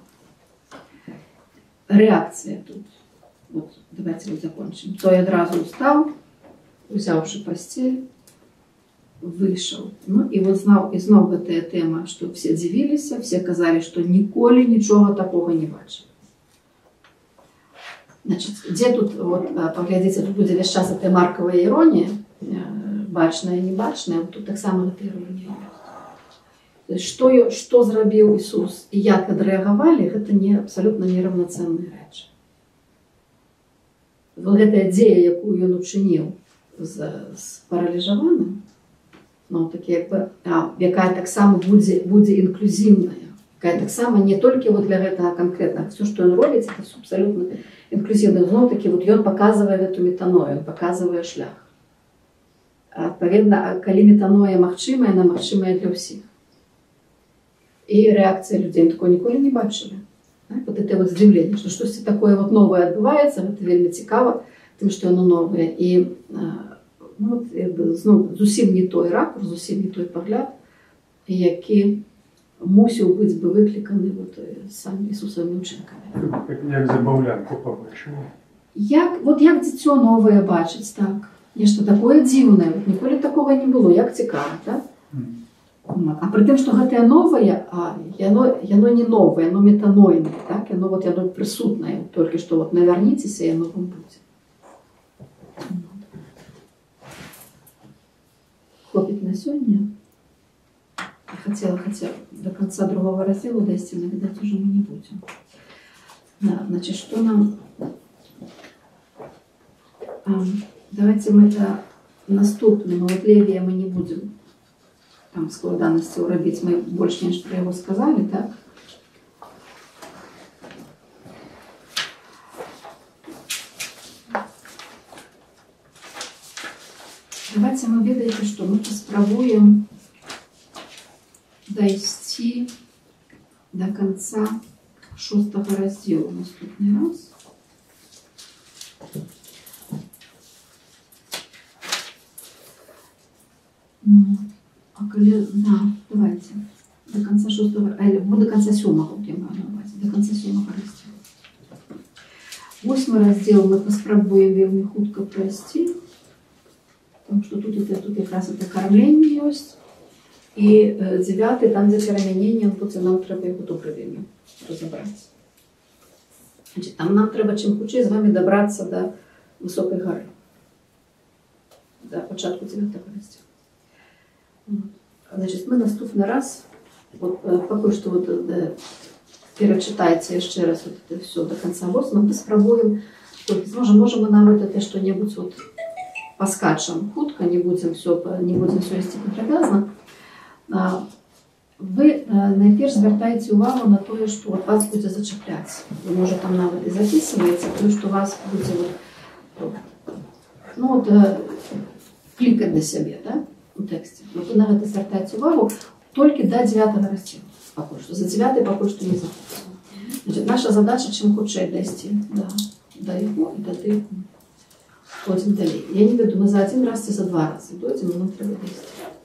Реакция тут. Вот, давайте вот закончим. Той одразу устал, взявши постель, вышел. Ну и вот знал, и знал эта тема, что все дивились, все казали, что ніколі ничего такого не бачили. Значит, где тут, вот, поглядите, тут будет весь час эта марковая ирония, бачная и небачная, вот тут так само эта ирония. То есть, что, что зрабіў Ісус и як адрэагавалі, это не, абсолютно неравноценные речи. Вот эта дзея, якую ён учиніў з, з параліжаваным, ну, такі, якби, а, якая так само будзе, будзе інклюзивная, якая так само не только вот для гэтага конкретно, все, что он робіць, это абсолютно инклюзивно. Знову таки, вот он показывает эту метаною, он показывает шлях. Адпаведна, калі метаноя магчымая, она магчымая для ўсіх. И реакция людей такое ніколі не бачили. Вот это вот здзіўленне, что штосьці такое вот новое адбываецца, это вельмі цікава, тым, што оно новое. И ну, вот, знову, зусім не той ракурс, зусім не той погляд, які мусіў быць бы выкліканы вот, самі Ісусовымі учынкамі. Як забаўлянку побачили. Як, вот як дзіцё новое бачыць, так. нешта такое дзіўнае, ніколі такого не было, як цікава, так? А при тым, што гэтае новае, а яно, яно не новае, яно метанойнае, так? Яно, вот, яно прысутнае, толькі што вот навярніцеся, яно вам будзе. Хопіць на сёння. Хотела, хотела до конца другого раздела дойти, но, видать, уже мы не будем. Да, значит, что нам... А, давайте мы это наступным, вот Левия мы не будем там складанности уробить, мы больше нечто про его сказали, так? Давайте мы ведаете, что мы поспробуем дойти до конца шостого раздела наступный раз. А коли, да, давайте до конца шостого, а, до конца седьмого, до конца седьмого раздела. Восьмой раздел мы поспробуем вельми хутко пройти, потому что тут это тут как раз это кормление есть. И э, девятый, там где перемянение, тут нам треба его добре вельми разобраться. Значит, там нам треба чим хутче з вами добраться до высокой горы, до початку девятого раздела. Значит, мы наступный раз, вот, пока что вот, да, перечитайте еще раз вот это все до конца восьмого, мы спробуем, можем, можем мы нам вот это что-нибудь вот поскачем хутко, не будем все, не будем все вести подробязно. Ви найперш звертаєте увагу на те, що от вас буде зачепляти. Ви, може, там навіть і записуєте, те, що вас буде от, ну, от, клікати на себе, да, у тексті. От ви навіть звертаєте увагу тільки до дев'ятого розділу. Поки що. За дев'ятий поки що не заходимо. Значить, наша задача чим хоче дійти до, до його і тоді ходимо далі. Я не веду, ми за один раз і за два рази дойдемо, нам треба дійти.